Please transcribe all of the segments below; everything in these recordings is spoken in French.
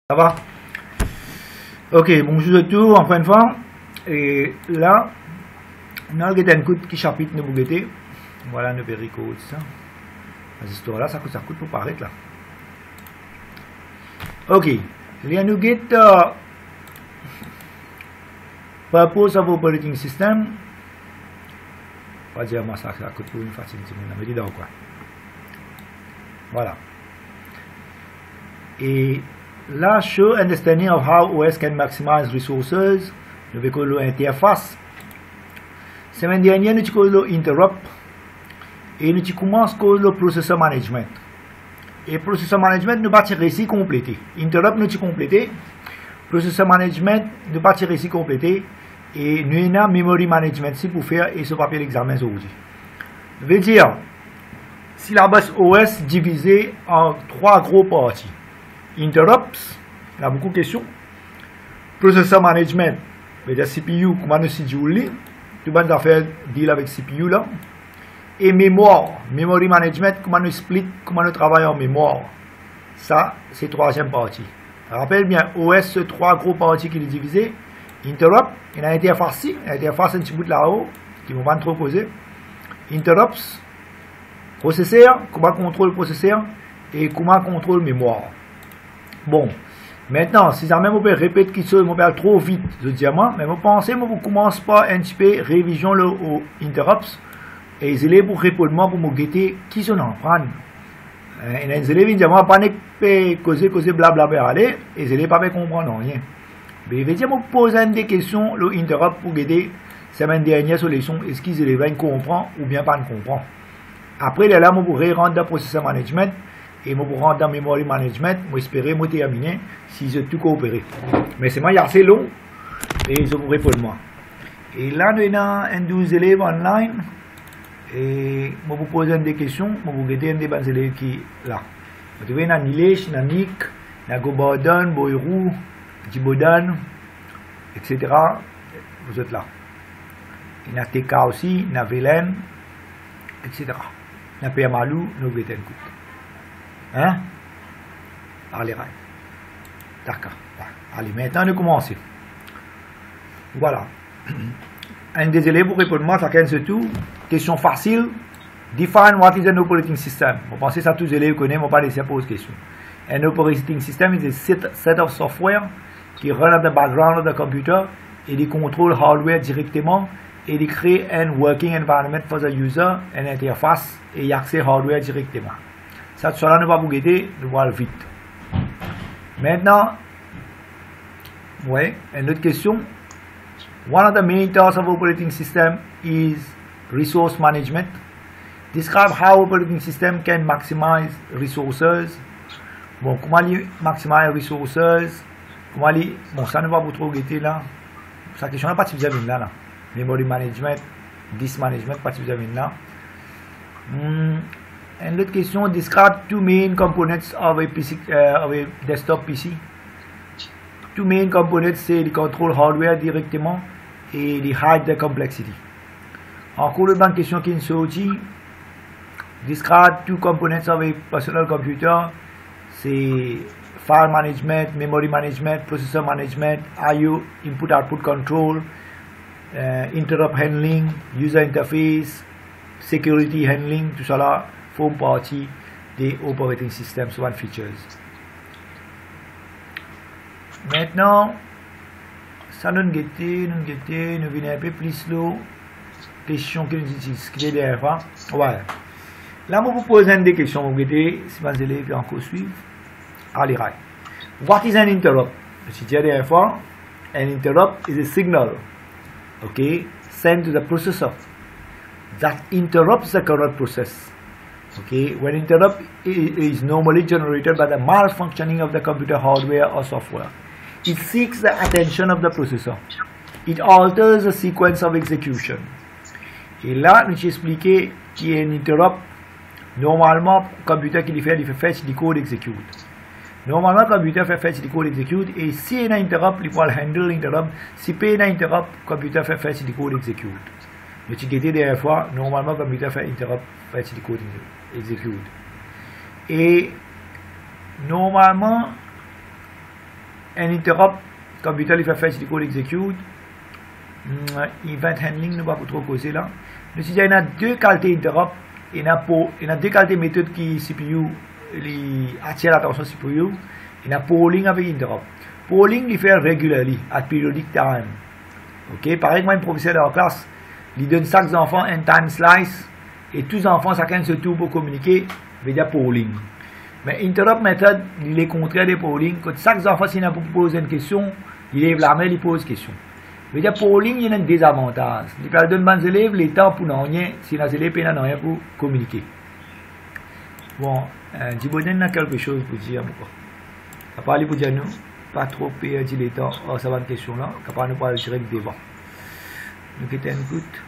Ça va? Ok, bonjour à tous, encore une fois. Et là, nous avons un coup qui chapitre nous bougeter. Voilà, nous verrons ça. Cette histoire-là, ça coûte pour paraître là. Ok, là, nous avons purpose of operating system. Pas dire moi ça coûte pour une facile, mais dis donc quoi. Voilà. Et là, show understanding of how OS can maximize resources. Nous avons l'interface. Semaine dernière, nous avons interrupt. Et nous commençons avec le processor management. Et processor management, nous avons réussi à compléter. Interrupt, nous avons complété. Processor management, nous avons réussi à compléter. Et nous avons memory management si pour faire et ce papier l'examen aujourd'hui. Je veux dire, si la base OS divisée en trois gros parties. Interrupts, il y a beaucoup de questions. Processor management, c'est-à-dire CPU, comment nous séduire, tout le monde a fait deal avec CPU là. Et mémoire, memory management, comment nous split, comment nous travaillons en mémoire. Ça, c'est la troisième partie. Rappelle bien, OS, c'est trois gros parties qui sont divisées. Interrupt, il y a une interface ici, l'interface un petit bout là-haut, qui ne vont pas trop poser. Interrupts, processeur, comment contrôle le processeur, et comment contrôle mémoire. Bon, maintenant, si jamais vous pouvez répéter quelque chose, vous pouvez trop vite, je dis à moi, mais vous pensez, vous commencez par un petit peu révision le interrupts, et les élèves pour répondre pour me guetter qui sont en prendre. Et les élèves disent, moi, pas causer, blablabla, aller, et les élèves ne peuvent pas comprendre rien. Mais je vais vous poser des questions, le interrupt pour guetter, semaine dernière sur les leçons, est-ce qu'ils élèves comprennent ou bien pas comprennent. Après, là, vous pourrez rendre dans le processor management, et je vous rendre dans le memory management, je espérer me terminer si je tout coopéré. Mais c'est moi, il y a assez long, et je vous réponds moi. Et là, nous avons 12 élèves online, et je vous pose des questions, je vous guetter des bons élèves qui là. Vous avez Nilesh, Nick, Gobardan, Boyrou, Djibodan, etc. Vous êtes là. Il y a TK aussi, il y a Velen, etc. Il y a Pierre Malou, nous guettons un coup. Hein? Allez, d'accord. Allez, maintenant nous commençons. Voilà. Un des élèves pour répondre moi, chacun c'est tout. Question facile. Define what is an operating system. Vous pensez ça tous les élèves connaissent, on va pas laisser poser question. An operating system is a set of software qui run at the background of the computer et qui contrôle hardware directement et qui crée un working environment for the user, une interface et y accès hardware directement. Ça, cela ne va pas vous guetter, nous allons vite. Maintenant, une autre question. One of the main tasks of operating system is resource management. Describe how operating system can maximize resources. Bon, comment maximize resources? Comment bon, ça ne va pas trop guetter là. Cette question n'est pas typique là. Memory management, disk management, pas typique là. And l'autre question, describe two main components of a PC, of a desktop PC. Two main components, c'est les contrôle hardware directement et les hide the complexity. Encore une bonne question qui est sortie. Describe two components of a personal computer. C'est file management, memory management, processor management, I/O, input-output control, interrupt handling, user interface, security handling, tout ça là forme partie des operating systems one features. Maintenant, ça nous guetter, nous venons un peu plus l'eau. Question que nous utilisons, qui est derrière. Ouais. Là, je vous pose des questions, vous guetter, si mes élèves encore suivent. Allez, right. What is an interrupt? Je dis derrière fois, an interrupt is a signal, okay, sent to the processor that interrupts the current process. Okay, when interrupt is normally generated by the malfunctioning of the computer hardware or software. It seeks the attention of the processor. It alters the sequence of execution. Et là, nous expliqué qu'il y a un interrupt. Normalement, le computer qui fait fetch du code execute. Normalement, le computer fait fetch du code execute. Et si il y a un interrupt, il peut handle l'interrupt. Si il y a un interrupt, le computer fait fetch du code execute. Nous avons dit dernière fois, normalement, le computer fait interrupt, fetch du code execute. Et normalement, un interrupt, computer il fait fetch, il code execute. Event handling, nous ne va pas trop causer là. Nous il y a deux qualités interrupt, il y a deux qualités méthodes qui CPU attire l'attention CPU. Il y a polling avec interrupt. Polling il fait regularly, at periodic time. Ok, par exemple, un professeur dans la classe, il donne chaque enfant un time slice et tous les enfants chacun se tourne pour communiquer, veut dire polling. Mais interrupt method, il est contraire des polling. Quand chaque enfant s'il a pour poser une question, il lève la main, il pose question. Veut dire polling, il y a un désavantage. Il peut donner aux élèves le temps pour n'en rien, si les élèves n'ont rien pour communiquer. Bon, Djiboden a quelque chose pour dire. À parler pour dire nous, pas trop perdre le temps. Oh, ça va une question là, capable de nous parler direct devant. Nous qui écoute.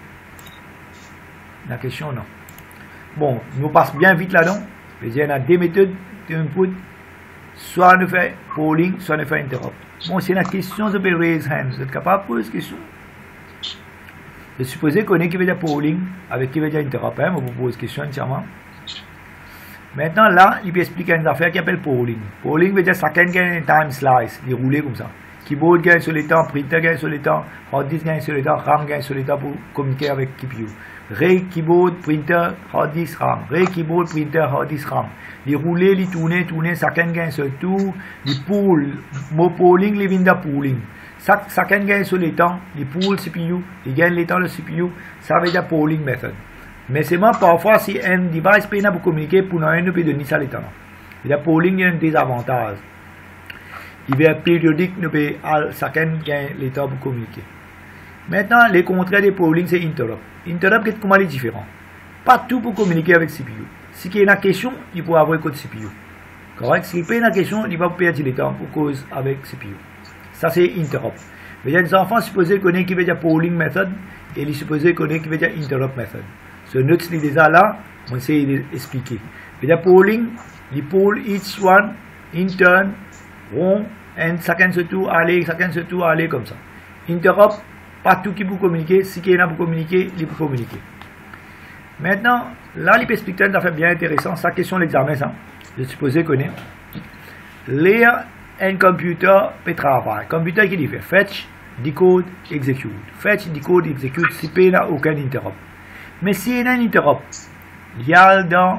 La question non. Bon, nous passe bien vite là-dedans. Il y a deux méthodes d'input. Soit nous fait polling, soit nous fait interrupt. Bon, c'est la question de raise hand. Vous êtes capable de poser question? Je suppose qu'on est qui veut dire polling avec qui veut dire interrupt. Hein, vous posez question entièrement. Maintenant, là, il peut expliquer une affaire qui s'appelle polling. Polling veut dire chacun gagne un time slice. Il roule comme ça. Keyboard gagne sur le temps, printer gagne sur le temps, hard disk gagne sur le temps, RAM gagne sur le temps pour communiquer avec CPU. Keyboard, printer, hard disk, RAM. Keyboard, printer, hard disk, RAM. Les rouler, les tourner, chacun gagne sur tout. Les pool, mot polling, les vins de pooling. Chacun gagne sur le temps, les pool CPU, ils gagnent le temps de CPU. Ça veut dire polling method. Mais c'est moi parfois si un device peut pour communiquer pour nous ne peut donner ça le temps. Il y a polling, il y a un désavantage. Il va périodique, nous peut chacun gagne le temps pour communiquer. Maintenant, les contraires de polling, c'est interrupt. Interrupt, comment il est différent? Pas tout pour communiquer avec CPU. Si il y a une question, il peut avoir code CPU. Correct? Si il y a une question, il va perdre le temps pour cause avec CPU. Ça, c'est interrupt. Mais il y a des enfants supposés connaître qui veut dire polling method et ils supposés connaître qui veut dire interrupt method. Ce note est déjà là, on sait expliquer. Il y a polling, il poll each one in turn, rond, et chacun se tourne, aller comme ça. Interrupt, pas tout qui peut communiquer, si quelqu'un peut communiquer, il peut communiquer. Maintenant, là, il peut expliquer une affaire bien intéressante, sa question de l'examen, ça, je suppose qu'on est. Lire un computer peut travailler. Computer qui dit fait fetch, decode, execute. Fetch, decode, execute, si il n'y a aucun interrupt. Mais s'il y a un interrupt, il y a dans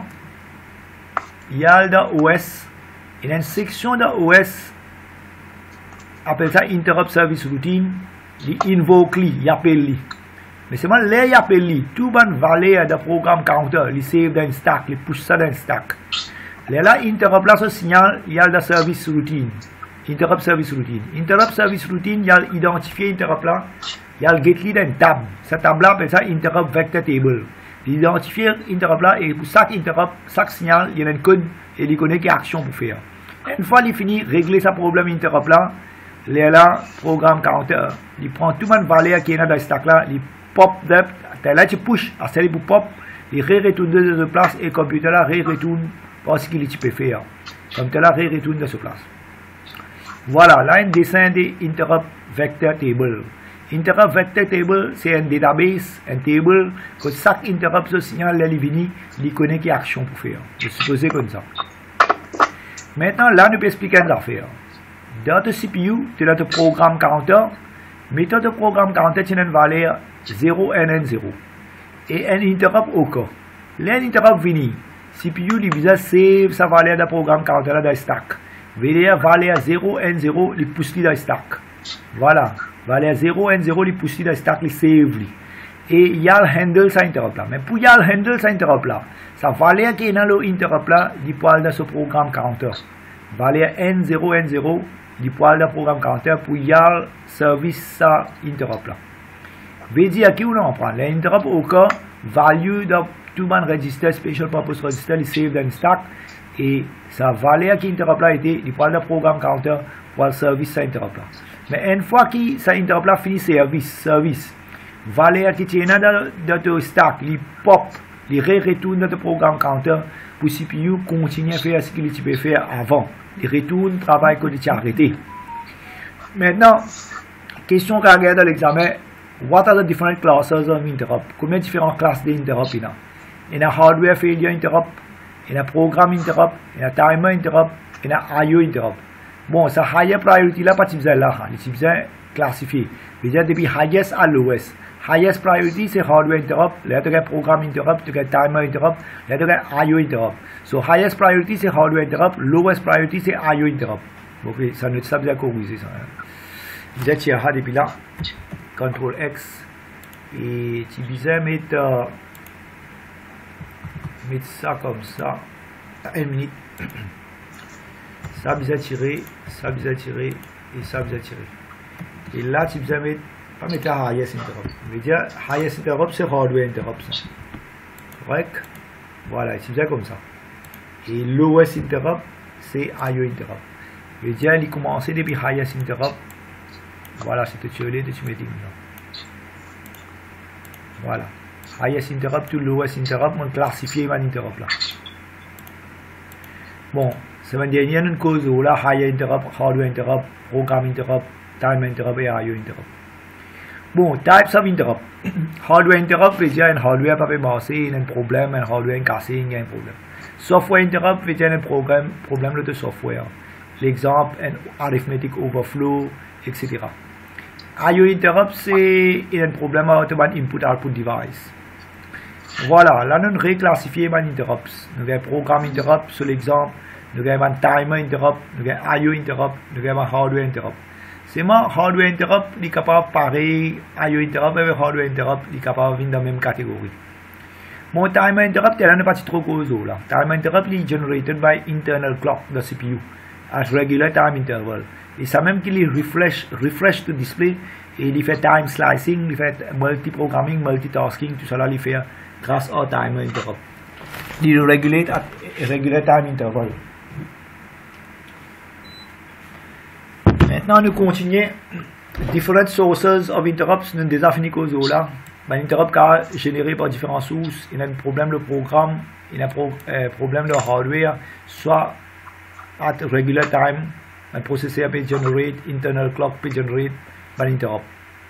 OS, il y a une section de OS, appelle ça interrupt service routine, il invoque, il appelle. Mais c'est moi, là, il appelle, tout le monde va aller dans le programme counter, il save dans un stack, il push ça dans un stack. Là, interrupt là, ce signal, il y a le service routine. Interrupt service routine. Interrupt service routine, il y a identifié interrupt là. Il y a le get dans une table. Cette table là, appelle ça interrupt vector table. Il identifie interrupt là et pour chaque interrupt, chaque signal, il y a un code et il connaît quelle action pour faire. Une fois qu'il finit régler ce problème interrupt là, là, programme counter, il prend tout le monde valeur qui est dans le stack là, il pop up, là tu push, à celle pour pop, il retourne de cette place et le computer là retourne parce qu'il peut faire. Comme là retourne de cette place. Voilà, là un dessin des interrupt vector table. Interrupt vector table, c'est un database, un table, que chaque interrupt ce signal là, il vient, il connaît quelle action pour faire. Je suppose comme ça. Maintenant, là, nous pouvons expliquer une affaire. Dans le CPU, tu as le programme counter, mais dans le programme counter, tu as une valeur 0, N, 0. Et un interrupt au cas. L'interrupt vient, CPU il vient save sa valeur de programme counter dans le stack. Valeur 0, N, 0, il pousse dans le stack. Voilà. Valeur 0, N, 0, il pousse dans le stack, il save. Et il y a le handle ça interrupt là. Mais pour y a le handle ça interrupt là, sa valeur qui est dans l'interrupt là, il parle de ce programme counter. Valeur N0, N0, il parle de programme counter pour y a le service ça interrupt là. Veut dire qui on en prend. L'interrupt au cas, value de tout le register, special purpose register, il save dans le stack. Et sa valeur qui interrupt là était, il parle de programme counter pour le service ça interrupt là. Mais une fois que ça interrupt là finit service. Valeur qui tient dans ton stack, il pop, il retourne dans le programme counter pour CPU continuer à faire ce qu'il peut faire avant. Il retourne travail que tu as arrêté. Maintenant, question qu'on regarde dans l'examen, what are the different classes of interrupt? Combien de différentes classes d'interrupt il y a? Il y a hardware failure interrupt, il y a programme interrupt, il y a timer interrupt, il y a IO interrupt. Bon, ça higher priority là, pas besoin là, il besoin classifier. Déjà, depuis highest à lowest. Highest priority, c'est hardware interrupt, là, tu as programme interrupt, tu as timer interrupt, là, tu as IO interrupt. So, highest priority, c'est hardware interrupt, lowest priority, c'est IO interrupt. Ok, ça nous ça bien corriger ça. Vous êtes hier depuis là, CTRL X, et tu besoin mettre ça comme ça, une minute. Ça besoin tirer, ça besoin tirer, et ça besoin tirer. Et là, tu besoin mettre, pas mettre highest interrupt. Mais dire highest interrupt, c'est hardware interrupt. Ça. Correct? Voilà, tu besoin comme ça. Et lowest interrupt, c'est IO interrupt. Je veux dire, il commence depuis highest interrupt. Voilà, c'était tué de tu mets voilà. Highest interrupt to lowest interrupt, on classifie mon interrupt là. Bon, ça veut dire qu'il y a une cause où là, higher interrupt, hardware interrupt, programme interrupt, time interrupt et IO interrupt. Bon, types of interrupt. Hardware interrupt veut dire un hardware pas marcher, il y a un problème, un hardware cassé, il y a un problème. Software interrupt veut dire un problème de software. L'exemple, un arithmetic overflow, etc. IO interrupt, c'est un problème avec un input-output device. Voilà, là nous réclassifions les interrupts. Nous avons un programme interrupt sur l'exemple, nous avons un timer interrupt, nous avons un IO interrupt, nous avons un hardware interrupt. C'est moi, hardware interrupt, il est capable de parer IO interrupt avec hardware interrupt, il est capable de venir dans la même catégorie. Mon timer interrupt, il n'est pas trop gros là. Timer interrupt is generated by internal clock, the CPU, at regular time interval. Et ça même qu'il refresh to display, et il fait time slicing, il fait multi-programming, multitasking, tout ça là, il fait grâce au timer interrupt. Il regulate at regular time interval. Maintenant, nous continuons. Different sources of interrupts, nous avons déjà fini cause là. Un interrupt généré par différentes sources. Il y a un problème de programme, il y a un problème de hardware, soit at regular time, un processeur peut generate, internal clock peut generate, un interrupt.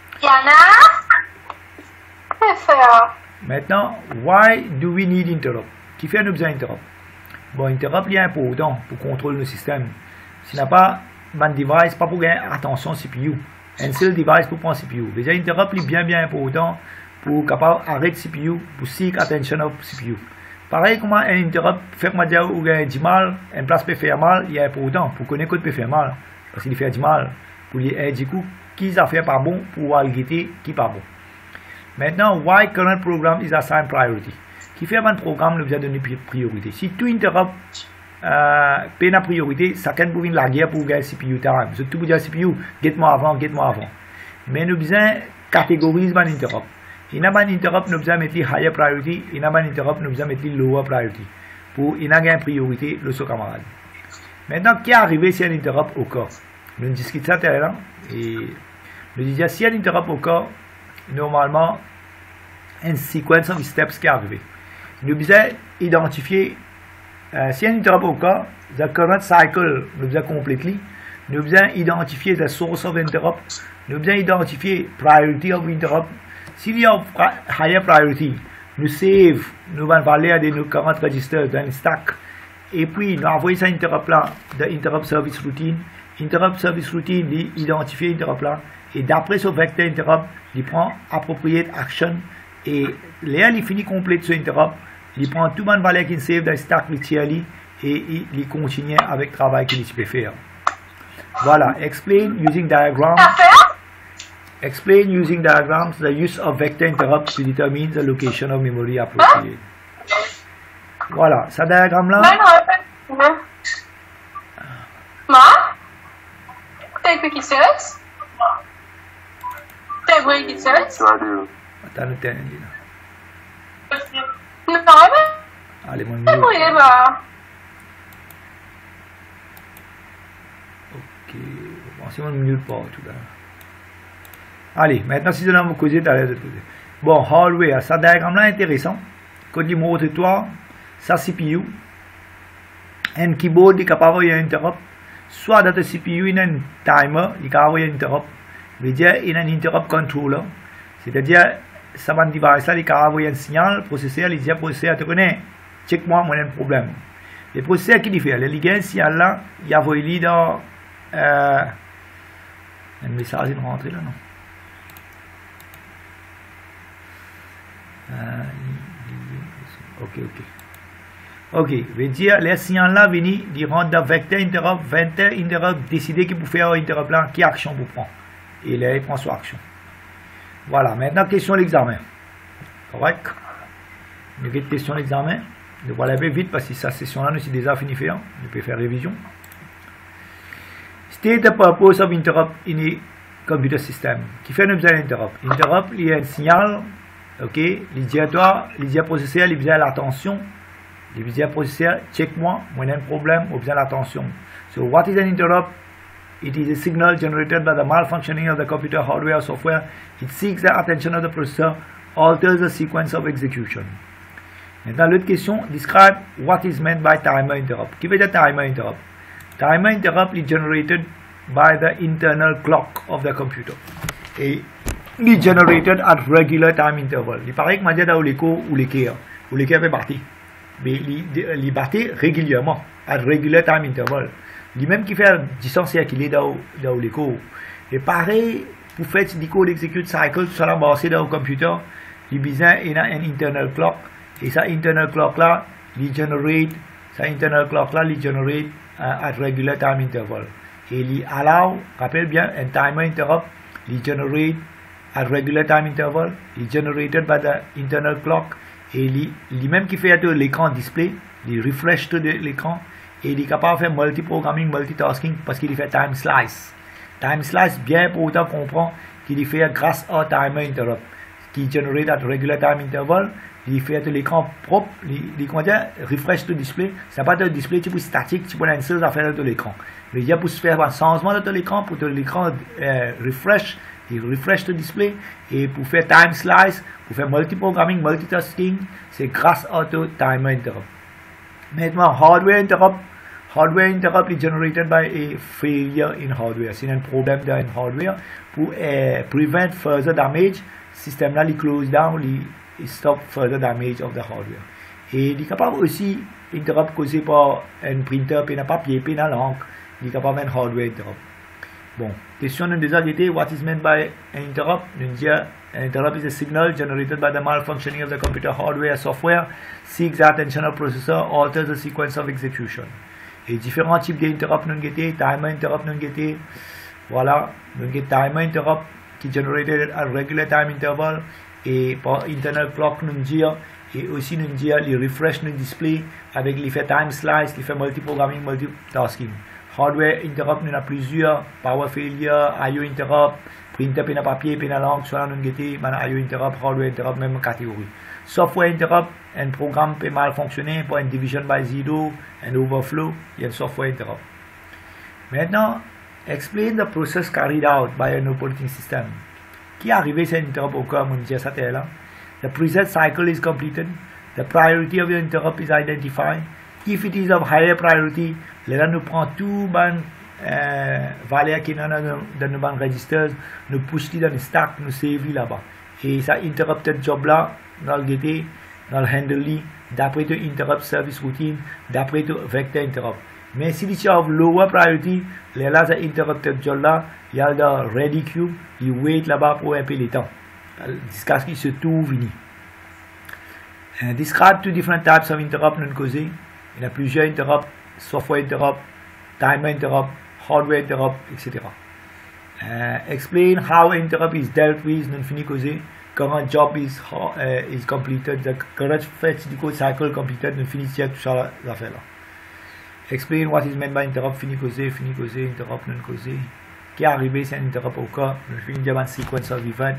Maintenant, why do we need interrupt? Qui fait nous besoin d'interrupt? Bon, interrupt est important pour contrôler le système. S'il n'y a pas un device, pas pour gagner attention CPU. Un seul device pour prendre CPU. Déjà, interrupt est bien important pour capable arrêter CPU, pour seek attention of CPU. Pareil, comment un interrupt fait que moi dire ou gagne du mal, une place peut faire mal, il est important pour connaître que peut faire mal. Parce qu'il fait du mal. Pour lui du coup, qui a fait pas bon pour arrêter qui pas bon. Maintenant, why current program is assigned priority? Qui fait un programme nous a donné priorité. Si tout interrupt peine à priorité, ça can pour la guerre pour gagner CPU time. Surtout pour dire CPU, get-moi avant. Mais nous besoin catégoriser un interrupt. Il y a un interrupt, nous besoin mettre higher priority. Il y a un interrupt, nous besoin mettre lower priority. Pour il y a une priorité, le son camarade. Maintenant, qu'est arrivé si un interrupt occur? Nous discutons ça tout à l'heure. Et nous disons, si un interrupt occur, normalement, une sequence of steps qui est arrivée. Nous besoin identifier si un interrupt occur, the current cycle nous besoin completely. Nous besoin identifier the source of interrupt. Nous besoin identifier priority of interrupt. S'il y a higher priority, nous save, nous allons valeur de nos current registers dans le stack. Et puis, nous envoyons ça interrupt là, the interrupt service routine. Interrupt service routine, il identifie interrupt là. Et d'après ce vecteur interrupt, il prend appropriate action. Et là, il finit complète ce interrupt. Il prend tout le monde valeur qu'il save dans le stack virtually et il continue avec le travail qu'il peut faire. Voilà, explain using diagram. Explain using diagrams the use of vector interrupts to determine the location of memory appropriate. Voilà, ce diagramme là. T'as quoi qui se passe? T'as quoi qui se passe? Attends, nous t'en Non, allez, mon mais mieux. Ok, bon, c'est mon mieux pas tout là. Allez, maintenant si vous avez causé, bon, hardware, ce diagramme là est intéressant. Quand il montre toi, ça CPU, un keyboard est capable d'avoir un interrupt. Soit dans le CPU, il y a un timer, il est capable d'avoir un interrupt. Il veut dire il y a un interrupt controller. C'est-à-dire, ça va un device là, il est capable d'avoir un signal, le processeur, il dit au processeur, tu connais, check-moi, moi j'ai un problème. Le processeur qui fait, il y a un signal là, il y a envoyé dans un message est rentré là, non? Ok, veut dire les signaux là viennent de rendre vecteur interrupt décider qui pour faire un interrupt là, qui action pour prendre. Et là, il prend son action. Voilà, maintenant question de l'examen. Correct? Une vite question d'examen. Je vais aller vite parce que cette session-là, nous sommes déjà fini faire. Je peux faire révision. State the purpose of interrupt in a computer system. Qui fait nous besoin d'interrupt? Interrupt, il y a un signal. Ok, il dit à toi, il dit à processeur, il besoin l'attention. Il dit à processeur, check-moi, moi j'ai un problème, il besoin l'attention. So, what is an interrupt? It is a signal generated by the malfunctioning of the computer hardware or software. It seeks the attention of the processor, alters the sequence of execution. Maintenant, l'autre question, describe what is meant by timer interrupt. Qui veut dire timer interrupt? Timer interrupt is generated by the internal clock of the computer. Et il est generated at regular time interval. Il paraît que moi j'ai dans l'écho ou l'équerre fait partie. Mais il battait régulièrement, at regular time interval. Lui-même qui fait distance qu'il est dans l'écho. Et pareil, pour faire du code execute cycle, tout ça là basé dans le computer, il besoin il a un internal clock. Et ça internal clock là, il generate at regular time interval. Et il allow, rappelle bien, un timer interrupt, il generate at regular time interval, il generated by the internal clock. Et lui-même qui fait l'écran display, il refresh tout l'écran. Et il est capable de faire multi-programming, multitasking parce qu'il fait time slice. Time slice, bien pour autant comprendre qu'il fait grâce au timer interrupt qui generate at regular time interval. Il fait l'écran propre, il refresh le display. Ce n'est pas un display type statique, tu peux une seule affaire de l'écran. Mais il y a pour faire un changement de l'écran, pour que l'écran refresh, il refresh le display. Et pour faire time slice, pour faire multi-programming, multitasking, c'est grâce au timer interrupt. Maintenant, hardware interrupt is generated by a failure in hardware. C'est un problème dans le hardware pour prevent further damage. Le système là, il close down, il stop further damage of the hardware. Et il est capable aussi interrupt causé par un printer, pen à papier, pen à l'encre. Il est capable d'un hardware interrupt. Bon, question de déjà été, what is meant by an interrupt? An interrupt is a signal generated by the malfunctioning of the computer hardware software, seeks the attention of processor, alters the sequence of execution. Et différents types d'interrupt nous avons, timer interrupt nous avons, voilà, nous avons timer interrupt qui generated at regular time interval et par internal clock nous dire et aussi nous dire les refresh nous display avec l'effet time slice, l'effet multi-programming, multitasking. Hardware interrupt nous avons plusieurs, power failure, I/O interrupt, printer pen à papier, pen à l'encre, soit nous avons I/O interrupt, hardware interrupt, même catégorie. Software interrupt, un programme peut mal fonctionner pour une division by zero, un overflow, il y a un software interrupt. Maintenant, explain the process carried out by an operating system. Qui arrive à cet interrupt au cas où ça t'est là? The preset cycle is completed. The priority of the interrupt is identified. If it is of higher priority, là nous prend tout ban valeur qui est dans nos registers, nous pousse dans le stack, nous save là-bas. Et ça interrupted job là, dans le GT, dans le handle, d'après le interrupt service routine, d'après le vector interrupt. Mais si il y a lower priority, là, ça interrupted job là, il y a le ready queue, il wait là-bas pour un peu de temps. Jusqu'à ce qu'il se tout fini. Describe two different types of interrupt non causés. Il y a plusieurs interrupts, software interrupt, timer interrupt, hardware interrupt, etc. Explain how interrupt is dealt with non fini causé. Current job is completed. The current fetch the code cycle completed non fini tout ça l'affaire là. Explain what is meant by interrupt fini causé, interrupt non causé. Qui est arrivé c'est un interrupt au cas. Non fini diamant sequence of event.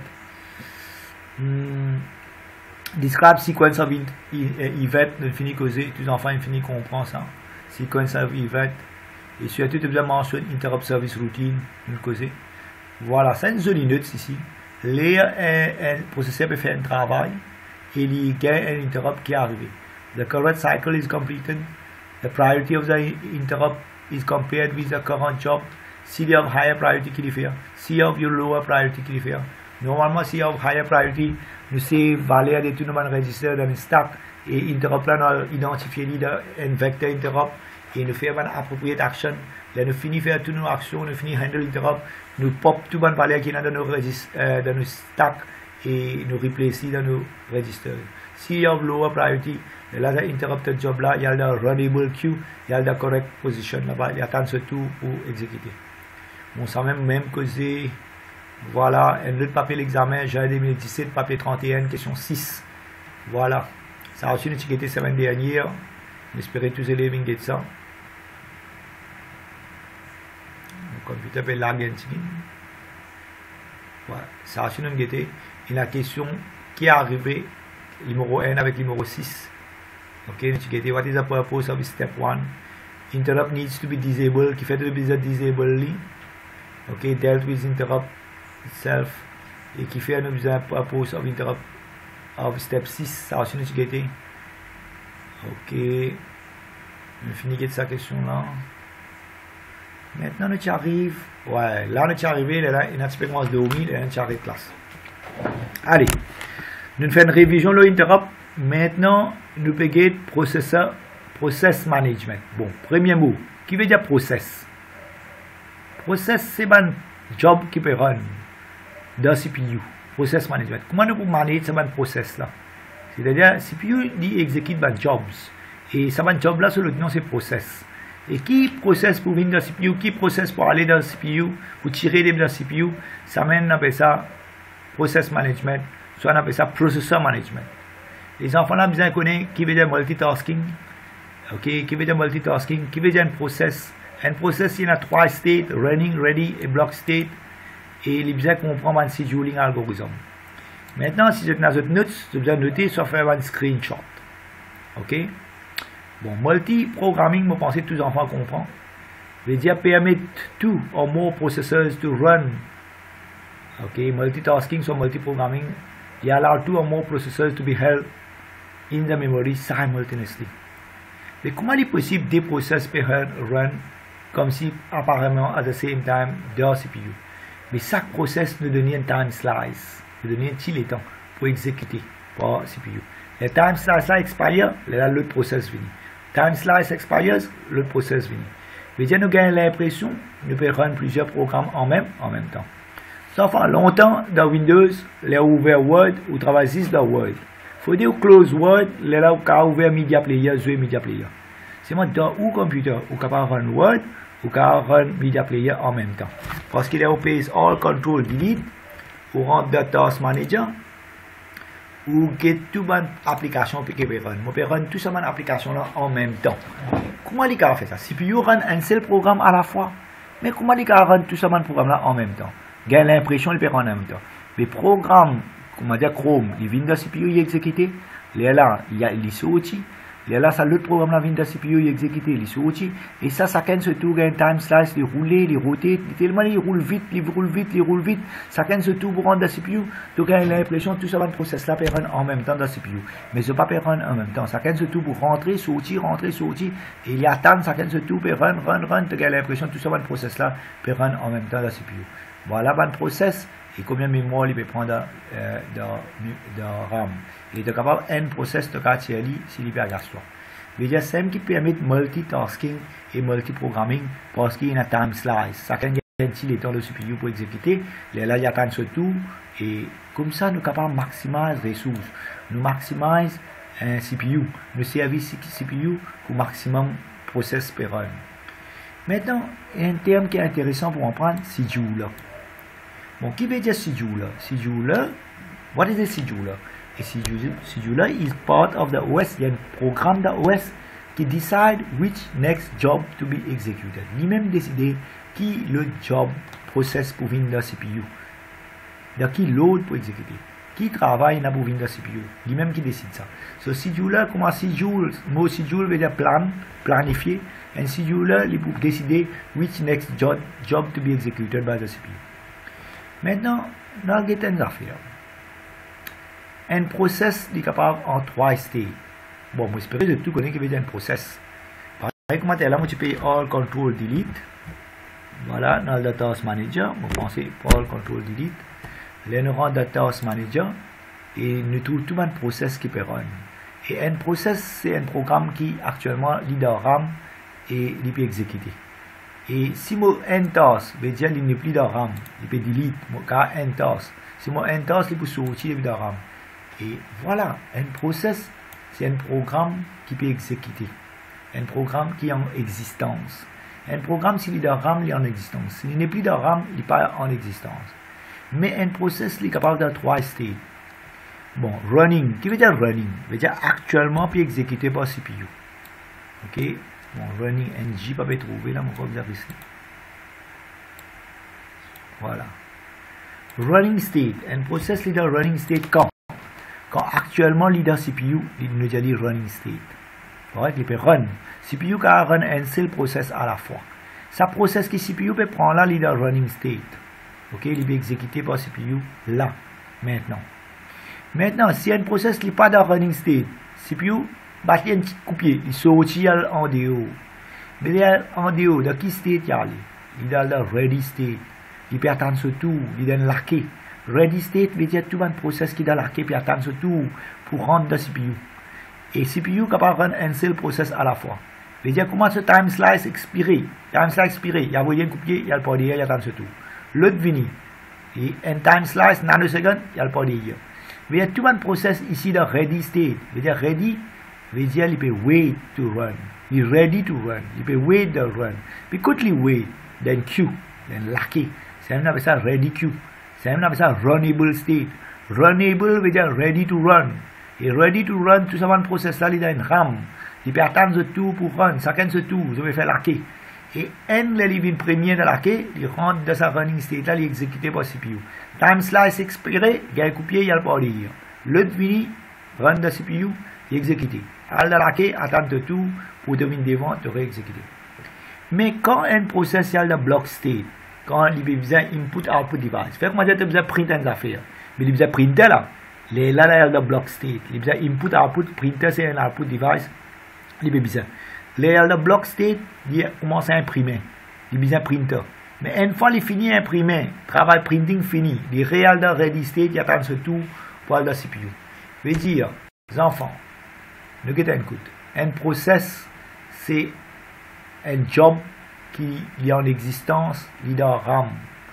Describe sequence of event non fini causé. Tous enfants infini comprend ça. Sequence of event. Et surtout tu as besoin mentionner interrupt service routine non causé. Voilà, c'est une zone note ici. Le processeur peut faire un travail et il y a un interrupt qui est arrivé. The current cycle is completed. The priority of the interrupt is compared with the current job. S'il y a higher priority qui le fait, s'il y a lower priority qui le fait. Normalement, s'il y a higher priority, nous savons valeur de tout le monde register dans le stack et interrupt là, nous identifions un vector interrupt et nous faisons une appropriate action. Là, nous finissons faire toutes nos actions, nous finissons handle interrupt, nous pop tout bonne valeur qui est dans nos stacks et nous replace dans nos registers. Si il y a lower priority, là, l'interrupted job là, il y a le runnable queue, il y a le correct position là-bas, il y a tant surtout pour exécuter. On sait même causer, voilà, un autre papier l'examen, juin 2017, papier 31, question 6. Voilà. Ça a aussi une étiquette semaine dernière. J'espère tous les élèves ont ça. Le computer peut laguer. Voilà. Ça a aussi une étiquette. Et la question qui est arrivée, numéro 1 avec numéro 6. Ok, l'étiquette, what is the purpose of step 1? Interrupt needs to be disabled. Qui fait de besoin disable? Ok, dealt with interrupt itself. Et qui fait de besoin purpose of interrupt of step 6. Ça a aussi une étiquette. Ok, on finit de sa question là. Maintenant, nous arrivons. Ouais, là, nous arrivons. Là, il y a un petit peu de dormir. Là, nous arrivons classe. Allez, nous faisons une révision de l'interrupt. Maintenant, nous payons process management. Bon, premier mot. Qui veut dire process? Process, c'est un job qui peut run dans CPU. Process management. Comment nous pouvons manager ce process là? C'est-à-dire, CPU dit exécute des jobs. Et ce job là, sur le nom, c'est process. Et qui process pour venir dans CPU, qui process pour aller dans CPU, pour tirer des dans CPU, ça mène à ça process management, soit on appelle ça processor management. Les enfants là, besoin de connaître qui veut dire multitasking, ok, qui veut dire multitasking, qui veut dire un process. Un process, il y a 3 states, running, ready et block state, et il besoin de comprendre un scheduling algorithm. Maintenant, si vous êtes dans votre notes, vous avez besoin de noter, soit faire un screenshot. Ok? Bon, multi-programming, je pense que tous les enfants comprennent. Veut dire permettre two or more processors to run. Ok, multitasking, so multi-programming, it allows 2 or more processors to be held in the memory simultaneously. Mais comment il est possible des processors peuvent run comme si apparemment at the same time dans CPU? Mais chaque process nous donne un time slice, nous donne un petit temps pour exécuter par CPU. Le time slice expire, là l'autre process vient. Time slice expires, l'autre process vient. Mais dire nous gagnons l'impression, nous pouvons run plusieurs programmes en même temps. Ça fait longtemps dans Windows, les ouvert Word ou travailler dans Word. Faut dire close Word, les là où ouvert Media Player, jouer Media Player. C'est moi dans ou computer, ou capable run Word, ou capable run Media Player en même temps. Parce qu'il est au pays All Control Delete, ou rentre dans Task Manager, ou get tout bonne application qui peut run. On peut run tout ça application là en même temps. Comment il a fait ça? CPU run un seul programme à la fois. Mais comment il a run tout ça programme là en même temps? J'ai l'impression qu'il peut run en même temps. Les programmes, comment dire Chrome, les Windows CPU il est exécuté. Là, il y a les sorties. Là, ça l'autre programme là Windows CPU il est exécuté, les sorties. Et ça can surtout un time slice, les rouler, les roter, tellement il roule vite. Ça can surtout pour rendre la CPU. Donc j'ai l'impression que tout ça process là peut run en même temps dans la CPU. Mais ce pas peut run en même temps. Ça can surtout pour rentrer, sortir. Et il y a temps, ça can surtout peut run. Donc j'ai l'impression que tout ça process là peut run en même temps dans la CPU. Voilà le process et combien de mémoire il peut prendre dans RAM. Il est capable un process de quartier s'il peut regarder ça. Il y a ça qui permet multitasking et multiprogramming parce qu'il y a un time slice. Ça can gagner les temps de CPU pour exécuter. Là il y a temps surtout et comme ça nous sommes capables de maximiser les ressources. Nous maximisons un CPU, nous service CPU pour maximum process per run. Maintenant, il y a un terme qui est intéressant pour en prendre, scheduler. Bon, qui veut dire scheduler? Scheduler, what is a scheduler? A scheduler is part of the OS. Il y a un programme de OS qui décide which next job to be executed. Lui-même décider qui le job process pour venir dans CPU. Donc, qui load pour exécuter. Qui travaille pour venir dans CPU. Lui-même qui décide ça. So, scheduler, comment schedule? Le mot schedule veut dire plan, planifier. Un scheduler, il peut décider which next job to be executed by the CPU. Maintenant, nous avons une affaire. Un process est capable en 3 states. Bon, moi, j'espère que tout connaît qui veut dire un process. Par exemple, là, moi, tu peux All Control Delete. Voilà, dans le Task Manager, vous pensez All Control Delete. Là, nous rentrons dans le Task Manager et nous trouvons tout un process qui peut run. Et un process, c'est un programme qui actuellement lit dans RAM et il peut exécuter. Et si moi entos, veut dire il n'est plus dans RAM, il peut delete, moi car entos. Si moi entos, il peut sortir de RAM. Et voilà, un process, c'est un programme qui peut exécuter. Un programme qui est en existence. Un programme, s'il est dans RAM, il est en existence. S'il n'est plus dans RAM, il n'est pas en existence. Mais un process, il est capable de 3 states. Bon, running, qui veut dire running? Veut dire actuellement puis exécuté par CPU. Ok, bon, running ng, pas peut trouver là, mon code ici. Voilà. Running state, un process leader running state quand actuellement leader CPU, il nous dit running state. Correct, il peut run. CPU peut run un seul process à la fois. Ça process qui CPU peut prendre là leader running state. Ok, il peut exécuter par CPU là, maintenant. Maintenant, si un process n'est pas dans running state, CPU bat un petit coupier, il sortit en dehors. Mais en dehors, dans qui state il y a? Il est dans ready state. Il peut attendre ce tour, il est dans laqué. Ready state veut dire tout un process qui est dans laqué, puis attendre ce tour pour rentrer dans CPU. Et CPU est capable de run un seul process à la fois. Veut dire comment ce time slice expiré. Time slice expiré, il y a un coupier, il y a le pas derrière, il attend ce tour. L'autre vini. Et un time slice, nanoseconde, il y a le pas derrière. Veut dire tout un process ici dans ready state. Veut dire ready, veut dire il peut wait to run. Il est ready to run. Il peut wait to run. Puis quand il wait, then queue, then laqué. C'est un appelle ça ready queue. C'est un appelle ça runnable state. Runnable veut dire ready to run. Et ready to run, tout ça un process là, il a une RAM. Il peut attendre ce tour pour run. Chacun ce tour, je vais faire laqué. Et un il vient premier de laqué, il rentre dans sa running state là, il est exécuté par CPU. Time slice expiré, il y a un coupier, il y a le pas dire. L'autre vini, run de CPU, il est exécuté. Al de laqué, attendre ce tour pour terminer devant, te réexécuter. Mais quand un process il y a le block state, quand il a besoin input-output device, fait que moi j'ai besoin de printer des affaires. Mais il a besoin de printer là. Là, il y a le block state. Il a besoin input-output, printer c'est un output device. Il a besoin. Là, il y a le block state, il commence à imprimer. Il a besoin de printer. Mais une fois qu'il finit d'imprimer, travail printing fini, il réel dans ready state, il attend ce tout pour aller dans la CPU. Je veux dire, les enfants, ne guettez un coup. Un process, c'est un job qui est en existence, leader RAM.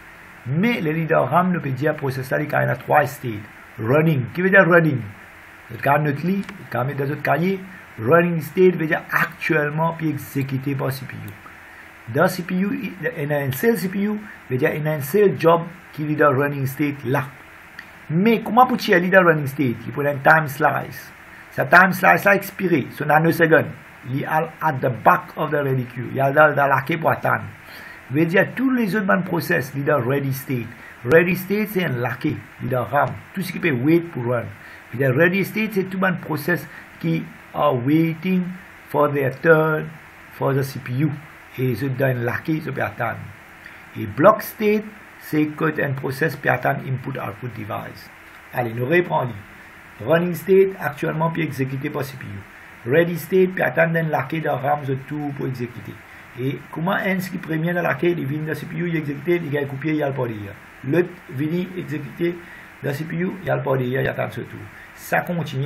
Mais le leader RAM ne peut dire process là, il y a 3 states. Running, qui veut dire running? Le cas de notre lit, le cas de notre cahier, running state veut dire actuellement puis exécuté par CPU. Dans CPU, il y a un seul CPU, veut dire il y a un seul job qui est dans running state là. Mais comment peut-il aller dans running state? Il faut un time slice. Ce time slice là expiré, c'est nanoseconde. Il est at the back of the ready queue. Il est dans la queue pour attendre. Veut dire tous les autres process sont dans ready state. Ready state c'est un laqué, il est dans RAM. Tout ce qui peut wait pour run. Veut dire ready state c'est tout un process qui are waiting for their turn for the CPU. Et ils sont dans un laqué, ils peuvent attendre. Et block state c'est quand un process peut attendre input-output device. Allez, nous reprenons. Running state actuellement peut exécuter par CPU. Ready state peut attendre un laqué de RAM de tout pour exécuter. Et comment un qui premier dans laqué, il vient de la CPU, il exécute, il a un coupé, il y a le pas dire. L'autre vient exécuter dans la CPU, il y a le pas dire, il attend ce tout. Ça continue,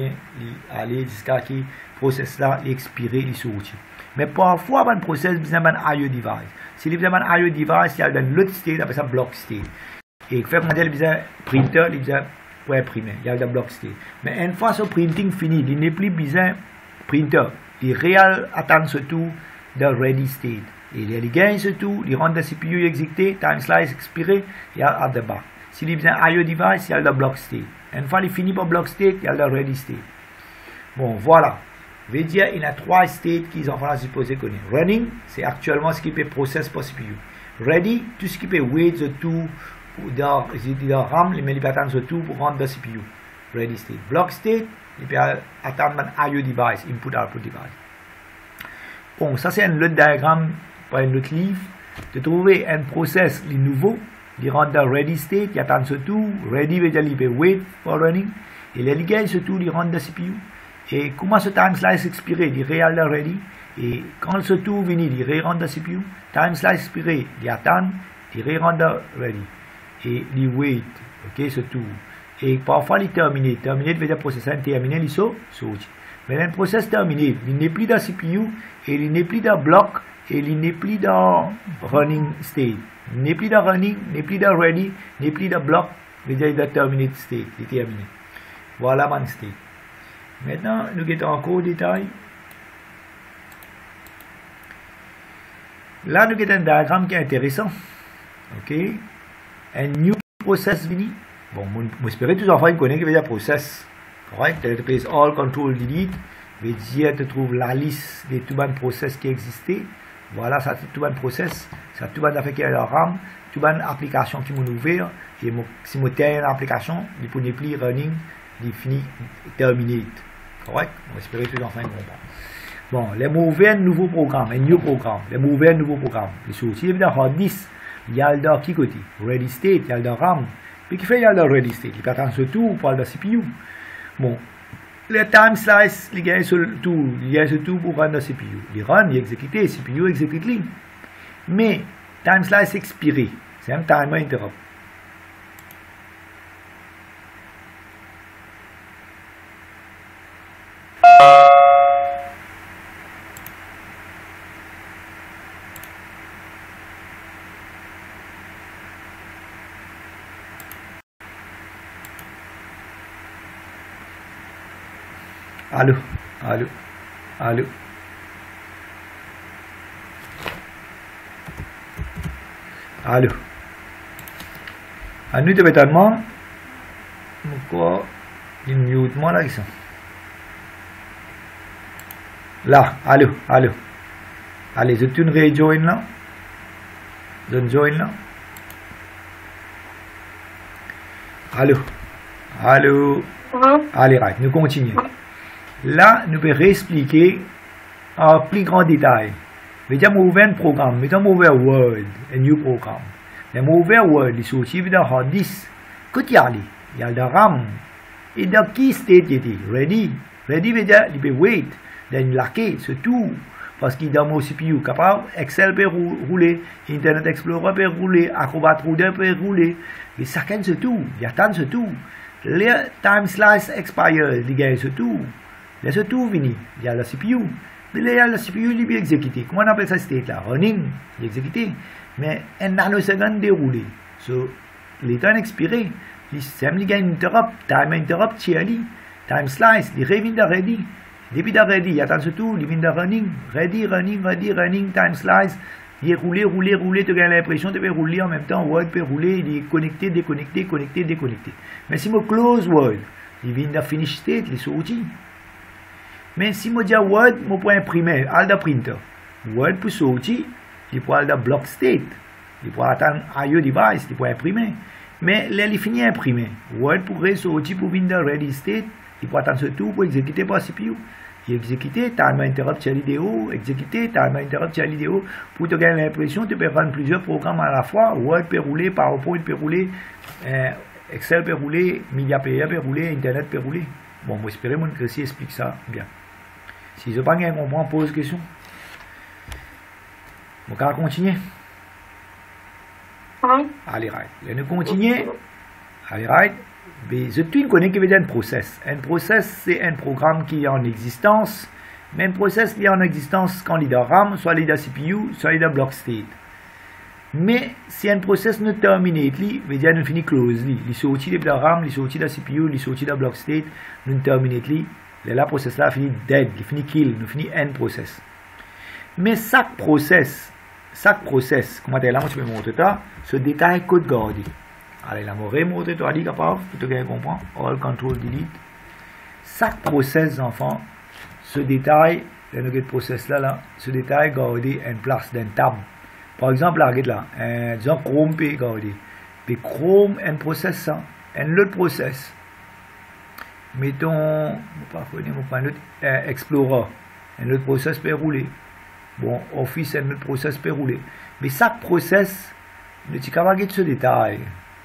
aller jusqu'à ce que le process là expiré, il sortit. Mais parfois, il y a un process qui besoin d'un IO device. Si il y a un IO device, il y a dans l'autre state, appelle ça block state. Et fait que il besoin printer, il besoin pour imprimer, il y a le block state. Mais une fois ce printing fini, il n'est plus besoin printer. Il réel attend ce tout dans ready state. Et il gagne ce tout, il rentre dans la CPU exécuté, time slice expiré, il y a at the back. S'il y a besoin IO device, il y a le block state. Une fois qu'il finit par block state, il y a le ready state. Bon, voilà. Je veux dire, il y a 3 states qu'ils ont supposé connaître. Running, c'est actuellement ce qui peut process par CPU. Ready, tout ce qui peut wait the tout dans RAM, mais il peut attendre ce tout pour rentrer dans CPU. Ready state. Block state, il peut attendre un IO device, input-output device. Bon, ça c'est un autre diagramme pour un autre livre. De trouver un process nouveau, il rentre dans ready state, il attend ce tout. Ready veut dire il peut wait for running. Et il gagne ce tout, il rentre dans CPU. Et comment ce time slice expiré, il réel dans ready. Et quand ce tout vient, il rentre dans CPU. Time slice expiré, il attend, il rentre dans ready. Et il wait, ok, ce tout. Et parfois il termine. Terminé veut dire process terminé, il sort. Mais un process terminé, il n'est plus dans CPU et il n'est plus dans bloc et il n'est plus dans running state. Il n'est plus dans running, n'est plus dans ready, n'est plus dans block, il est dans terminate state, il est terminé. Voilà mon state. Maintenant, nous avons encore au détail. Là, nous avons un diagramme qui est intéressant. OK? Un new process vini. Bon, j'espère que tous les enfants connaissent qu'il y a un process. Correct? Tu peux all control delete. Veut dire que tu trouves la liste de tous les process qui existaient. Voilà, ça c'est tout un process. Ça tout un affaire qui est dans la RAM. Tout une application qui m'ont ouvert. Et si je tiens une application, il peut ne plus running, il finit terminate. Correct? J'espère que tous les enfants comprennent. Bon, les mauvais nouveaux programmes, un new programme, les mauvais nouveaux programmes. Les sorties évidemment hard disk. Il y a le qui côté? Ready state, il y a le RAM. Puis qui fait il y a le ready state? Il peut attendre ce tout pour le CPU. Bon, le time slice, il y a ce tout pour run le CPU. Il run, il exécute, le CPU exécute. Mais, time slice expiré. C'est un timer interrupt. Allô, allô, allô. Allô. À nous de bétalement. Pourquoi il mute moi là, ils sont. Là, allô, allô. Allez, je tourne rejoin là. Je join là. Allô, allô. Allez, right, nous continuons. Là, nous pouvons réexpliquer en plus grand détail. Mettons ouvert un programme, mettons ouvert Word, un new programme. Mais ouvert Word, il sortit dans hard disk. Qu'est-ce qu'il y a le RAM. Et dans qui state il était? Ready. Ready veut dire il peut wait. Dans laqué, c'est tout. Parce qu'il est dans mon CPU capable, Excel peut rouler, Internet Explorer peut rouler, Acrobat Reader peut rouler. Mais ça c'est tout. Il y a tant c'est tout. Les time slice expire, il y a c'est tout. Il y a tout fini. Il y a le CPU. Mais là, il y a le CPU qui est exécuté. Comment on appelle ça state là? Running, il est exécuté. Mais un nanoseconde déroulé. So, les temps expiré. Il y a interrupt, time interrupt, time slice, il revient de ready. Depuis de ready, il y a tant tout, il vient de running. Ready, running, time slice. Il est roulé, tu as l'impression de rouler en même temps. Word peut rouler, il est connecté, déconnecté. Mais si je close Word, il vient de finish state, il est sorti. Mais si je dis Word, je peux imprimer, al printer. Word peut sortir, il peut aller block state. Il peut attendre IO device, il peut imprimer. Mais là, il finit imprimer. Word pourrait sortir pour venir de ready state, il peut attendre tout pour exécuter par CPU. Il exécuter, timer interrupt la vidéo, exécuter, timer interrupt la vidéo, pour te gagner l'impression que tu peux rendre plusieurs programmes à la fois. Word peut rouler, PowerPoint peut rouler, Excel peut rouler, Media Player peut rouler, Internet peut rouler. Bon, j'espère que si explique ça bien. Si je n'ai pas bien compris, pose question. On va continuer. Allez, right. Là, nous continuons. Allez, right. Mais je connais que veut dire un process. Un process, c'est un programme qui est en existence. Mais un process qui est en existence quand il est dans RAM, soit il est dans CPU, soit il est dans block state. Mais si un process ne termine, il veut dire qu'il finit close. Il sortit de la RAM, il sortit de la CPU, il sortit de block state, il termine. Là, le process là finit dead, il finit kill, il finit end process. Mais chaque process, comment là, je vais montrer ça, ce détail code gardé. Allez, là, je vais montrer ça, capable, pour te bien comprendre. All control delete. Chaque process, enfant, ce détail, le process là, ce détail gardé en place d'un tab. Par exemple, là, regarde là, disons Chrome peut garder. Puis Chrome, un process, ça, un autre process. Mettons, Explorer, un autre process peut rouler. Bon, Office, un autre process peut rouler. Mais chaque process, tu es capable de ce détail.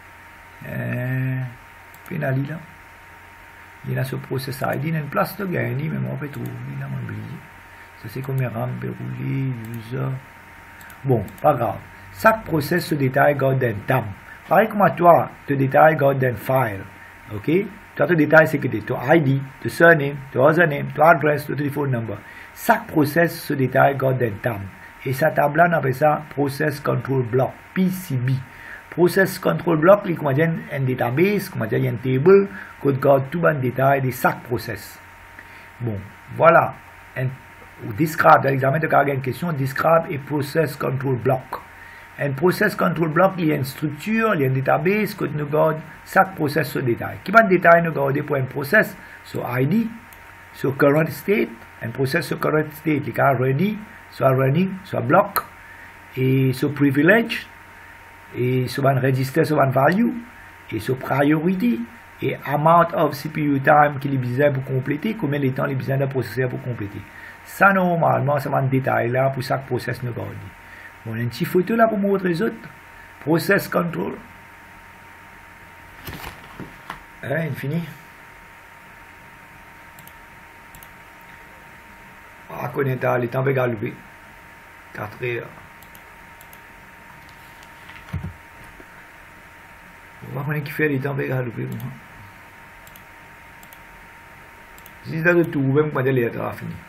Puis là, il y a ce process ID, il y a une place de gagner, mais on peut trouver, il a oublié. Ça, c'est comme RAM peut rouler, user. Bon, pas grave. Chaque process se détaille garde un tab. Pareil comme toi, te détaille garde un file. Ok? Toi, te détaille c'est que ton ID, ton surname, ton username, ton adresse, ton téléphone number. Chaque process se détaille garde un tab. Et sa table là, on appelle ça Process Control Block, PCB. Process Control Block, il y a un database, il y a un table, qui garde tout le détail de chaque process. Bon, voilà. Describe, dans l'examen de carrière en question, describe et Process Control Block. Un Process Control Block, il y a une structure, il y a un database, que nous garde chaque process sur détail. Qui va détail nous garder pour un process sur ID, sur current state, un process sur current state, il est ready, soit running, soit block, et sur privilege, et sur un register, sur un value, et sur priority, et amount of CPU time qu'il est besoin pour compléter, combien de temps il est besoin de processeur pour compléter. Ça, normalement, c'est un détail là pour chaque process nous garder. Bon, une petite photo là pour montrer les autres. Process control. Hein, fini. Ah, connaître les temps égal 4 heures. On va connaître qui fait les temps égal si c'est de tout, même quand les lettres a fini.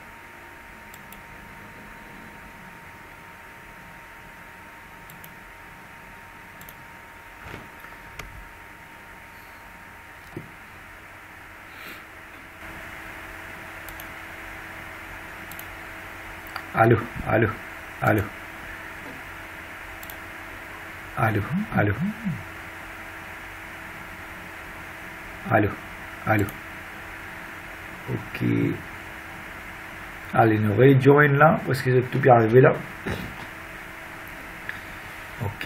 Allô, allô, allô, allô, allô, allô, allô. Ok. Allez, nous rejoins là, parce que c'est tout bien arrivé là. Ok.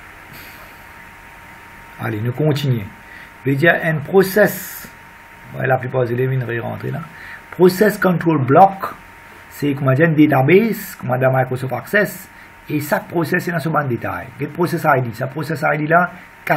Allez, nous continuons. Je vais dire un process. Ouais, la plupart des élèves vont rentrer là. Process Control Block. C'est comme un database, comme dans Microsoft Access, et chaque process est dans ce bon détail. Quel process ID? Ce process ID là,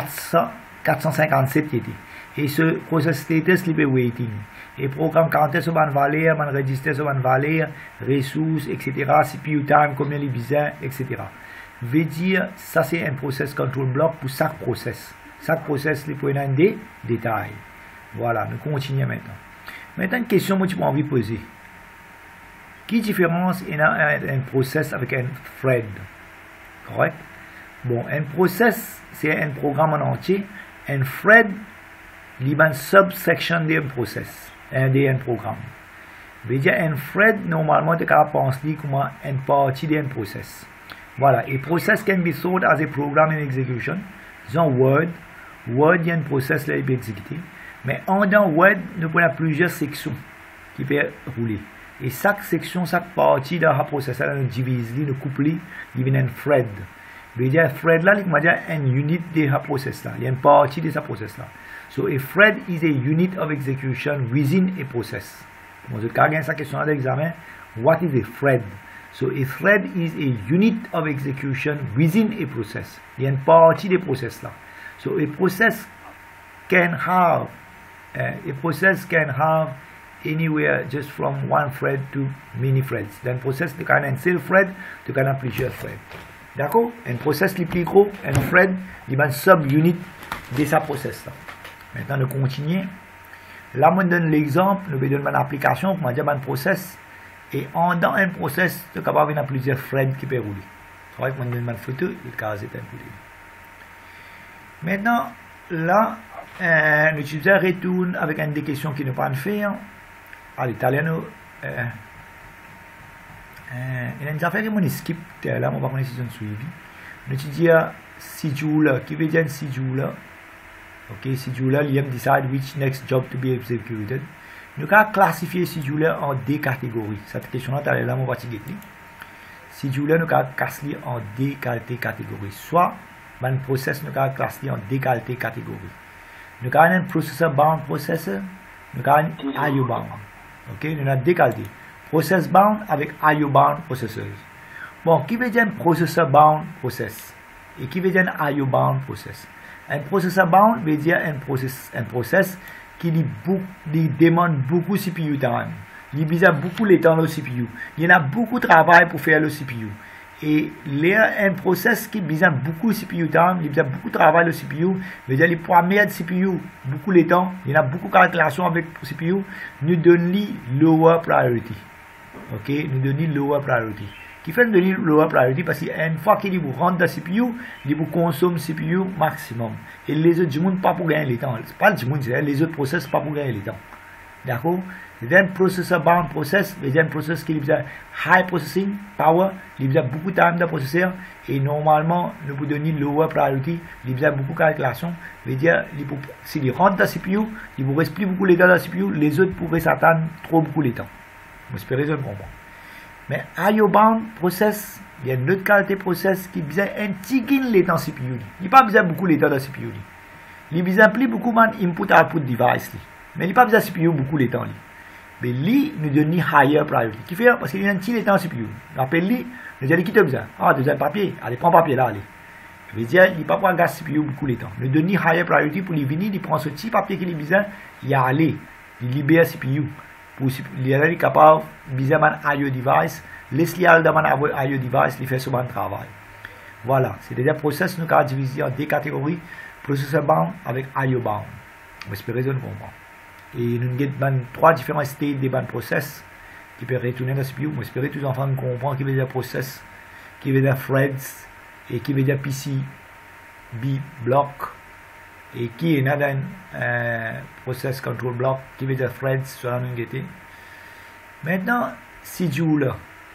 457 qui était. Et ce process status, il est waiting. Et programme quand sur bonne valeur, man register sur bonne valeur, ressources, etc. CPU time, combien il besoin, etc. Veut dire, ça c'est un process control block pour chaque process. Chaque process, il peut avoir des détails. Voilà, nous continuons maintenant. Maintenant, une question que tu peux envie de poser. Quelle différence il y a un process avec un thread? Correct? Bon, un process, c'est un programme en entier. Un thread, il y a une subsection d'un process, d'un programme. veut dire un thread, normalement, tu peux penser comme une partie d'un process. Voilà, et process can be thought as a program in execution. Disons Word, il y a un process qui peut exécuter. Mais dans Word, nous avons plusieurs sections qui peuvent rouler. Et chaque section, chaque partie dans le processeur, nous divise, nous couple, il y a un thread. veut dire thread là, il y a une unit de ce process là. Il y a une partie de ce process là. So a thread is a unit of execution within a process. Bon, je vais cette question à l'examen. What is a thread? So a thread is a unit of execution within a process. Il y a une partie des process là. So a process can have anywhere just from one thread to many threads. Dans un process, tu as un seul thread, tu as plusieurs threads. D'accord? Un process le plus gros, un thread, il y a une sub-unit de ce process là. Maintenant, nous continuons. Là, je donne l'exemple, je vais donner une application, je vais dire un process. Et dans un process, tu es capable d'avoir plusieurs threads qui peuvent rouler. Je vais donner une photo, le cas est un peu. Maintenant, là, l'utilisateur retourne avec une des questions qu'il ne peut pas faire. À l'italien, il y a une affaire qui m'a skip, là, on va prendre une décision suivie. L'utilisateur schedule, qui veut dire un schedule. Ok, scheduler, il decide which next job to be executed. Nous avons classifié scheduler en deux catégories. Cette question-là, tu as là, on va t'y guetter. Scheduler, nous avons classé en deux catégories. Soit, un process, nous avons classé en deux catégories. Nous avons un processor bound processor, nous avons un IO bound. Ok, nous avons deux qualités. Process bound avec IO bound processors. Bon, qui veut dire un processor bound process? Et qui veut dire un IO bound process? Un processor bound veut dire un process qui demande beaucoup de CPU time. Il besoin beaucoup de temps le CPU. Il y en a beaucoup de travail pour faire le CPU. Et un process qui besoin beaucoup de CPU time, il besoin beaucoup de travail le CPU, veut dire les premiers de CPU, beaucoup de temps, il y a beaucoup de calculations avec le CPU, nous donne lower priority. Ok, nous donne lower priority. Qui fait donner lower priority parce qu'une fois qu'il vous rentre dans la CPU, il vous consomme CPU maximum. Et les autres du monde pas pour gagner le temps. C'est pas le du monde, c'est les autres process pas pour gagner le temps. D'accord? C'est un processor bound process, c'est un process qui a high processing power, il a beaucoup de temps de processeur et normalement, nous vous donnons lower priority, il a beaucoup de calculations. Veut dire, s'il rentre dans la CPU, il vous reste plus beaucoup de temps dans la CPU, les autres pourraient s'attendre trop beaucoup de temps. J'espère que vous comprenez. Mais IO bound process, il y a une autre qualité de process qui a besoin un petit gain de temps CPU. Il n'y a pas besoin beaucoup de temps dans la CPU. Il a besoin plus beaucoup de input-output device. Mais il n'y a pas besoin de CPU beaucoup de temps. Mais lui, nous donne higher priority. Qui fait parce qu'il y a un petit temps CPU. Rappelle-lui, nous allons quitter besoin. Ah, deuxième papier. Allez, prends papier là, allez. Je veux dire, il n'y a pas besoin de CPU beaucoup de temps. Nous donne higher priority pour lui venir, il prend ce petit papier qu'il a besoin, il y a aller. Il libère CPU. Pour il est capable besoin d'un IO device, laisse-le aller dans un IO device, il fait ce bon travail. Voilà, c'est déjà le process nous avons divisé en deux catégories, processor bound avec IO bound. J'espère que vous comprenez. Et nous avons trois différents states des process qui peuvent retourner dans la CPU. J'espère que tous les enfants comprennent qui veut dire process, qui veut dire threads et qui veut dire PCB block. Et qui est dans un process control block qui veut dire threads sur la unité. Maintenant, scheduler.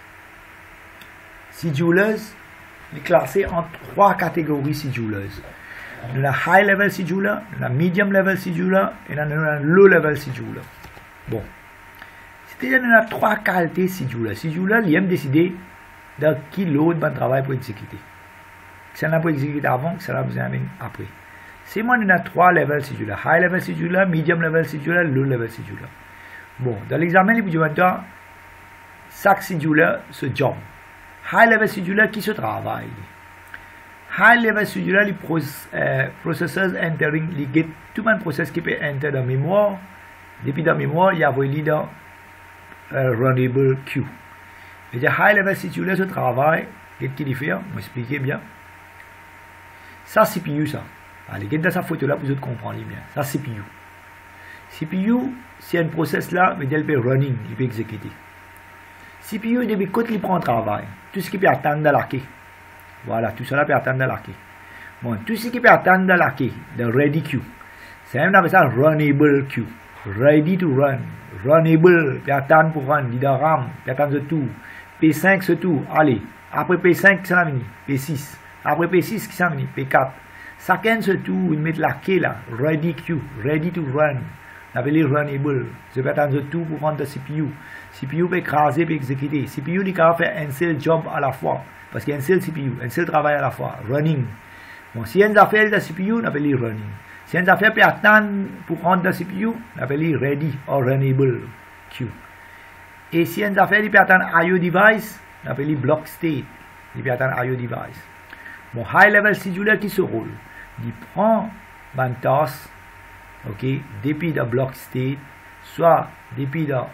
Schedulers est classé en trois catégories schedulers. Nous avons high level scheduler, nous avons medium level scheduler et nous avons low level scheduler. Bon. C'est-à-dire nous avons trois qualités scheduler. Scheduler, il aime décider de qui l'autre va travailler pour exécuter. Ça n'a pas exécuté avant, ça n'a besoin après. C'est moi, nous avons trois levels scheduler. High level scheduler, medium level scheduler, low level scheduler. Bon, dans l'examen, il vous dit chaque scheduler se job. High level scheduler qui se travaille. High level scheduler, les processors entering, les get tout le process qui peut entrer dans la mémoire. Depuis la mémoire, il y a dans runnable queue. Et le high level scheduler se travaille. Qu'est-ce qu'il fait? Je vais m'expliquer bien. Ça, c'est CPU, ça. Allez, regardez dans sa photo là pour que vous compreniez bien. Ça, c'est CPU. CPU, c'est un process là, mais il peut running, il peut exécuter. CPU, depuis quand il prend travail, tout ce qui peut attendre dans la queue. Voilà, tout cela peut attendre dans la queue. Bon, tout ce qui peut attendre dans la queue, de ready queue. C'est même appelle ça runnable queue. Ready to run. Runnable, peut attendre pour run, leader RAM, peut attendre de tout. P5 c'est tout. Allez, après P5, ça va venir. P6. Après P6, qui ça va venir? P4. Chacun se tout, il met la clé là, ready queue, ready to run. On appelle les runnable. Je vais attendre tout pour rendre le CPU. CPU peut écraser, peut exécuter. CPU il peut faire un seul job à la fois. Parce qu'il y a un seul CPU, un seul travail à la fois. Running. Bon, si il y a une affaire de CPU, on appelle les running. Si il y a une affaire peut attendre pour rendre le CPU, on appelle les ready or runnable queue. Et si il y a une affaire qui peut attendre IO device, on appelle les block state. Il peut attendre IO device. Bon, high level scheduler qui se roule. Il prend une tasse, ok, depuis le block state, soit depuis le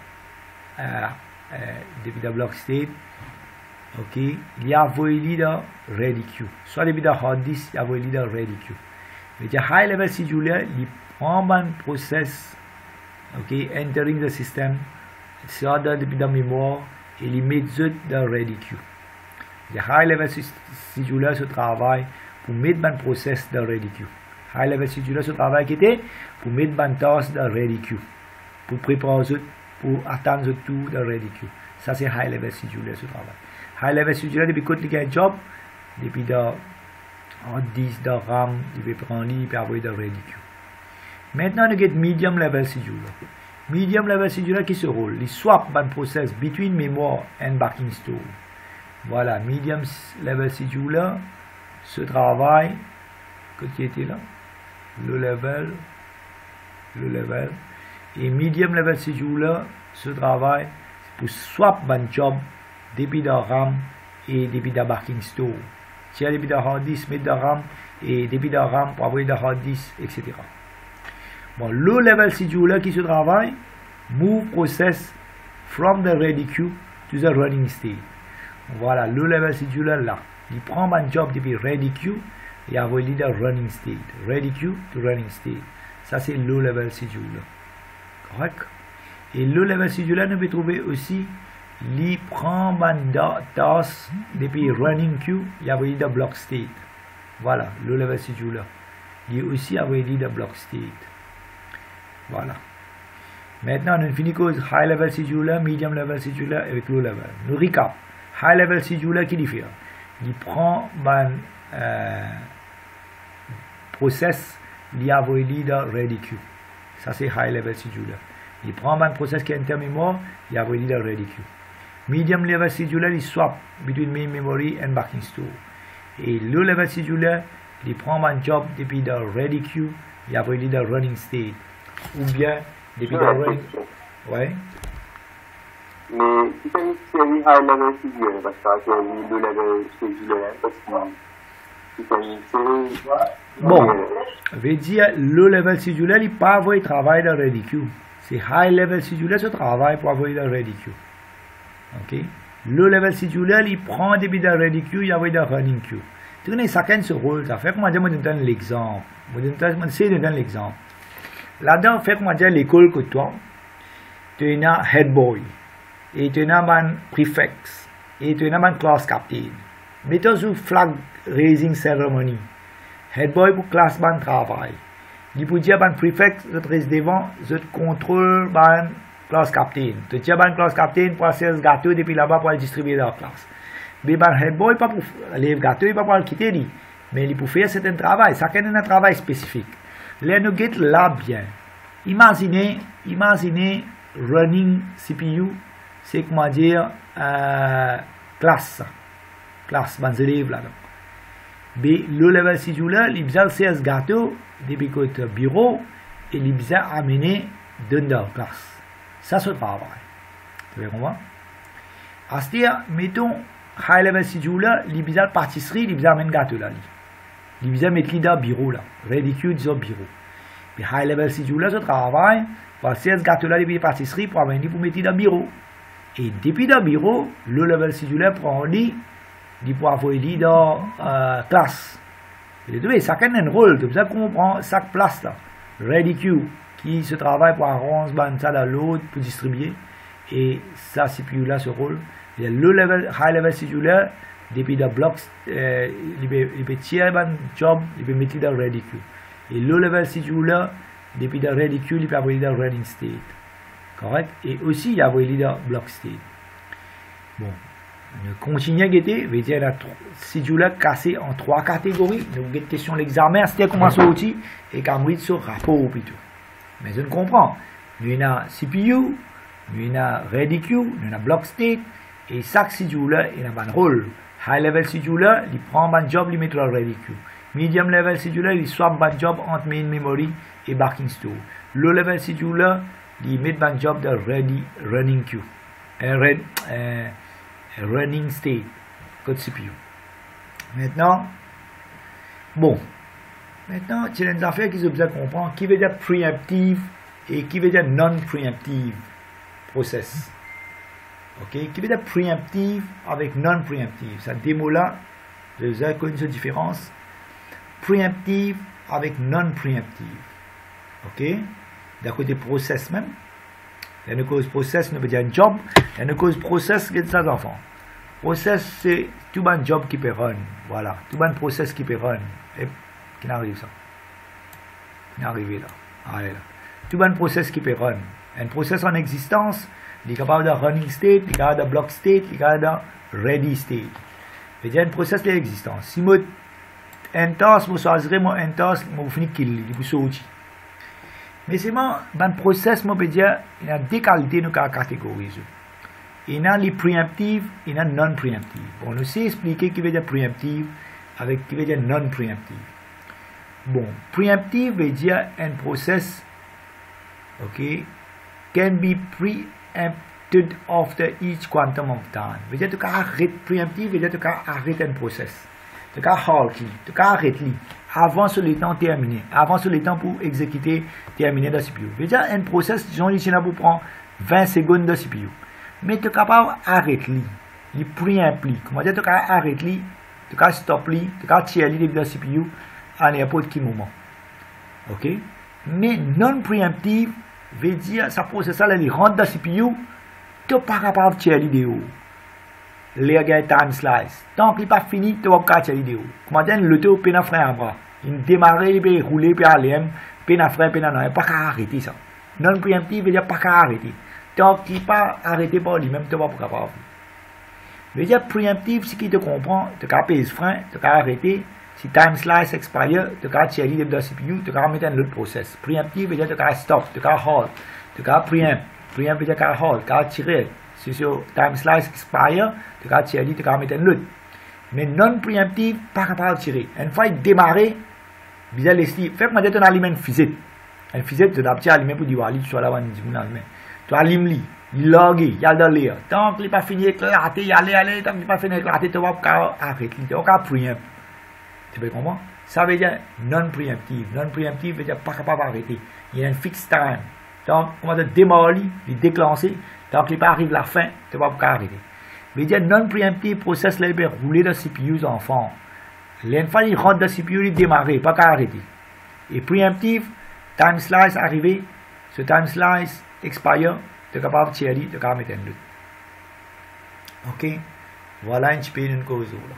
block state, ok, il y a envoyé dans ready queue, soit depuis le hard disk, il y a envoyé dans ready queue. Mais le high level scheduler, il prend un process, ok, entering the system, soit depuis la mémoire, et il met dans ready queue. Le high level scheduler se travaille pour mettre un process dans ready queue. High level scheduler se travaille qui était pour mettre un task dans ready queue. Pour préparer, pour attendre tout dans ready queue. Ça c'est high level scheduler se travaille. High level scheduler depuis quand il y a un job, depuis dans 10 dans RAM, il peut prendre il peut envoyer dans ready queue. Maintenant nous avons medium level scheduler. Medium level scheduler qui se roule, il swap un process between memory and backing store. Voilà, medium level scheduler se travaille, quand il était là, le level, et medium level scheduler se travaille pour swap un job depuis la RAM et depuis la backing store. Si il y a depuis la hard disk, mettre la RAM et depuis la RAM pour avoir la hard disk, etc. Bon, low level scheduler qui se travaille, move process from the ready queue to the running state. Voilà, low level scheduler là. Il prend un job depuis ready queue et envoie le dans running state. Ready queue to running state. Ça c'est low level scheduler. Correct? Et low level scheduler, nous pouvons trouver aussi il prend un task depuis running queue, il a envoyé de block state. Voilà, low level scheduler. Il aussi envoyé de block state. Voilà. Maintenant, on finit avec high level scheduler, medium level scheduler avec low level. Nous recap. High level scheduler qui diffère. Il prend un process, il a envoyé de ready queue. Ça c'est high level scheduler. Il prend un process qui est intermémoire, il a envoyé de ready queue. Medium level scheduler, il swap between main memory and backing store. Et low level scheduler, il prend un job depuis de ready queue, il a envoyé de running state. Ou bien depuis de running. Ouais. Mais si c'est une série high level scheduler, parce que c'est une low level scheduler, parce que c'est une série. Bon, veut dire low level scheduler, il pas envoyer travail de ready queue. C'est high level scheduler, ce travail pour envoyer de ready queue. Ok. Low level scheduler, il prend depuis de ready queue, il envoie de running queue. Tu connais chacun ce rôle. Ça fait que moi, je me donne l'exemple. Je donne l'exemple. Là-dedans, fait que moi, j'ai l'école que toi, tu as un head boy, et tu as un prefect, et tu as un class captain. Mettons sur flag raising ceremony. Head boy pour classe ban travail. Il peut dire ban prefect, je te reste devant, je te contrôle ban class captain. Tu dis ban class captain pour faire ce gâteau depuis là-bas pour le distribuer dans la classe. Mais ban head boy pas pour les gâteaux, il pas pour le quitter lui, mais il peut faire certain travail. Ça c'est un travail spécifique. Là nous get là bien. Imaginez running CPU, c'est comment dire classe ban élèves là. Mais le level scheduler, il besoin faire ce gâteau depuis côté bureau et il besoin amener dans la classe. Ça c'est le travail. Tu comprends? À ce dire, mettons high level scheduler, il besoin pâtisserie, il besoin amener gâteau là. Il besoin mettre dans le bureau là, ridicule dans le bureau. Mais high level scheduler, ce travail, pour faire ce gâteau là depuis la pâtisserie pour amener pour mettre dans le bureau. Et depuis le bureau, le level scheduler prend lui. Il peut envoyer dans la classe. Et ça a un rôle, c'est pour ça qu'on prend chaque place là. Ready queue, qui se travaille pour arranger ça dans l'autre, pour distribuer. Et ça, CPU là, ce rôle. Il y a le level, high level scheduler, depuis le bloc, il peut tirer un job, il peut mettre dans ready queue. Et le level scheduler, depuis le ready queue, il peut envoyer dans running state. Correct? Et aussi, il a envoyé dans block state. Bon. Nous continuons à guetter, veut dire la scheduler cassé en 3 catégories. Nous guettons question l'examen, c'était comment ça outil et quand on sur rapport plutôt. Mais je ne comprends. Nous avons CPU, nous avons ready queue, nous avons block state et chaque scheduler il a un rôle. High level scheduler, il prend un job, il met dans ready queue. Medium level scheduler, il swap un job entre main memory et backing store. Low level scheduler, il met un job de ready running queue. Running state code CPU. Maintenant, tu as des affaires qui sont besoin de comprendre qui veut dire preemptive et qui veut dire non-preemptive process. Ok, qui veut dire preemptive avec non-preemptive. Cette démo là, vous avez connu cette différence. Preemptive avec non-preemptive. Ok, d'un côté process même. Il y a une cause process, nous veut dire un job. Il y a une cause process qui est de ça enfants. Process, c'est tout un job qui peut run. Voilà. Tout un process qui peut run. Et qui n'arrive ça. Qui n'arrive là. Allez là. Tout un process qui peut run. Un process en existence, il est capable de running state, il est capable de block state, il est capable de ready state. Il y a un process qui est existence. Si moi, un task, je choisirais moi un task, je finis kill, il faut sortir. Mais c'est moi, dans le process, je peux dire, il y a deux qualités nous catégoriser. Il y a les préemptives, il y a non préemptives. Bon, nous sait expliquer qui veut dire préemptive avec qui veut dire non préemptive. Bon, préemptive veut dire un process, ok, can be preempted after each quantum of time. Veut dire que tu arrêtes préemptive, veut dire que tu arrêtes un process. Tu halt, tu arrêtes avant le temps terminé, avant le temps pour exécuter terminer la CPU. Veut dire un process, disons ici là pour prendre 20 secondes de CPU. Mais tu es capable d'arrêter, il préempte. Comment dire, tu es capable d'arrêter, tu es capable de stopper, tu es capable de tirer de la CPU à n'importe quel moment. Ok? Mais non préemptive veut dire, ça process là, il rentre dans la CPU tu n'es pas capable de tirer l'idée. Les gars, time slice. Tant qu'il n'est pas fini, tu vas pas tirer l'idée. Comment dire, le taux peine à frein à bras. Il démarre, il peut rouler, puis aller, peine à frein, peine à non. Il n'y a pas qu'à arrêter ça. Non préemptif veut dire pas qu'à arrêter. Tant qu'il n'est pas arrêté par lui-même, tu ne vas pas capable. Veut dire préemptif, c'est qui te comprend, tu as payé ce frein, tu as arrêté. Si time slice expire, tu as tirer l'idée de la CPU, tu as mettre un autre process. Préemptif veut dire tu as stop, tu as halt, tu as preempt. Preempt veut dire tu as halt, tu as tiré. Si sur time slice expire, tu as tirer l'idée, tu as mettre un autre. Mais non préemptif, pas capable de tirer. Une fois il démarre, bizarre les styles. Fais-moi dire ton aliment physique. Un physique, tu as petit aliment pour dire, tu sois là, tu allumes lui. Il log, il y a dans l'air. Tant qu'il n'est pas fini d'éclater, il allez, tant qu'il n'est pas fini d'éclater, tu vas arrêter, tu vas préempter. Tu peux comprendre? Ça veut dire non préemptive. Non préemptive veut dire pas capable d'arrêter. Il y a un fixed time. Donc, on va démarrer, il déclencher. Tant qu'il n'est pas arrivé à la fin, tu vas pas arrêter. Veut dire non préemptive, process là, il peut rouler dans le CPU enfant. Une fois il rentre dans le CPU, il démarre, pas qu'à arrêter. Et préemptive, time slice arrivé, ce time slice expire, tu es capable de tirer, tu es capable de mettre un doute. Ok? Voilà un petit peu une cause là.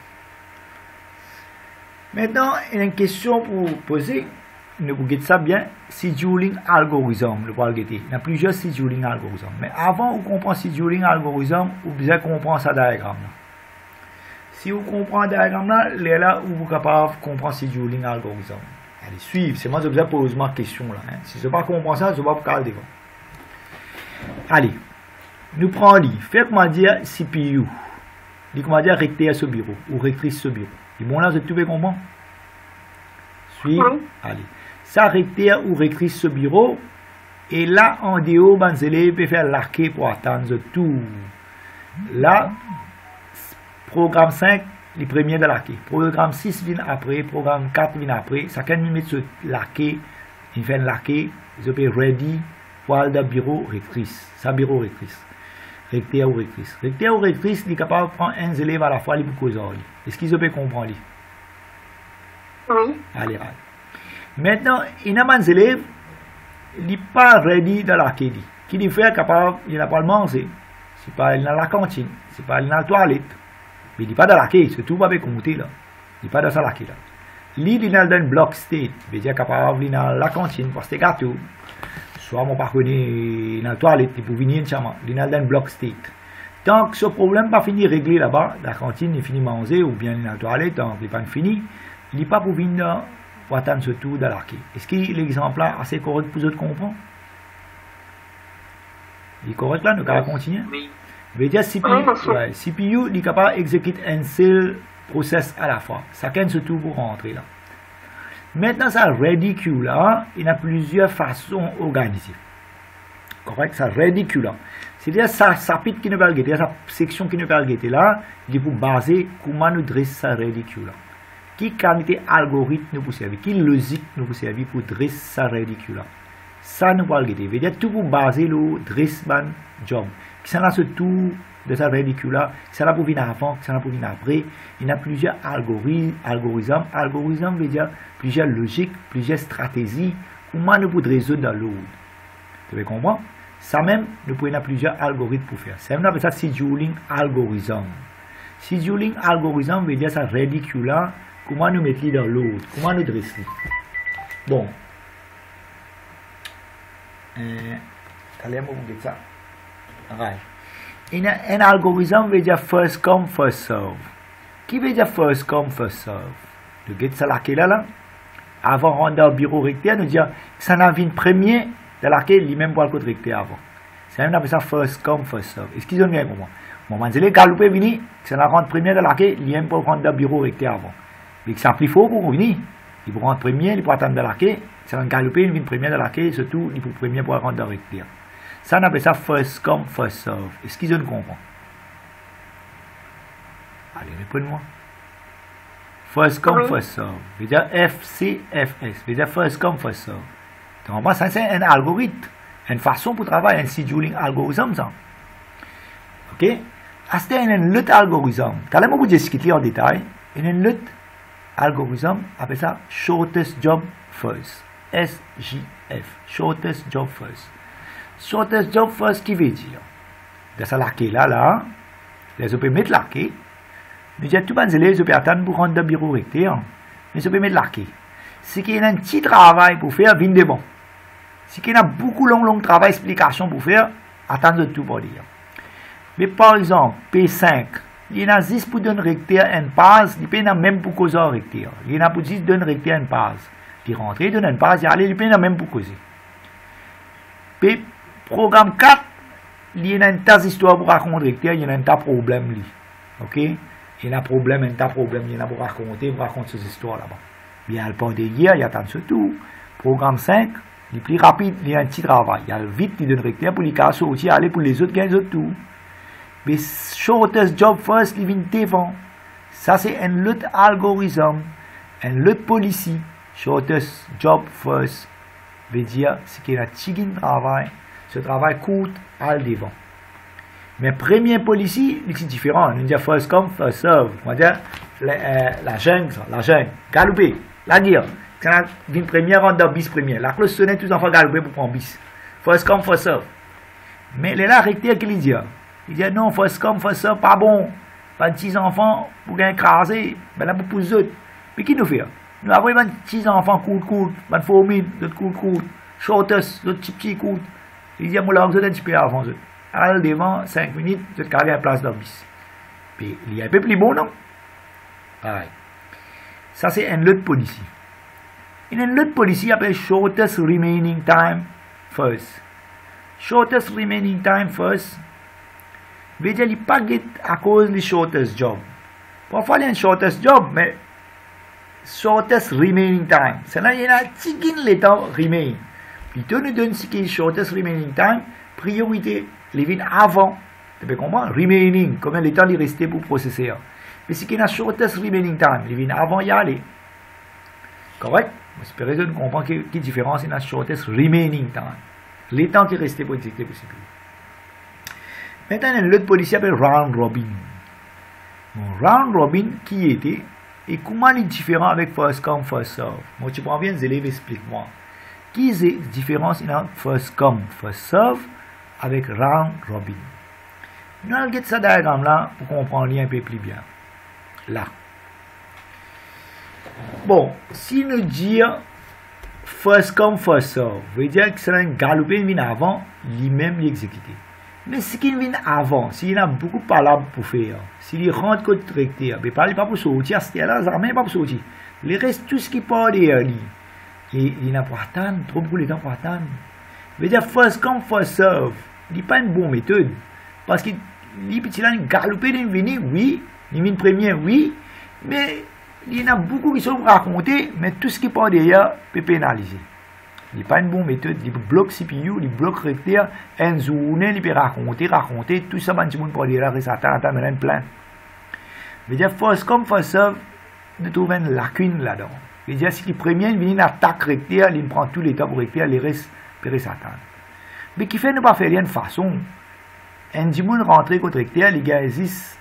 Maintenant, il y a une question pour poser. Nous regardons ça bien. Scheduling algorithme. Il y a plusieurs scheduling algorithmes. Mais avant de comprendre scheduling algorithme, vous devez comprendre ce diagramme. Si vous comprenez ce diagramme, là, vous êtes capable de comprendre scheduling algorithme. Allez, suivre. C'est moi qui vous pose ma question là. Si je ne pas comprendre ça, je ne vais pas vous calmer devant. Allez, nous prenons. Faites-moi dire CPU. Dites-moi dire recteur ce bureau ou rectrice ce bureau. Et bon là, vous pouvez comprendre? Suivez. Oui. Allez. Ça, recteur ou rectrice ce bureau. Et là, en déo, les élèves peuvent faire l'arqué pour attendre tout. Là, programme 5, les premiers de l'arqué. Programme 6 vient après. Programme 4 vient après. Ça, quand ils mettent ce l'arqué, ils font l'arqué. Ils peuvent ready pour aller dans le bureau rectrice. Ça, bureau rectrice. Recteur ou rectrice. Recteur ou rectrice, il est capable de prendre un élève à la fois pour causer. Est-ce qu'ils peuvent comprendre? Oui. Allez, allez. Maintenant, il y a des élèves, il n'est pas ready dans la quai. Qui dit fait capable, il n'a pas le manger. C'est pas dans la cantine, c'est pas dans la toilette. Mais il n'est pas dans la quai, c'est tout va bien compter là. Il n'est pas dans la quai là. Il est dans le block state, il veut dire capable il dans la cantine pour ces gâteaux. Soit mon partenaire dans la toilette, il peut venir entièrement. Il est dans le block state. Tant que ce problème n'est pas fini réglé là-bas, la cantine est fini manger ou bien dans la toilette, tant qu'il n'est pas fini, il n'est pas pour venir pour attendre ce tour dans l'arqué. Est-ce que l'exemple là assez correct pour vous comprendre? Il est correct là, nous allons continuer. Oui. Veut dire CPU, il est capable d'exécuter un seul process à la fois. Ça canne ce tour pour rentrer là. Maintenant, ça ready queue là, il y a plusieurs façons organisées. Correct? Ça ready queue là. C'est-à-dire ça pite qui ne peut pas guetter, sa section qui ne peut pas guetter là, il est pour baser comment nous dresser ça ready queue là. Qui qualité algorithme nous peut servir, qui logique nous peut servir pour dresser ça ready queue là. Ça nous peut guetter. Veut dire tout pour baser le dress ban job. Qui s'en a ce tour de sa ready queue là, qui s'en a pour venir avant, qui s'en a pour venir après. Il y a plusieurs algorithmes. Algorithme veut dire plusieurs logiques, plusieurs stratégies. Comment nous pouvons résoudre dans l'autre. Tu veux comprendre? Ça même, nous pouvons avoir plusieurs algorithmes pour faire. C'est même appelle ça scheduling algorithm. Scheduling algorithm veut dire ça ready queue là. Comment nous mettre dans l'autre? Comment nous dresser? Bon. Allez, moi vous dites ça. Right. Un algorithme veut dire first come, first serve. Qui veut dire first come, first serve? Nous dites ça là. Avant de rentrer dans le bureau recteur, nous disons que ça n'a vu une première de laquelle il même pas le code recteur avant. C'est même appelé ça first come, first serve. Est-ce qu'ils ont bien compris? Bon, man, c'est les galopés venir, ça n'a rentre première de laquelle il même pas rentrer dans le bureau recteur avant. Mais ça plus faux pour venir. Il peut rentrer premier, il peut attendre de laquelle, c'est un galopé, il vient première de laquelle, surtout il peut premier pour rentrer dans le recteur. Ça on appelle ça first come, first serve. Est-ce qu'ils ont compris? Allez, répondez-moi. First come, first serve. Veut dire FCFS. Veut dire first come, first serve. Donc, moi, ça c'est un algorithme. Une façon pour travailler, un scheduling algorithme, ça. Ok? C'est un autre algorithme. Quand même, vous discutez en détail. Un autre algorithme, appelle ça shortest job first. SJF. Shortest job first. Shortest job first, qui veut dire? de ça laqué là, les peut mettre laqué. Nous disons tout les élèves, ils peuvent attendre pour rendre le bureau recteur, mais ils peuvent mettre laqué. Si il y a un petit travail pour faire, viens de bon. Si il y a beaucoup de long travail, explication pour faire, attendez tout pour dire. Mais par exemple, P5, il y en a 10 pour donner recteur une passe, il y en a même pour causer recteur. Il y en a pour 10 donner recteur une passe. Il rentre, il donne une passe, il y en a même pour causer. Puis, programme 4, il y a une tas d'histoires pour raconter recteur, il y a un tas de problèmes. Ok? Il y a un problème, il y en a pour raconter ces histoires là-bas. Il y a le pas de hier, il y a tant surtout. Programme 5, il est plus rapide, il y a un petit travail. Il y a vite, il donne recteur pour les cas sortir, aller pour les autres, les autres tout. Mais shortest job first, il vient devant. Ça, c'est un autre algorithme, un autre policy. Shortest job first veut dire c'est qu'il y a un petit travail. Ce travail coûte à le devant. Mais premier policy, c'est différent. On dit first come, first serve. On dit la jeune, galoper, la dire. Quand on vient première, on donne bis première. La cloche sonne, tous les enfants galoper pour prendre bis. First come, first serve. Mais il est là, recteur qui dit. Il dit non, first come, first serve, pas bon. Pas de petits enfants pour écraser. Ben là, pour pousser d'autres. Mais qui nous fait? Nous avons des petits enfants court, des fourmis, d'autres court, shortest, d'autres petits court. Il dit, moi, là, vous êtes un petit peu avant eux. Alors, devant 5 minutes, vous êtes carré à la place d'un bis. Puis, il y a un peu plus bon, non? Pareil. Ça, c'est un autre policy. Il y a une autre policy appelée shortest remaining time first. Shortest remaining time first veut dire qu'il n'est pas à cause du shortest job. Parfois, il y a un shortest job, mais shortest remaining time. C'est là, il y a un petit le temps remain. Plutôt, nous donne ce qui est shortest remaining time, priorité, les vignes avant. Tu peux comprendre? Remaining, combien de temps il restait pour processer. Mais ce qui est un shortest remaining time, les vignes avant y aller. Correct? J'espère que vous comprenez quelle différence il y a shortest remaining time. Les temps qui restaient pour exécuter possible. Maintenant, il y a l'autre policier appelé round robin. Bon, round robin, qui était et comment il est différent avec first come, first serve? Moi, tu prends bien les élèves, explique-moi. Qui est la différence entre first come, first serve avec round robin? Nous allons regarder ce diagramme là pour comprendre un peu plus bien. Là. Bon, si nous disons first come, first serve, veut dire que c'est un galopé qui vient avant, lui-même l'exécuter. Mais ce qui vient avant, s'il y a beaucoup de palabres pour faire, s'il rentre contre le recteur, il ne parle pas pour sortir, c'est là, ça ne pas pour sortir. Il reste tout ce qui part derrière lui. Et il n'a pas attendre, trop beaucoup de temps pour attendre. Il veut dire first come, first serve. Il n'est pas une bonne méthode. Parce qu'il a une galopée il vient, oui, il vient premier, oui, mais il y en a beaucoup qui sont racontés, mais tout ce qui part derrière peut pénaliser. Il n'est pas une bonne méthode. Il bloque CPU, il bloque recteur, un journée, il peut raconter, tout ça, tout le monde peut dire, attends, une plainte. Il veut dire, first come, first serve, nous trouvons une lacune là-dedans. Il veut dire, si le premier vient attaque recteur, il prend tous les temps pour recteur, les restes peut s'attendre. Mais qui fait ne pas faire rien de façon. Un monde rentre contre recteur, il gagne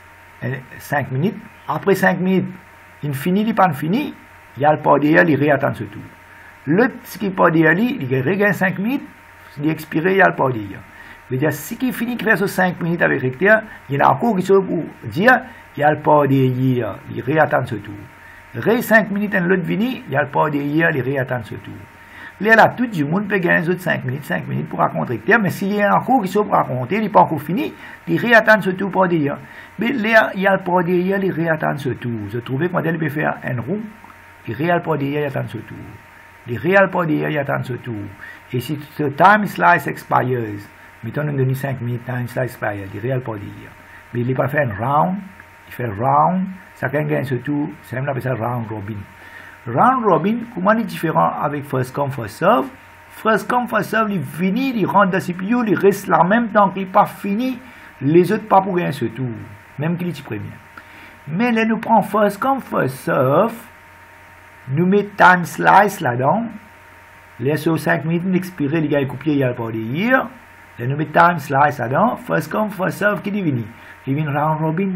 5 minutes. Après 5 minutes, il finit, il n'est pas fini, il y a le pas derrière, il réattend ce tout. L'autre, ce qui n'est pas derrière lui, il regagne 5 minutes, il est expiré, il y a le pas derrière. C'est-à-dire, si il finit de faire ce 5 minutes avec recteur, il y en a encore qui sont pour dire, il y a le pas derrière, il réattend ce tout. Ré 5 minutes, et l'autre vini, il y a le pas derrière, il réattend ce tout. Là, tout le monde peut gagner les autres 5 minutes pour raconter recteur, mais s'il y a encore qui sont pour raconter, il n'est pas encore fini, il réattend ce tout pas derrière. Mais là, il y a le pas derrière, il réattend ce tout. Je trouvais qu'on peut faire un rond, il réattend pas derrière, il attend ce tout. Les réels pas derrière, il attend ce tour. Et si ce time slice expires, mettons nous donne 5 minutes, time slice expires, les réels pas derrière. Mais il n'est pas fait un round, il fait round, chacun gagne ce tour, c'est même appelé ça round robin. Round robin, comment il est différent avec first come, first serve? First come, first serve, il finit, il rentre dans CPU, il reste là en même temps qu'il n'est pas fini, les autres pas pour gagner ce tour, même qu'il est premier. Mais là, nous prenons first come, first serve, nous mettons time slice là-dedans. Laissez 5 minutes expirer, les gars, copier, il y a pas de hier. Là, nous mettons time slice là-dedans. First come, first serve, qui divine? Il vient round robin.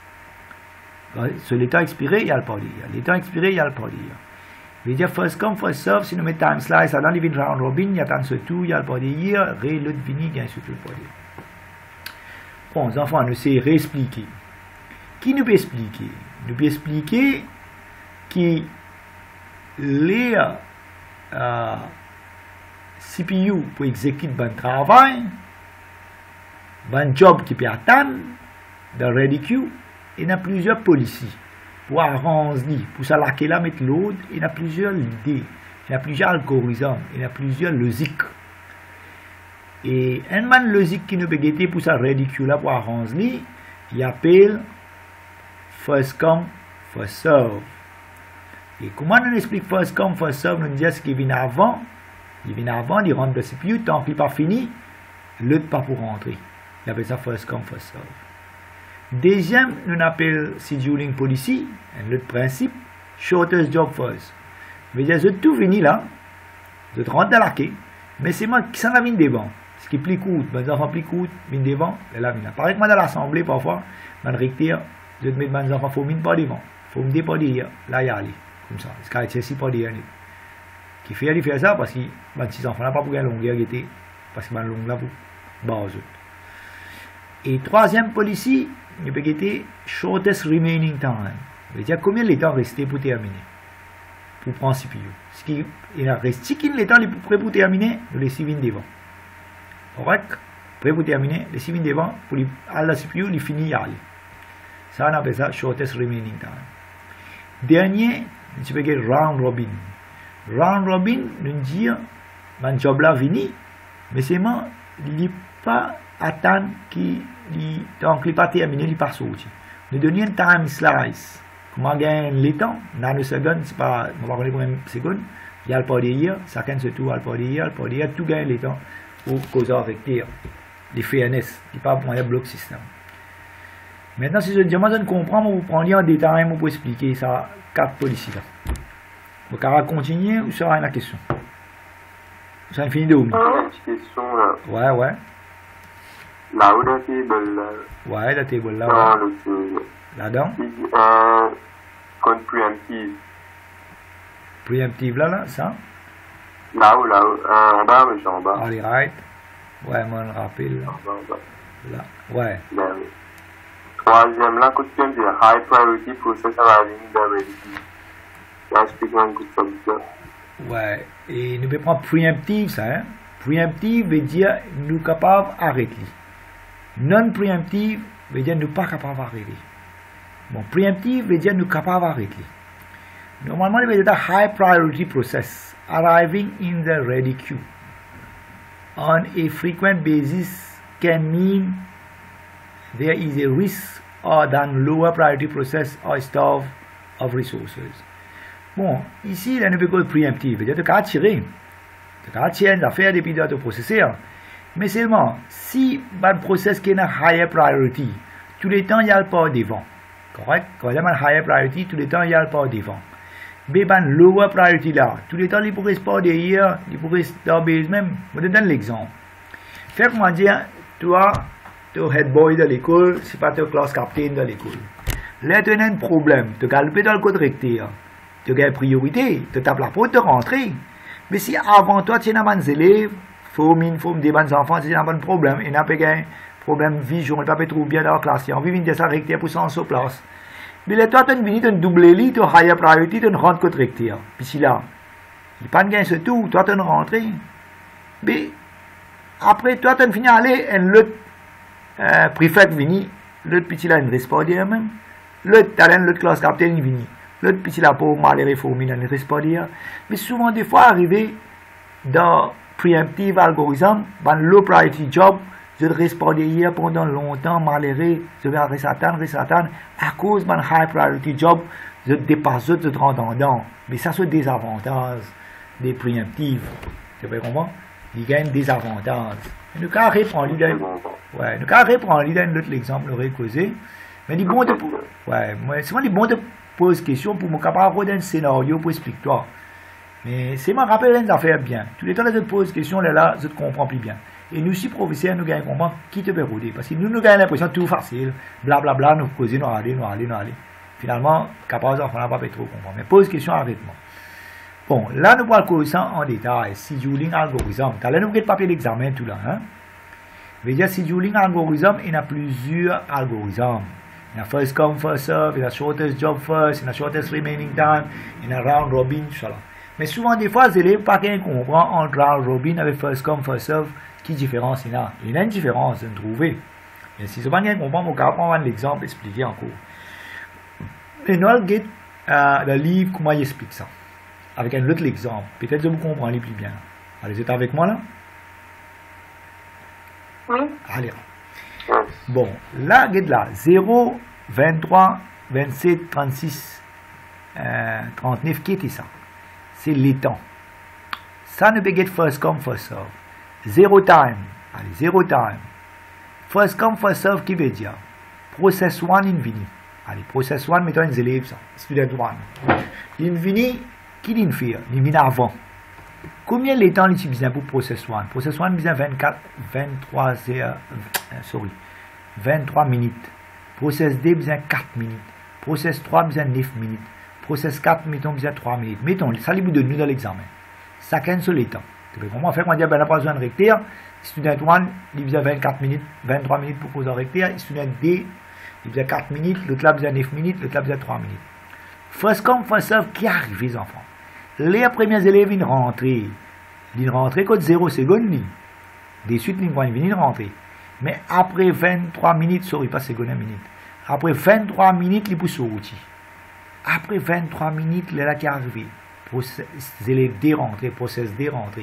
Sur les temps expirés, il y a le pas de hier. Les temps expirés, il y a le pas de hier. Je veux dire, first come, first serve, si nous mettons time slice là-dedans, il vient round robin, il y a tant ce tout, il y a le pas de hier. L'autre vini, il y a ce tout le pas de hier. Bon, les enfants, nous c'est réexpliquer. Qui nous peut expliquer? Nous peut expliquer que les CPU pour exécuter un travail, un job qui peut attendre, dans Ready Queue, il y a plusieurs policiers. Pour arranger, pour ça laquer la mettre l'autre, il y a plusieurs idées, il y a plusieurs algorithmes, il y a plusieurs logiques. Et un man logique qui nous peut guetter pour ça Ready Queue là pour arranger, il appelle first come, first serve. Et comment on explique first come, first serve? Nous disons ce qui vient avant, il rentre le CPU, tant qu'il n'est pas fini, l'autre pas pour rentrer. Il appelle ça first come, first serve. Deuxième, nous appelons scheduling policy, un autre principe, shortest job first. Je veux dire, je tout fini là, je rentre dans la quai, mais c'est moi qui s'en a mis devant. Ce qui est plus court, mes enfants plus court, mis devant, et là, pareil que moi dans l'assemblée, parfois, je retire, je mets mes enfants, il faut pas devant, il faut me pas derrière, là, il y a aller, comme ça. Ce qui est pas derrière. Qui fait, il fait ça parce que mes petits enfants n'ont pas pour une longueur qui était, parce que mes longueur là, pour base. Et troisième policy, il peut être shortest remaining time. C'est-à-dire combien de temps resté pour terminer, pour prendre CPU. Ce qui reste, le temps prêt pour terminer, nous les civils devant. Correct? Prêt pour terminer, les civils devant, pour aller la CPU, il finit à aller. Ça, on appelle ça shortest remaining time. Dernier, tu peux dire round robin. Round robin, nous dire, mon job là fini, mais c'est moi, il n'est pas attendre qu'il n'est pas terminé, il n'est pas sorti. Nous donnons un time slice. Comment gagner les temps? Nanosecondes, c'est pas, on va parler pour une seconde. Il y a le pas d'hier, chacun se trouve le pas d'hier, tout gagne les temps pour causer avec les fairness, il n'y a pas pour un bloc système. Maintenant, si je demande de comprendre, vous prenez en détail pour expliquer ça, 4 policiers là. Donc, on va continuer ou ça va la question? Ça a fini de où? Une question là. Ouais. Là où la table là. Ouais, la table là. Non, le là-dedans? Compte préemptive. Préemptive là, ça? Là où, en bas, mais en bas. Allez, right. Ouais, moi, je rappelle. En bas. Là, ouais. Là, oui. Troisième là, question de high priority process arriving the ready. Là, je peux un coup comme ça. Ouais, et nous pouvons prendre préemptive, ça, hein? Préemptive veut dire nous capables d'arrêter. Non préemptive veut dire nous pas capables d'arrêter. Bon, préemptive veut dire nous capables d'arrêter. Normalement, il veut dire high priority process arriving in the ready queue on a frequent basis can mean there is a risk or than lower priority process or starve of resources. Bon, ici, il y a une école préemptive, c'est-à-dire que tu as tiré une affaire depuis de processeur, mais seulement si un process qui est une higher priority, tous les temps il y a le pas devant, correct? Quand il y a une higher priority, tous les temps il y a le pas devant. Mais une lower priority là, tous les temps il pourrait se pas derrière, il pourrait se dans base même. Je te donne l'exemple. Fait comment dire, toi, tu es head boy de l'école, c'est pas ton class captain de l'école. Là, tu as un problème, tu as galopé dans le code recteur. Tu as une priorité, tu tapes la porte de rentrer. Mais si avant toi, tu as des élèves, faut des bons enfants, tu as un problème, et n'a pas un problème de vision, tu n'as pas trouvé bien dans la classe, on vit une ça recteur pour s'en sur place. Mais là, toi, tu as une double élite, tu as higher priority, tu as une rentre côté recteur. Puis si là, il n'y a pas de gain sur tout, toi, tu as une rentrée. Mais après, toi, tu as fini à aller, et l'autre préfet vini, l'autre petit là, il ne reste pas dire même. L'autre, tu as l'autre classe captain, il vini. L'autre petit là pour mal réformer, il ne reste pas dire. Mais souvent, des fois, arrivé dans preemptive algorithm, dans low priority job, je ne reste pas dire pendant longtemps, malheureux, je vais rester attendre, à cause de mon high priority job, je dépasse, je te rends dedans. Mais ça, c'est des avantages des preemptives. Tu comprends? Il gagne des avantages. Nous, quand on reprend l'autre exemple, le récusé, mais il est bon de. Ouais, c'est moi, il est bon de poser question pour me capable d'un scénario pour expliquer toi. Mais c'est moi rappeler une affaire bien. Tous les temps que je te pose question là, je te comprends plus bien. Et nous, si professeurs, nous gagnons comprendre qui te peut rouler. Parce que nous gagnons l'impression que tout facile, blablabla, nous causer, nous aller. Finalement, capable, on n'a pas trop comprendre. Mais pose question arrête-moi. Bon, là, nous voyons ça en détail. Scheduling algorithm. Là, nous avons le papier d'examen tout là. Hein? veut dire scheduling algorithm, il y a plusieurs algorithmes. Il y a first come, first serve, il y a shortest job first, il y a shortest remaining time, il y a round robin, tout ça. Mais souvent, des fois, les élèves pas qu'ils comprennent entre round robin avec first come, first serve, qui différence il y a. Il y a une différence, vous trouvez. Mais si ce pas qu'ils comprennent, on va prendre l'exemple, expliquer encore. Et nous, le livre, comment il explique ça. Avec un autre exemple. Peut-être que vous comprenez plus bien. Allez, vous êtes avec moi là? Oui. Allez. Bon, là, regarde là. 0, 23, 27, 36, 39, qui était ça? C'est les temps. Ça ne peut être first come, first serve. 0 time. Allez, 0 time. First come, first serve, qui veut dire? Process 1 infini. Allez, process 1, mettons les élèves, ça. Student 1. L'infini, qui l'infini? L'infini avant. Combien de temps il besoin pour process 1? Process 1 besoin 23 minutes. Process 2 besoin 4 minutes. Process 3 besoin 9 minutes. Process 4 mettons besoin 3 minutes. Mettons, ça les bout de nous dans l'examen. Chacun sur les temps. Comment faire quand on dit ben on a pas besoin de rectifier? Student 1, il besoin 24 minutes, 23 minutes pour poser un rectifier. Student 2, il besoin 4 minutes, l'autre là besoin 9 minutes, l'autre là besoin 3 minutes. First come, first serve, qui arrive les enfants? Les premiers élèves viennent rentrer. Ils rentrent quand 0 secondes. Des suites, ils viennent rentrer. Mais après 23 minutes, sorry, pas seconde, minute. Après 23 minutes, ils poussent au outil. Après 23 minutes, les là qui arrivent. Les élèves dérentrer, process dérentrer.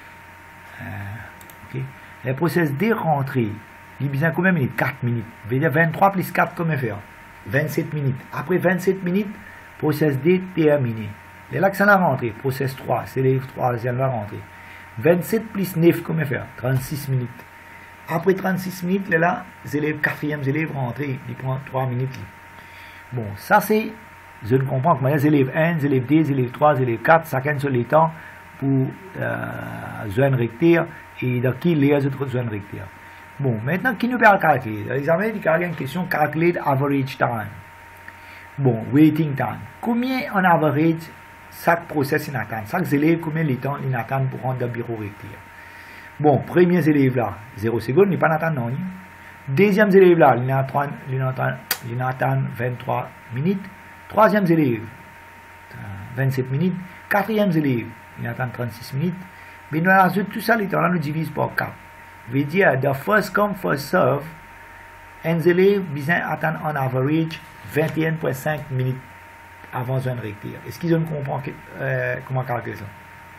Okay. Les process dérentrer, ils ont besoin de combien de minutes? 4 minutes. Veut dire 23 plus 4, comment faire? 27 minutes. Après 27 minutes, process D terminé. Les là que ça a rentré, process 3, c'est les 3 va rentrer. 27 plus 9, comment faire? 36 minutes. Après 36 minutes, là, les élèves, 4e élève rentré, ils prennent 3 minutes. Bon, ça c'est, je ne comprends pas, les élèves 1, les élèves 2, les élèves 3, les élèves 4, chacun sur les temps pour zone recteur et dans qui les autres zones recteur. Bon, maintenant, qui nous peut calculer? L'examen, il y a une question, calculate average time. Bon, waiting time. Combien en average chaque process il attend? Chaque élève, combien de temps il attend pour rendre le bureau recteur? Bon, premier élève là, 0 secondes, il n'y a pas d'attente, non. Deuxième élève là, il attend 23 minutes. Troisième élève, 27 minutes. Quatrième élève, il attend 36 minutes. Mais nous ajoutons tout ça, les temps là, nous divise par 4. Veut dire, the first come, first serve, un élève besoin attendre en average 21,5 minutes avant un recteur. Est-ce qu'ils ont compris comment calculer ça?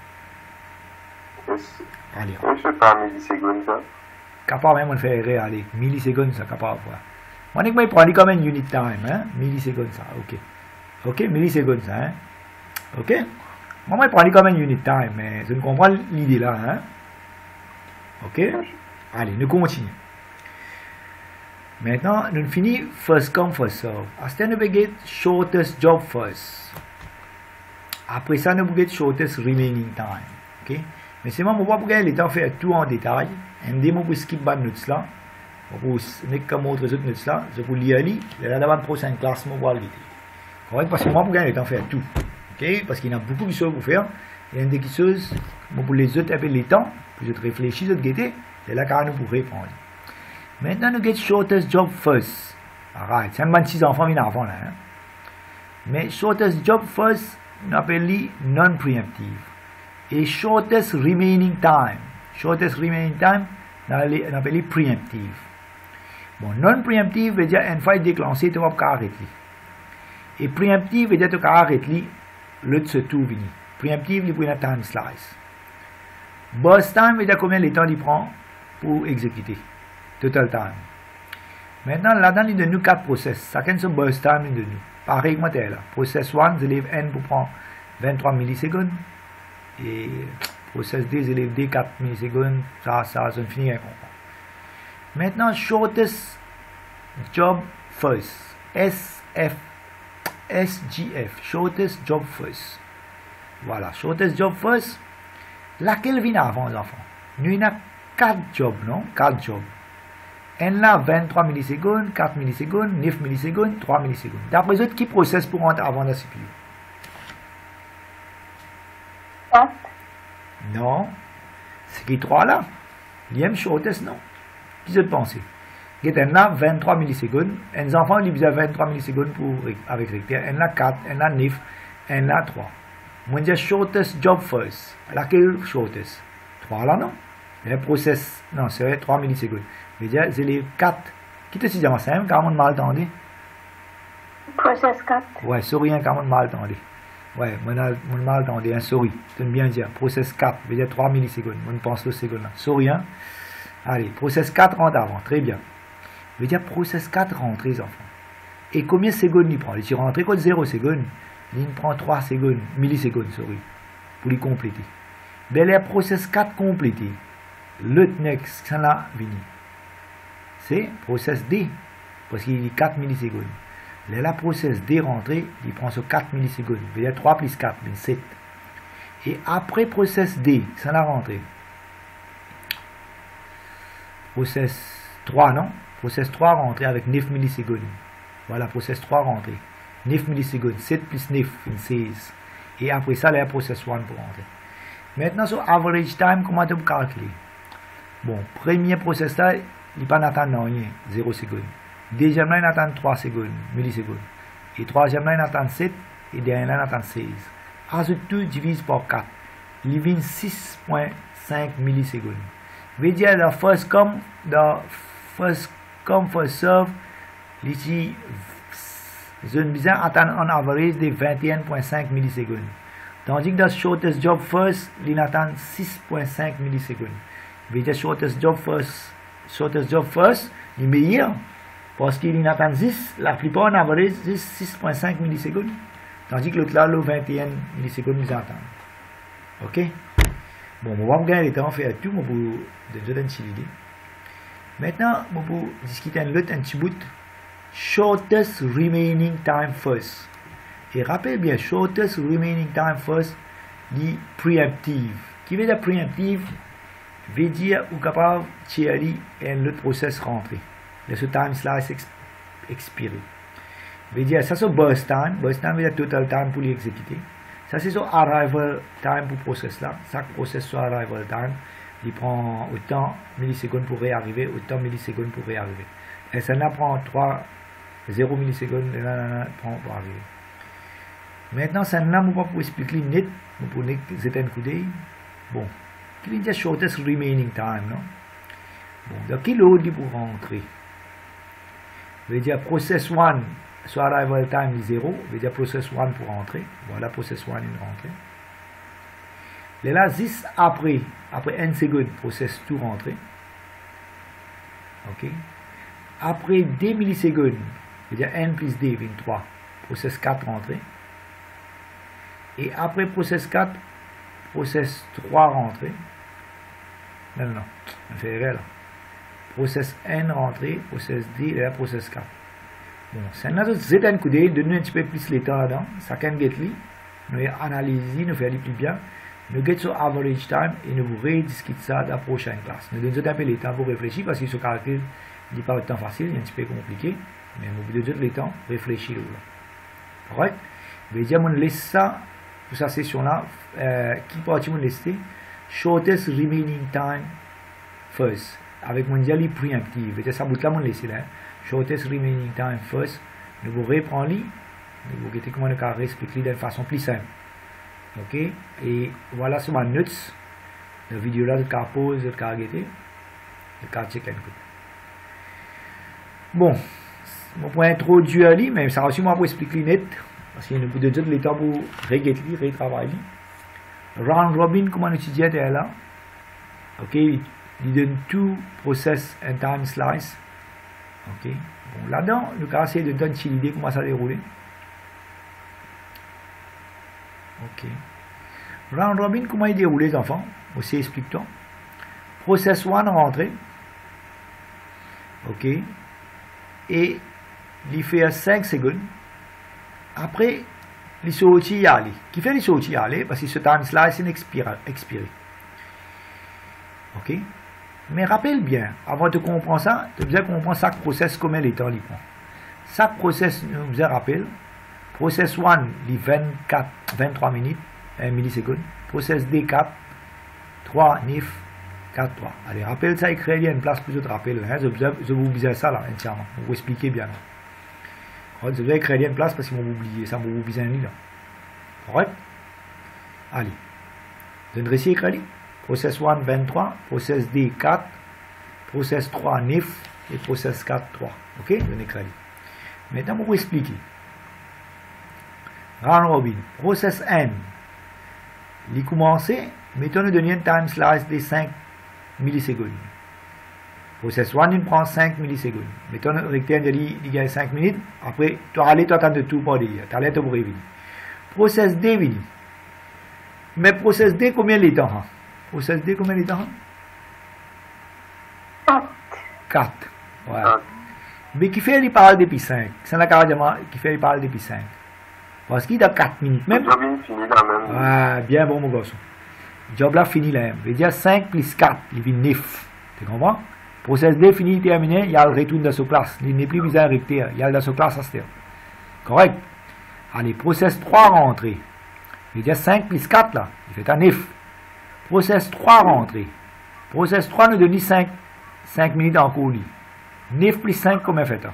Allez. Je ne sais pas, millisecondes, ça. Capable même de faire, allez, millisecondes, ça, capable de voir. Moi, je vais prendre comme un unit time, hein? Millisecondes, ça, ok. Ok, millisecondes, ça, hein? Ok? Moi, je vais prendre comme un unit time, mais je ne comprends pas l'idée là, hein? Ok? Allez, nous continuons. Maintenant, nous finissons first come, first serve. Après, nous begin shortest job first. Après ça, nous begin shortest remaining time. Ok? Mais c'est moi, je ne vais pas pouvoir le temps faire tout en détail. Et je vais skip les notes là. Je vais comme autres notes là. Je vais lire les. Et là, dans la prochaine classe, je vais lire. Correct? Parce que moi, je ne vais pas le temps faire tout. Ok? Parce qu'il y a beaucoup de choses pour faire. Il y a des choses pour les autres, appeler les temps. Puis je réfléchis, je guetter. Et là, quand nous pourrons répondre. Maintenant, nous get shortest job first. Alright, c'est un 26 enfants viennent avant là. Hein? Mais shortest job first, nous appelons non-preemptive. Et shortest remaining time. Shortest remaining time, nous appelons preemptive. Bon, non-preemptive veut dire une fois déclenché, tu vas pas arrêter. Et preemptive veut dire que tu vas arrêter, l'autre se trouve venu. Preemptive, il prend un time slice. Burst time veut dire combien de temps il prend pour exécuter. Total time. Maintenant, là-dedans, il donne nous 4 process. Chacun son burst time, il donne nous. Pareil que là. Process 1, élève N pour prendre 23 millisecondes. Et process 2, élève D, 4 millisecondes. Ça finit à comprendre. Maintenant, shortest job first. SGF. Shortest job first. Voilà. Shortest job first. Laquelle vient avant les enfants? Nous, avons 4 jobs, non? 4 jobs. N là, 23 millisecondes, 4 millisecondes, 9 millisecondes, 3 millisecondes. D'après eux, qui processe pour rentrer avant la CPU? Ah. Non. C'est qui 3 là? L'IM shortest, non. Qui se pensez? Il y a 23 millisecondes. Les enfants, ils ont 23 millisecondes avec recteur. Il y a 4, il y a 9, il y a 3. Moi, je dis shortest job first. Laquelle shortest? 3 là, non? Le process, non, c'est 3 millisecondes. Je veux dire, c'est les 4. Qui te dit, c'est un quand même mal entendu? Process 4. Ouais, souris, quand même mal entendu. Ouais, mon mal entendu, un souris. C'est bien dire. Process 4, je veux dire 3 millisecondes. On pense le seconde là. Souris, hein? Allez, process 4 rentre avant. Très bien. Je veux dire, process 4 rentre, les enfants. Et combien de secondes il prend? Il rentre quoi de 0 secondes? Il prend 3 secondes, millisecondes, sorry, pour les compléter. Mais les process 4 complétés, le next, ça l'a venu. C'est process D, parce qu'il y a 4 millisecondes. La process D rentré, il prend sur 4 millisecondes. Il y a 3 plus 4, 7. Et après process D, ça l'a rentré. Process 3, non? Process 3 rentré avec 9 millisecondes. Voilà, process 3 rentré. 9 millisecondes. 7 plus 9, 16. Et après ça, il y a process 1 pour rentrer. Maintenant, sur average time, comment tu peux calculer? Bon, premier process là, il n'y a pas d'attendre rien, 0 secondes. Deuxième là, il attend 3 secondes, millisecondes. Et troisième là, il attend 7. Et dernier là, il attend 16. Ajoute tout, divise par 4. Il vient 6.5 millisecondes. Je veux dire, the first come, first serve, ici, zone bizarre attend en average de 21.5 millisecondes. Tandis que dans shortest job first, il attend 6.5 millisecondes. Je veux dire, shortest job first, il est meilleur. Parce qu'il attend 10, la plupart en average, 6.5 millisecondes. Tandis que l'autre là, le 21 millisecondes, ils attendent. Ok? Bon, on va gagner le temps, faire tout, pour vous donner une petite idée. Maintenant, on va discuter un petit bout. Shortest remaining time first. Et rappelez bien, shortest remaining time first, dit preemptive. Qui veut dire preemptive? Veut dire ou capable de aller et le process rentrer. Le time slice expiré. Veut dire, ça c'est burst time. Burst time veut dire total time pour l'exécuter. Ça c'est son arrival time pour process là. Chaque process sur arrival time, il prend autant millisecondes pour réarriver, autant millisecondes pour réarriver. Et ça là prend 0 millisecondes pour arriver. Maintenant, ça là, on va pour expliquer net, on pour jeter un coup d'œil. Bon, quel est le shortest remaining time, non? Bon, donc quel autre pour rentrer? Je veux dire process 1 sur arrival time est 0, je veux dire process 1 pour rentrer. Voilà, process 1 est rentré. Là, 10 après 1 seconde, process 2 rentré. Ok. Après 2 millisecondes, je veux dire n plus d, 23, process 4 rentré. Et après process 4, process 3 rentré. Non, on fait erreur là. Process n rentré, process d, et là, process 4. Bon, c'est un coup d'œil, donner un petit peu plus l'état là-dedans. Ça can get li. Nous analysons, nous faisons plus bien. Nous get sur average time et nous vous rediscutons ça dans la prochaine classe. Nous donnons un peu le temps pour réfléchir parce que ce calcul n'est pas autant facile, il est un petit peu compliqué. Mais nous donnons le temps pour réfléchir. Correct? Je vais dire, on laisse ça pour cette session-là. Qui partie on laisse? Shortest remaining time first. Avec mon dialogue preemptive. Je vais dire, ça bout là, on laisse là. Shortest remaining time first. Nous vous reprenons li. Nous vous voyez comment nous pouvons expliquer d'une façon plus simple. Ok? Et voilà sur ma notes. La vidéo là, de cas pause, de cas arrêter. De cas check un coup. Bon. Je vais introduire ali, mais ça va aussi moi pour expliquer net. Parce qu'il y a beaucoup de temps de temps pour regarder, retravailler. Round robin, comment on utilise là? Ok? Il donne tout process and time slice. Ok? Bon, là-dedans, nous allons essayer de donner une idée comment ça déroule. Ok. Round robin, comment il déroule les enfants? Aussi explique-toi. Process 1 rentré. Ok. Et il fait 5 secondes. Après, il sortit y aller. Qui fait il sortit y aller? Parce que ce time slice est expiré. Ok? Mais rappelle bien, avant de comprendre ça, tu dois comprendre chaque process comme elle est en libre. Chaque process, nous vous rappelle, process 1, il 23 minutes, 1 milliseconde. Process D4, 3, 9, 4-3. Allez, rappelle ça, écrire, il y a une place plus de rappel. Hein? Je vous disais ça là, entièrement. Vous expliquez bien. Là. Je vais écrire une place parce qu'ils m'ont oublié. Ça m'a oublié un là. Correct? Allez. Je vais essayer d'écrire. Process 1, 23. Process D, 4. Process 3, 9. Et process 4, 3. Ok? Je vais écrire. Maintenant, je vais vous expliquer. Round robin. Process N. Il commence. Mettons le dernier time slice de 5 millisecondes. Process 1, il prend 5 millisecondes. Mettons le rectangle, il gagne 5 minutes. Après, tu vas aller t'attendre tout pour dire. Tu vas aller te réveiller. Process D, vini. Mais process D, combien de temps? Process D, combien de temps? 4. Ouais. Mais qui fait, il parle depuis 5. C'est la carrément qui fait, il parle depuis 5. Parce qu'il a 4 minutes même. Ah, bien bon, mon garçon. Le job là fini là. Je veux dire 5 plus 4, il vient 9. Tu comprends? Process D fini, terminé, il y a le retour de sa classe. Il n'est plus besoin d'arrêter. Il y a dans sa classe à ce terme. Correct? Allez, process 3 rentré. Je veux dire 5 plus 4 là, il fait un 9. Process 3 rentré. Process 3 nous donne 5 minutes en cours. 9 plus 5, combien fait ça?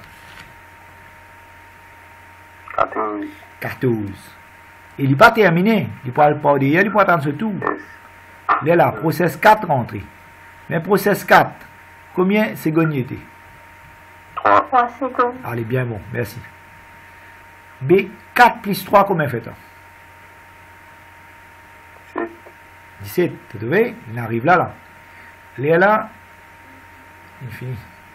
14. Et il n'est pas terminé. Il peut pas dire, il peut attendre ce tout. Là, là, process 4 rentré. Mais process 4, combien secondes était? 3 secondes. Allez, bien bon, merci. B, 4 plus 3, combien fait ça? 17. Vous voyez? Il arrive là, là. Là, il finit.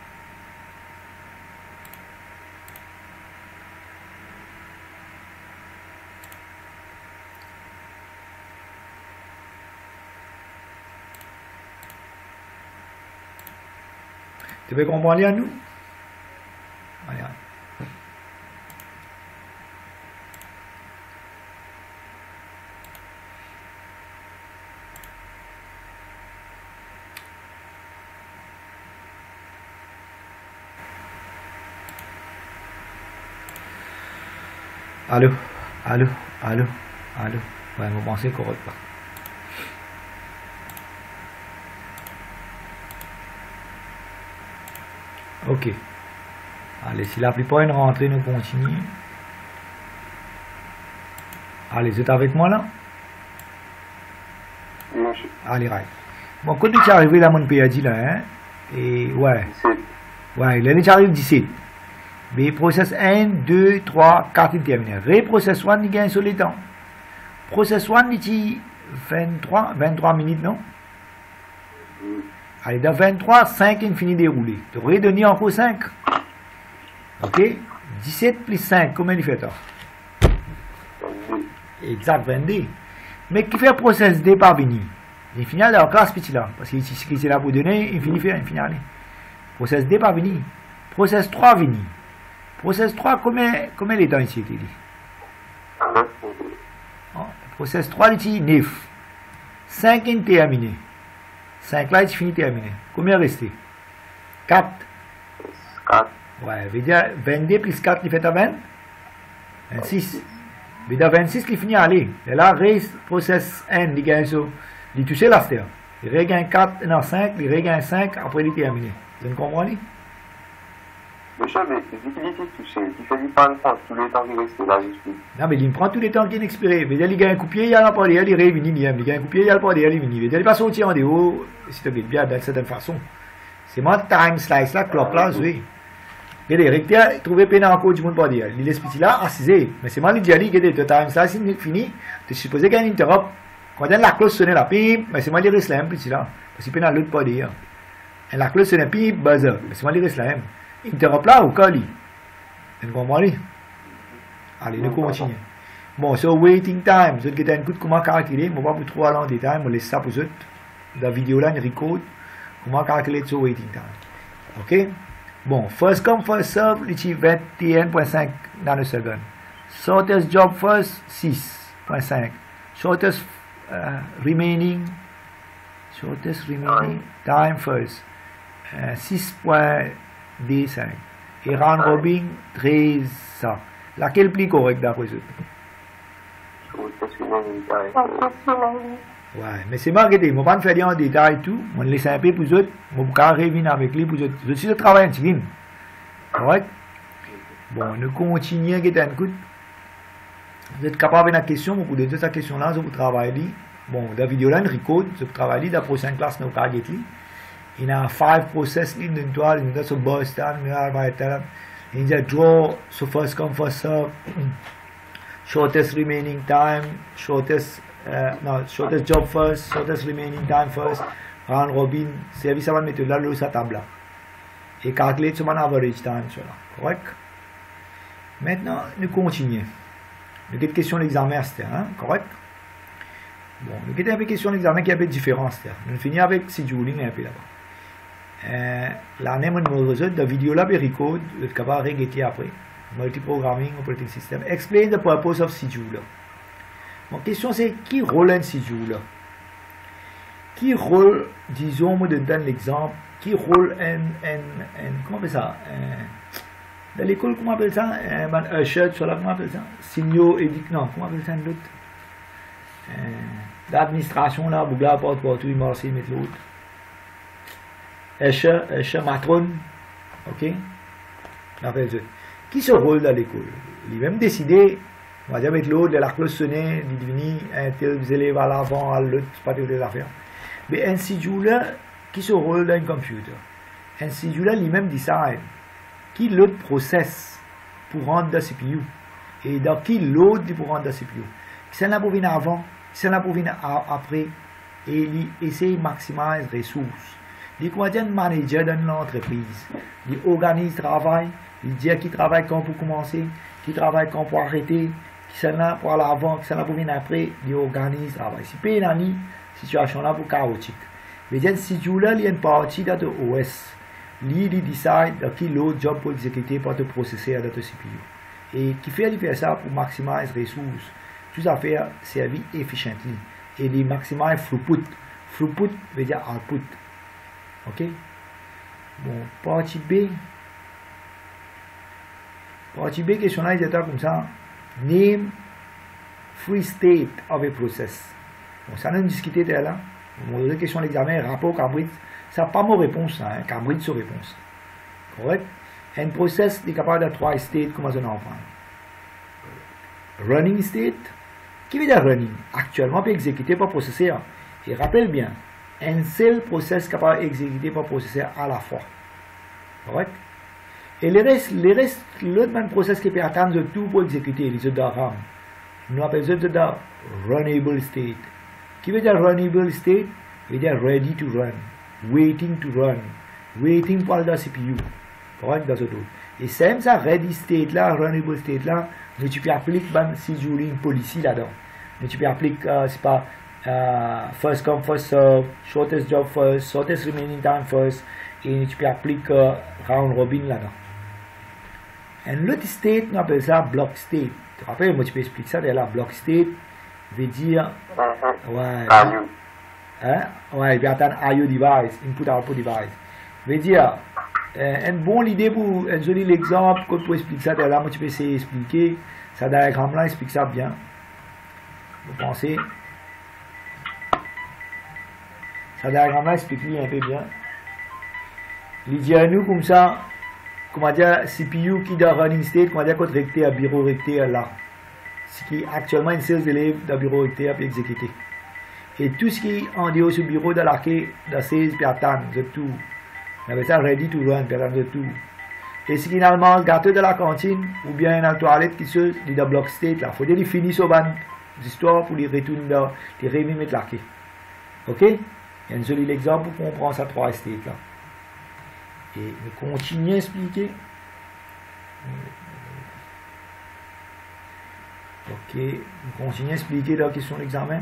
Tu veux comprendre à nous? Allez. Allô? Ouais, vous pensez correct pas. Ok. Allez, si la plupart une rentrée, nous continuons. Allez, vous êtes avec moi là? Allez, right. Bon, quand tu es arrivé là, mon pays là, hein? Et ouais. Ouais, là, tu arrives 17. Mais process 1, 2, 3, 4, il termine. Process 1, il gagne sur les temps. Process 1, il dit 23 minutes, non? Allez, dans 23, 5, il finit de dérouler. Tu aurais donné encore 5. Ok? 17 plus 5, combien il fait ça? Exact, 22. Mais qui fait process D par venir? Il finit dans la classe petit là. Parce qu'il est là pour donner, il finit faire, il finit aller. Process D par venir. Process 3 venir. Process 3, combien de temps ici était dit? Process 3, il dit 9. 5 il terminé. 5 là, il finit terminé. Combien resté? 4. 4. Ouais, veut dire 22 plus 4, il fait à 20? 26. Veut dire 26, il finit à aller. Et là, reste process N, il gagne ça. Il touche la star. Il regagne 4, non 5, il regagne 5, après il est terminé. Vous comprenez? Monsieur, mais c'est l'utilité touchée. Il fait du pas tous les temps qu'il reste là, je suis. Non, mais il prend tous les temps qu'il est expiré. Il veut dire, il gagne un coup de pied, il a pas d'air, il revient, il gagne un coup de pied, il a pas d'air, il vient. Il veut dire, il va sortir en dehors, si tu veux bien, d'une certaine façon. C'est moi, time slice là, clock là, oui. Il est recteur, trouver peine encore du monde pas dire. Il est petit là, assisé. Mais c'est moi, il dit, il est time slice, il est fini. Tu supposé qu'il y a une interrupt. Quand la cloche sonne là, pip, mais c'est moi, il reste là, petit là. Parce qu'il peut l'autre pas dire. Et la cloche sonne, pip, buzzer. Mais c'est moi, il reste là. Interrupt là ou cali? Vous comprenez? Allez, nous continuons. Bon, so waiting time. Vous avez un coup de comment calculer. Je ne vais pas trop aller en détail. Je laisse ça pour vous. Dans la vidéo là, je record comment calculer ce waiting time. Ok? Bon, first come, first serve, il est 21.5 nanosecondes. Shortest job first, 6.5. Shortest remaining time first, 6.25. Et round robin, 13 ça. Laquelle plus correcte d'après vous? Ouais, mais c'est marketing. Je ne vais pas faire en détail tout. Je vais laisser un peu pour vous autres. Je vais revenir avec lui pour vous autres. Je suis le travail intime. Correct? Bon, nous continuons à get un coup. Vous êtes capable de une question, vous pouvez dire cette question-là, vous travaillez. Bon, la vidéo là, une record, vous travaillez, la prochaine classe, nous allons get. Il y a 5 process in the toile, il y a ce boss stand, il y a draw, so first come first serve, shortest remaining time, shortest job first, shortest remaining time first, round robin, service à la méthode là, sa table là. Et calculer sur mon average time, cela. Correct? Maintenant, nous continuons. Nous avons une question d'examen, hein? Correct? Bon, nous avons une question d'examen qui est un peu différente. Nous finissons avec scheduling un peu là-bas. L'année numéro 2 de la vidéo là, je record, vous êtes capable de regarder après. Multiprogramming, operating system. Explain the purpose of scheduler. Mon question c'est, qui rôle un scheduler? Qui rôle, disons, moi je donne l'exemple, qui rôle comment on appelle ça? Dans l'école, comment on appelle ça? Un usher, comment on appelle ça? Signaux, non, comment on appelle ça l'autre? L'administration là, vous la porte partout, il m'a essayé de mettre l'autre. Usher, matron, ok? Qui se rôle dans l'école? Il va même décider, on va dire avec l'autre, la cloche sonnait, il devient un tel élève à l'avant, à l'autre, c'est pas toutes les affaires. Mais un scheduler qui se rôle dans un computer, un scheduler lui-même décide qui l'autre process pour rendre dans CPU et dans qui l'autre pour rendre dans CPU. Qui s'en a pour venir avant, qui s'en a pour venir après, et il essaie de maximiser les ressources. Il est un manager dans l'entreprise, il organise le travail, il dit qui travaille quand pour commencer, qui travaille quand pour arrêter, qui s'en a pour aller avant, qui s'en a pour venir après, il organise le travail. Si pas une situation là pour chaotique. Mais si tu là, il y a une partie de OS. Il décide de qui l'autre job pour exécuter par le processeur de CPU. Et qui fait ça pour maximiser les ressources. Tout ça fait servir efficiently. Et il maximize throughput. Throughput veut dire output. Ok? Bon, partie B. Partie B, question là, il était comme ça. Name free state of a process. Bon, ça nous discuté de là. Mon question d'examen, rapport Cambridge, ça n'a pas mon réponse, hein, Cambridge sur réponse. Correct? Un process est capable de 3 states, comment ça en prend? Running state, qui veut dire running? Actuellement, peut exécuter par processeur. Et rappelle bien, un seul process capable d'exécuter par processeur à la fois. Correct? Et l'autre même process qui peut attendre de tout pour exécuter, les autres RAM. Nous appelons ça de runnable state. Qui veut dire runnable state? Veut dire ready to run, waiting to run, waiting pour la CPU. Correct? Dans ce tout. Et c'est ça, ready state là, runnable state là, mais tu peux appliquer ben scheduling policy là-dedans. Mais tu peux appliquer, c'est pas first come first serve, shortest job first, shortest remaining time first, et tu peux appliquer round robin là-dedans. Et l'autre state, on appelle ça block state. Tu te rappelles, moi tu peux expliquer ça, là, block state veut dire, ouais, hein? Ouais, il veut attendre IO device, input output device. Veut dire, une bonne idée pour un joli exemple, quand tu expliques ça, là, moi tu peux essayer d'expliquer, ça diagramme là, explique ça bien. Vous pensez? Ça diagramme là, explique-lui un peu bien. Il dit à nous comme ça, comment dire, CPU qui dans running state, comment dire, quand recté à bureau recté là. Ce qui est actuellement une série d'élèves dans bureau recté à exécuter. Et tout ce qui est en dehors du bureau de la clé, de 16 puis attendre de tout. On avait ça ready to run, de tout. Et ce qui est normalement gâteau de la cantine, ou bien dans la toilette qui se dit dans block state là. Il faut dire qu'il finit sur ban d'histoire pour les retourner dans les remis mettre la clé. Ok? Il y a un joli exemple pour comprendre ça 3 states là. Et nous continuons à expliquer. Ok, nous continuons à expliquer la question d'examen.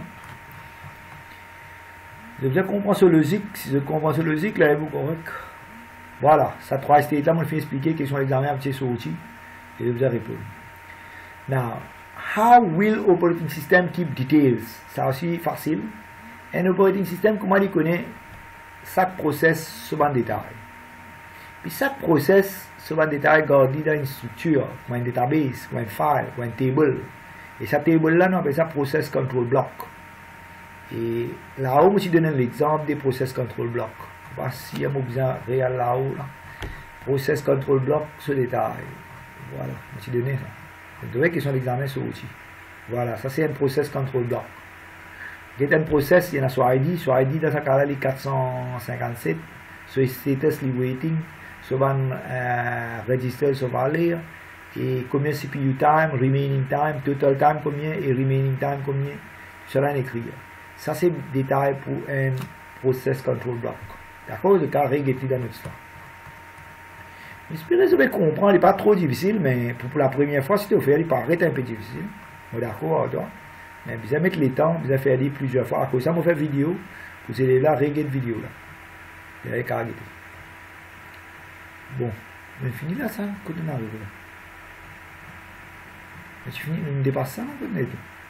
Vous avez bien compris ce logique. Si vous comprenez ce logique, là, vous correct. Voilà, ça 3 states là, moi je vais expliquer la question d'examen un petit sorti. Et vous allez répondre. Now, how will operating system keep details? Ça aussi facile. Un operating system, comment il connaît chaque process sur un détail. Puis chaque process sur un détail gardé dans une structure, comme un database, comme un file, comme un table. Et cette table là, on appelle ça process control block. Et là-haut, je donne l'exemple des process control block. Voici, il y a besoin réel là-haut. Là. Process control block, ce détail. Voilà, je donne ça. C'est une question d'examen sur l'outil. Voilà, ça c'est un process control block. Il y a un process, il y en a sur ID. Sur ID, dans ce cas-là, les 457. Sur status, les waiting. Sur register, sur valeur. Et combien CPU time, remaining time, total time combien et remaining time combien. Cela écrit. Ça c'est le détail pour un process control block. D'accord? Le cas règle dans notre histoire. J'espère que vous allez comprendre. Il n'est pas trop difficile, mais pour la première fois, si tu fais, il paraît un peu difficile. D'accord, toi. Mais vous allez mettre les temps, vous allez faire plusieurs fois. À cause de ça, on fait vidéo. Vous allez là, régler de vidéo là. Vous allez carrément. Bon, on finit là ça. Quand on arrive là. Tu finis, on dépasse ça, non, peut-être.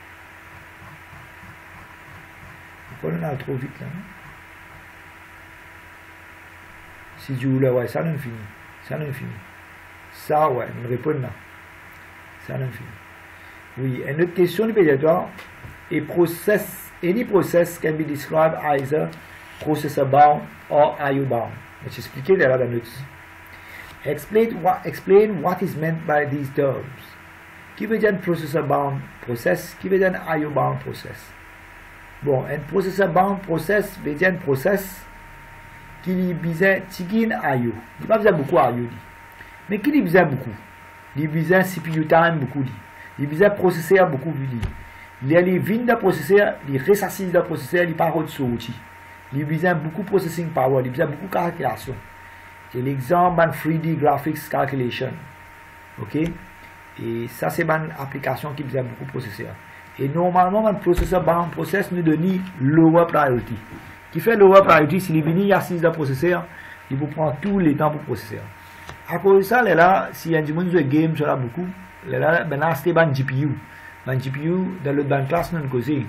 Pourquoi on a trop vite là, non? Si tu voulais, ouais, ça non fini. Ça non fini. Ça, ouais, on répond là. Ça non fini. Oui, une autre question obligatoire. A process, any process can be described either processor bound or IO bound. Je vais expliquer là dans notre. Explain what is meant by these terms. Qui veut dire processor bound process? Qui veut dire IO bound process? Bon, un processor bound process veut dire un process qui besoin tigin IO. Il pas besoin beaucoup IO. Mais qui besoin beaucoup? Il besoin CPU time beaucoup. Il besoin processeur beaucoup. Il y a les vignes de processeur, les ressources de processeur, les paroles de sortie. Il besoin beaucoup processing power, il besoin beaucoup calculation. C'est l'exemple de 3D graphics calculation. OK? Et ça, c'est une application qui besoin beaucoup de processeurs. Et normalement, un processeur bound process nous donne lower priority. Qui fait lower priority, si il y a 6 de processeur, il vous prend tout le temps pour processeur. À cause de ça, là, si il y a du monde qui joue game, ça beaucoup. Là, c'est un GPU. Un GPU, dans l'autre classe, nous causé.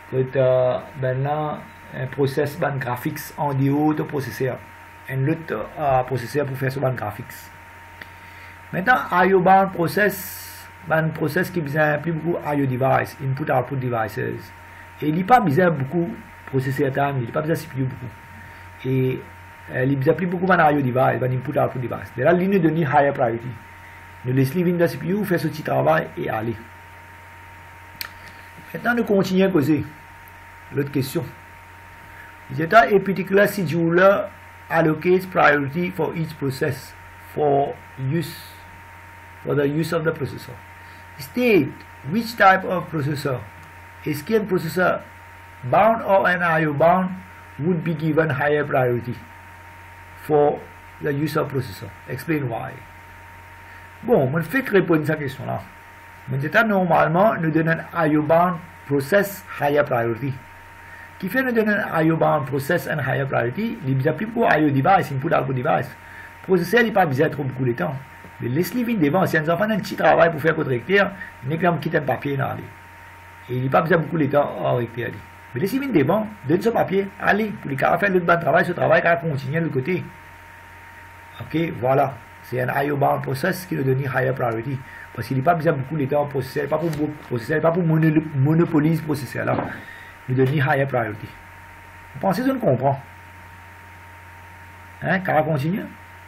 Un process, un graphics en dehors de processeur. Un autre processeur pour faire ce graphics. Maintenant, IO bound process, un process qui besoin plus beaucoup IO device, input output devices. Et il n'y a pas besoin beaucoup processeur time, il n'y a pas besoin de CPU beaucoup. Et il n'y a plus beaucoup de IO device, input output device. De là, il nous donne higher priority. Nous laissons les de CPU faire ce petit travail et aller. Maintenant, nous continuons à causer. L'autre question. Il y a a particular scheduler allocates priority for each process for the use of the processor. State which type of processor, a SCAN processor bound or an IO bound, would be given higher priority for the use of processor. Explain why. Bon, on fait répondre à cette question-là. Maintenant, normalement, nous donnons un IO bound process higher priority. Qui fait nous donner un IO bound process and higher priority, il n'y a plus beaucoup IO device, input output device. Processeur, il n'y a pas besoin de trop beaucoup de temps. Mais laisse-les venir devant, si on a un petit travail pour faire contre recteur, il n'y a quitte un papier dans aller. Et il n'y a pas besoin de beaucoup de temps hors recteur. Mais laissez venir devant, donne ce papier, allez, pour les cas faire le bon travail, ce travail va continuer de l'autre côté. Ok, voilà. C'est un IO bound process qui nous donne higher priority. Parce qu'il n'y a pas besoin de beaucoup de temps processeur, pas pour monopoliser le processeur là. Il donne higher priority. Vous pensez que je ne comprends? Hein, car continue?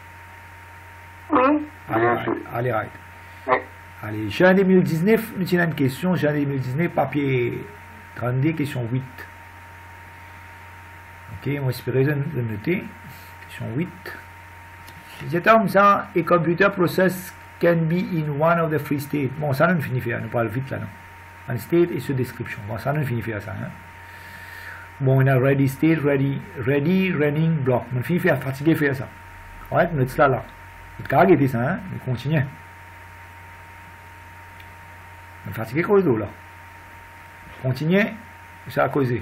Oui. Allez. Allez, juin 2019, nous avons une question, juin 2019, papier 32, question 8. Ok, on va espérer de noter. Question 8. C'est comme ça, a computer process can be in one of the three states. Bon, ça nous finit faire, nous parlons vite là, non? Un state et sur description. Bon, ça nous finit faire ça. Hein? Bon, on a ready state, ready, running, block. On finit faire, fatigué faire ça. Ouais, notre cela là. Notre cas était ça, hein? On continue. On est fatigué comme le là. Continue, ça a causé.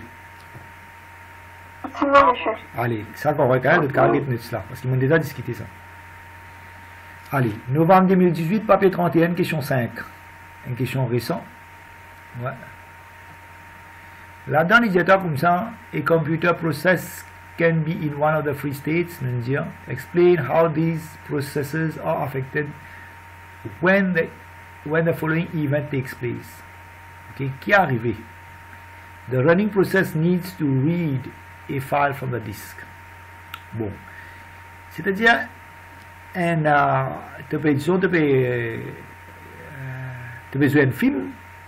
Allez, ça va regarder notre cas était notre cela. Parce qu'ils m'ont déjà discuté ça. Allez, novembre 2018, papier 31, question 5. Une question récente. Ouais. Là-dedans, il y a comme ça, a computer process can be in one of the three states. Explain how these processes are affected when the following event takes place. Okay. Qui est arrivé? the running process needs to read a file from the disk. Bon, c'est-à-dire, tu peux jouer un film,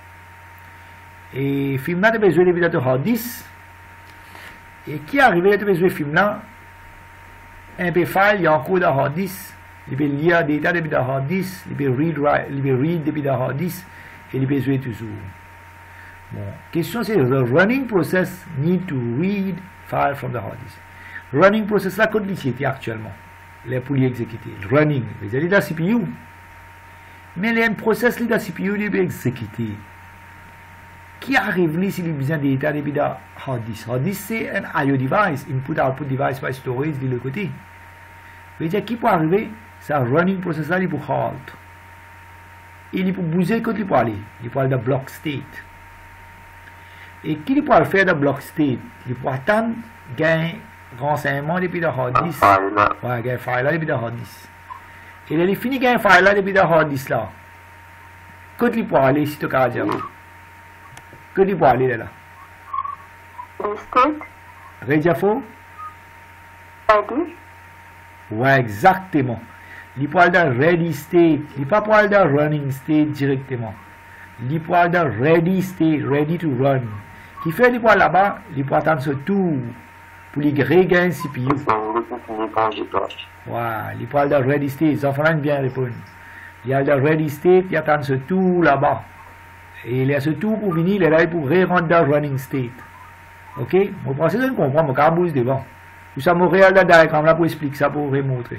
et film là, tu peux jouer depuis ton hard disk, et qui est arrivé, tu peux jouer film là, un peu file, il y a encore dans hard disk, il peut lire des data depuis le hard disk, il peut read depuis le hard disk, et il peut jouer toujours. Bon, question c'est the running process need to read file from the hard disk. Running process là, code l'utilité actuellement, les pour l'exécuter. Running, il est dans la CPU, mais les process là dans la CPU, il peut exécuter. Qui arrive là s'il a besoin de data depuis le hard disk? Hard disk c'est un I/O device, input-output device by storage de l'autre côté. C'est-à-dire qui peut arriver? C'est un running process là, il peut halt. Il peut bouger quand il peut aller. Il peut aller dans block state. Et qui peut le faire dans block state? Il peut attendre gain renseignement depuis le hard disk. Ouais, gain file là depuis le hard disk. Et il finit gain file là depuis le hard disk là. Quand il peut aller si tu as dit. Quand il peut aller là. State. Rediafo? Ready. Ouais, exactement. Il peut aller dans ready state. Il peut pas aller dans running state directement. Il peut aller dans ready state, ready to run. Qui fait il peut aller là-bas, il peut attendre ce tour pour les regagner CPU. Ouais, il peut aller dans ready state. Ça fait bien répondre. Il est dans ready state, il attend ce tour là-bas. Et il y a ce tour pour venir, il est là pour rentrer dans running state. Ok? Vous pensez que je comprends, mon cabouche devant. Ou ça m'a réel diagramme là pour expliquer ça, pour vous montrer.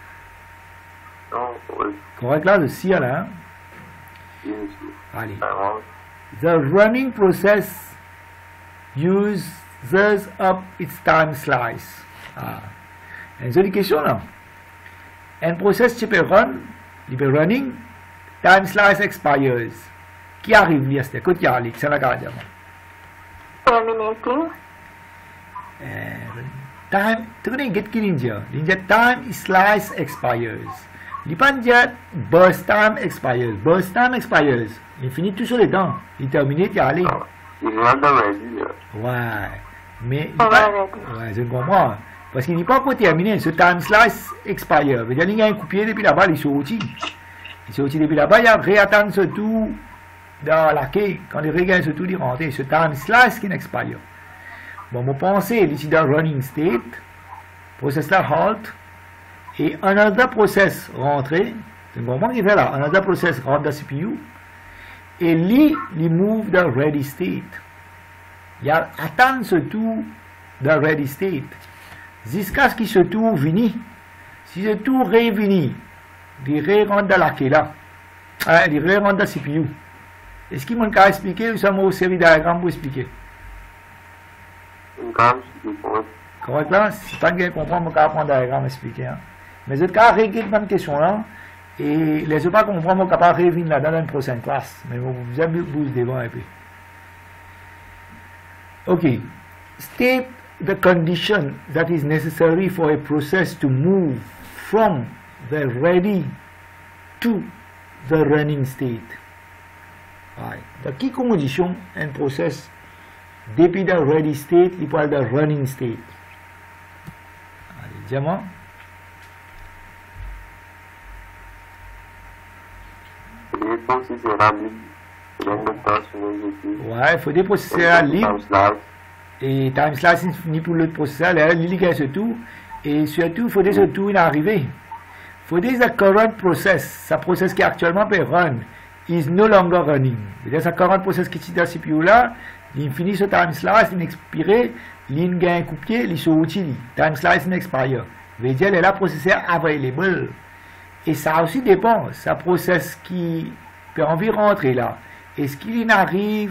Correct là, le CIA là. Hein? Allez. The running process uses up its time slice. Ah. Une jolie question là. Un process qui peut run, il peut running, time slice expires. Qui arrive là, c'est quoi qui arrive? C'est la garde. Terminating. Time, tu connais get qui ninja? Ninja time slice expires. Il pas dire burst time expires. Burst time expires. Il finit tout sur les temps. Il termine, il y a allé. Il est ready. Ouais. Mais ouais, je comprends. Parce qu'il n'est pas encore terminé. Ce time slice expire. Il y a un coupé depuis là-bas, il est sorti. Il est sorti depuis là-bas, il a réattendre ce tout dans la quai. Quand il regagne ce tout, il rentre. Ce time slice qui expire. Bon, mon pensée, ici dans running state, process là halt, et another process rentré, c'est un moment qui fait là, another process rentre dans CPU, et lui, il move dans ready state. Il a atteint ce tour dans ready state. Jusqu'à ce qu'il se tour vini. Si ce tour revini, il rentre dans la quai là. Il rentre dans CPU. Est-ce qu'il m'a qu'à expliquer ou ça m'a une série de diagrammes pour expliquer? Correct là, si pas bien comprendre, je vais apprendre un diagramme expliquer. Hein. Mais je vais régler cette question là, et les autres pas comprendre, je vais pas revenir là dans une prochaine classe. Mais vous avez bouge devant un peu. Ok. State the condition that is necessary for a process to move from the ready to the running state. Right. Dans quelle condition un process depuis le ready state, il peut aller dans running state. Allez, dis-moi. Ouais, il faut des processeurs libres. Et time slice finit pour l'autre processeur, là, il gagne ce tout. Et surtout, il faut des ce tout arriver. Il faut des current process, sa process qui actuellement peut run, is no longer running. C'est-à-dire, sa current process qui est dans ce CPU là, il finit ce time slice, il expire, il gagne un coup de pied, il sorti, time slice il expire. veut dire elle est là processeur available. Et ça aussi dépend, ça process qui peut envie rentrer là. Est-ce qu'il arrive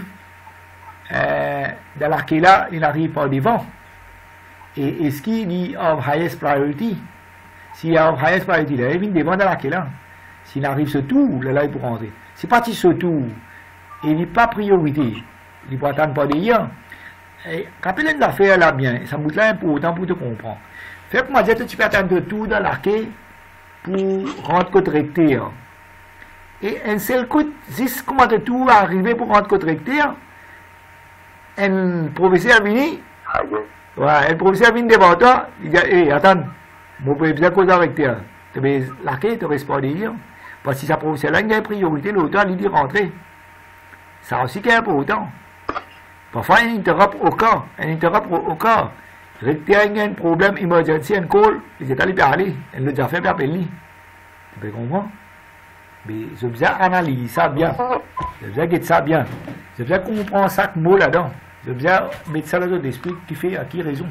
dans l'arcade là, il arrive par devant? Et est-ce qu'il est of highest priority? S'il est of highest priority, là, il vient devant dans l'arcade là. S'il arrive ce tour, là, il peut rentrer. C'est parti ce tour. Et il n'est pas priorité. Il peut attendre pas d'ailleurs. Rappelez une affaire là bien, ça me là important pour te comprendre. Fait que moi, je tu peux attendre tout dans l'arcade pour rentrer côté recteur. Et un seul coup, juste comment tout va arriver pour rentrer côté recteur, un professeur venu, Aïe. ouais, un professeur venu devant toi, il dit, hé, attends, mon professeur cause avec toi. Tu vas laquer, tu restes dire. Parce que si ça professeur là, il y a une priorité, l'auteur, il dit rentrer. Ça aussi qu'il y a pour autant. Parfois, il interrompt au cas, il interrompt au cas. Recteur, il y a un problème emergency, un call, il est allé parler, il l'a déjà fait par Pelli. Tu peux comprendre? Mais j'ai besoin d'analyser ça bien. J'ai besoin de ça bien. J'ai besoin de comprendre chaque mot là-dedans. J'ai besoin de mettre ça dans notre esprit qui fait à qui raison.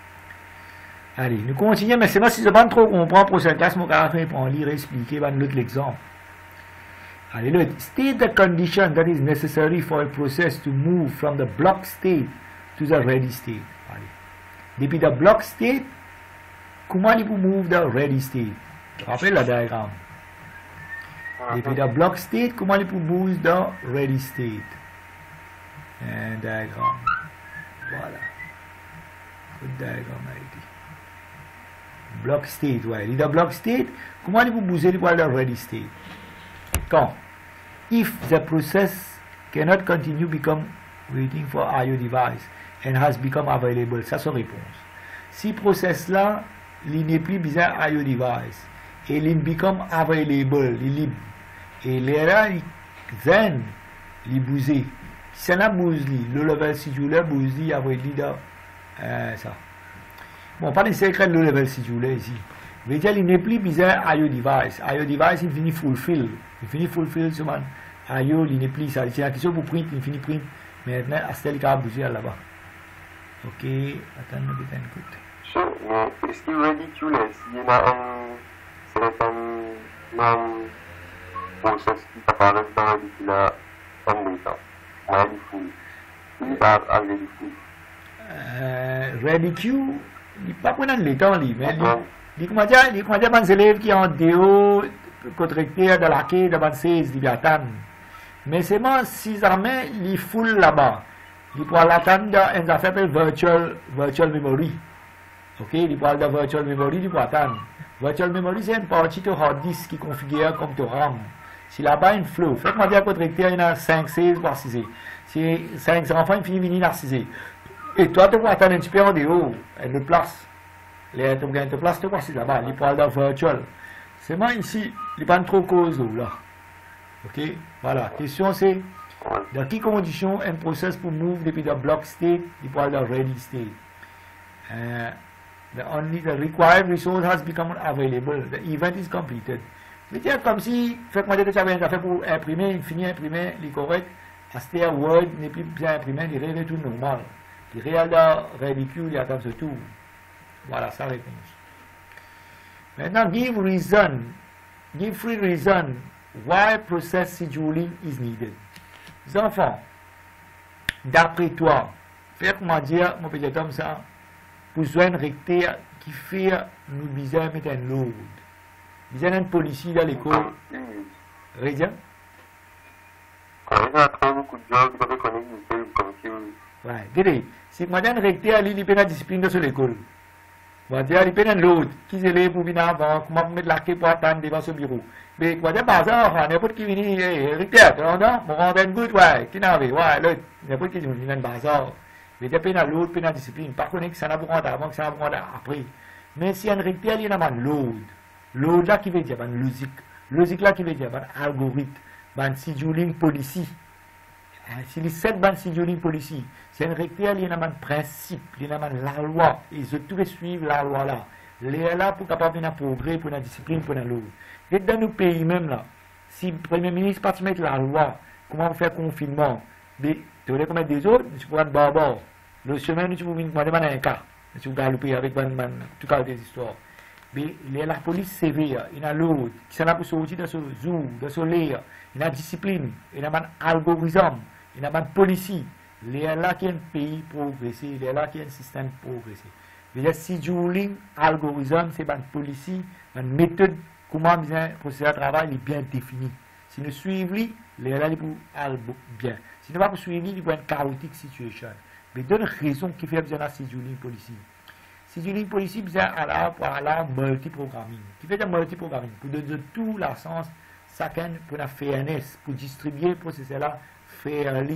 Allez, nous continuons, mais c'est pas si je ne pas trop comprendre pour cette classe, mon caractère pour en lire et expliquer l'exemple. Allez, le state the condition that is necessary for a process to move from the block state to the ready state. Allez. Depuis the block state, comment il peut move the ready state? Rappelez le diagramme. Depuis the block state, comment il peut move the ready state? Un diagramme. Voilà. Le diagramme a été. Block state, ouais. The block state, comment il peut bouger le ready state? Quand? If the process cannot continue become waiting for IO device and has become available, ça c'est la réponse. Si le process là, il n'est plus besoin IO device et il become available, il est libre. Et là, il zen, il bouge. Si ça n'a bouge, le level scheduler bouge, il a ça. Bon, pas nécessairement le level scheduler ici. Mais il n'est plus besoin IO device. IO device, il finit fulfill. Il finit fulfill sur man. IO, il n'est plus ça. C'est la question pour print, il finit print. Maintenant, Astel, il a bougé là-bas. Ok, attends, on va écoute. Sure, mais est-ce qu'il est ridicule s'il y a un certain process qui apparaît dans ridicule en l'état? Ridicule. Il va arriver du fou. Ridicule, il n'est pas prenant l'état, mais il comment dire, les élèves qui ont déo, contractés dans la quai, dans la 16, ils attendent. Mais c'est moi, si jamais, ils foulent là-bas. Ils pourront l'attendre dans une affaire virtual memory. Ok, ils parlent de virtual memory, ils pourront attendre. Virtual memory, c'est une partie de hard disk qui configure comme de RAM. Si là-bas, il flow. Faites-moi dire contracté, il y a 5, 16, voire 6. Si 5 enfants, ils finissent venir à 6. Et toi, tu vas attendre un petit peu en déo, une place. Les place, tu vois, c'est là-bas, ils parlent de virtual. C'est moi ici, il n'y a pas trop de cause là. Ok, voilà. Question c'est, dans quelles conditions un process pour move depuis le block state, il parle de ready state. The required resource has become available. The event is completed. C'est comme si, faites-moi dire que tu avais un affaire pour imprimer, il finit imprimer, il est correct. Aster Word n'est plus bien imprimé, il est tout normal. Il réel de ridicule, il attend ce tout. Voilà sa réponse. Maintenant, give free reason why process scheduling is needed. Les enfants, d'après toi, faites-moi dire, mon petit homme, ça, pour joindre recteur qui fait nous besoin de mettre un load. Besoin d'un policier dans l'école. Rien? Il y a trop beaucoup de gens qui peuvent connaître comme si... Ouais, regardez, si moi un recteur, il peut la discipline sur l'école. Moi, il peut un load. Qui est là pour venir avant, comment mettre la clé pour attendre devant ce bureau. Mais moi, je bazar, n'importe qui vient, recteur, mon rendre un good, ouais, qui n'a pas, ouais, l'autre, n'importe qui vient un bazar. Mais il y a l'autre, il y a discipline. Par contre, ça n'a pas rendre avant, que ça n'a pas rendre après. Mais si un recteur, il y a un load. Load là qui veut dire, une logique. Logique là qui veut dire, un algorithme, un scheduling policy. Si les 7 bandes scheduling policy, c'est un recteur, il y a un principe, il y a la loi. Et je dois suivre la loi là. Il est là pour capable de progrès, pour la discipline, pour la loi. Et dans nos pays même là, si le Premier ministre pas mettre la loi, comment faire confinement, mais tu veux comme des autres, tu peux être barbare. Le chemin, tu peux demander un cas. Tu peux galoper avec tout cas des histoires. Mais la police sévère, il y a l'autre, qui s'en a pour sortir de ce zoo, de ce l'air, il y a discipline, il y a un algorithme, il y a un policier. Il y a là qui est un pays progressé, il y a là qui est un système progressé. Il y a scheduling, algorithme, c'est un policier, une méthode, comment bien le processus de travail est bien défini. Si nous suivons, il y a là pour bien. Si nous ne pas pour suivre, il y a une chaotique situation. Mais donne raison qui fait besoin de scheduling policier. Scheduling policy besoin à la multiprogramming. Qui fait de multiprogramming pour donner tout la sens chacun pour la fairness, pour distribuer le processus là fairly.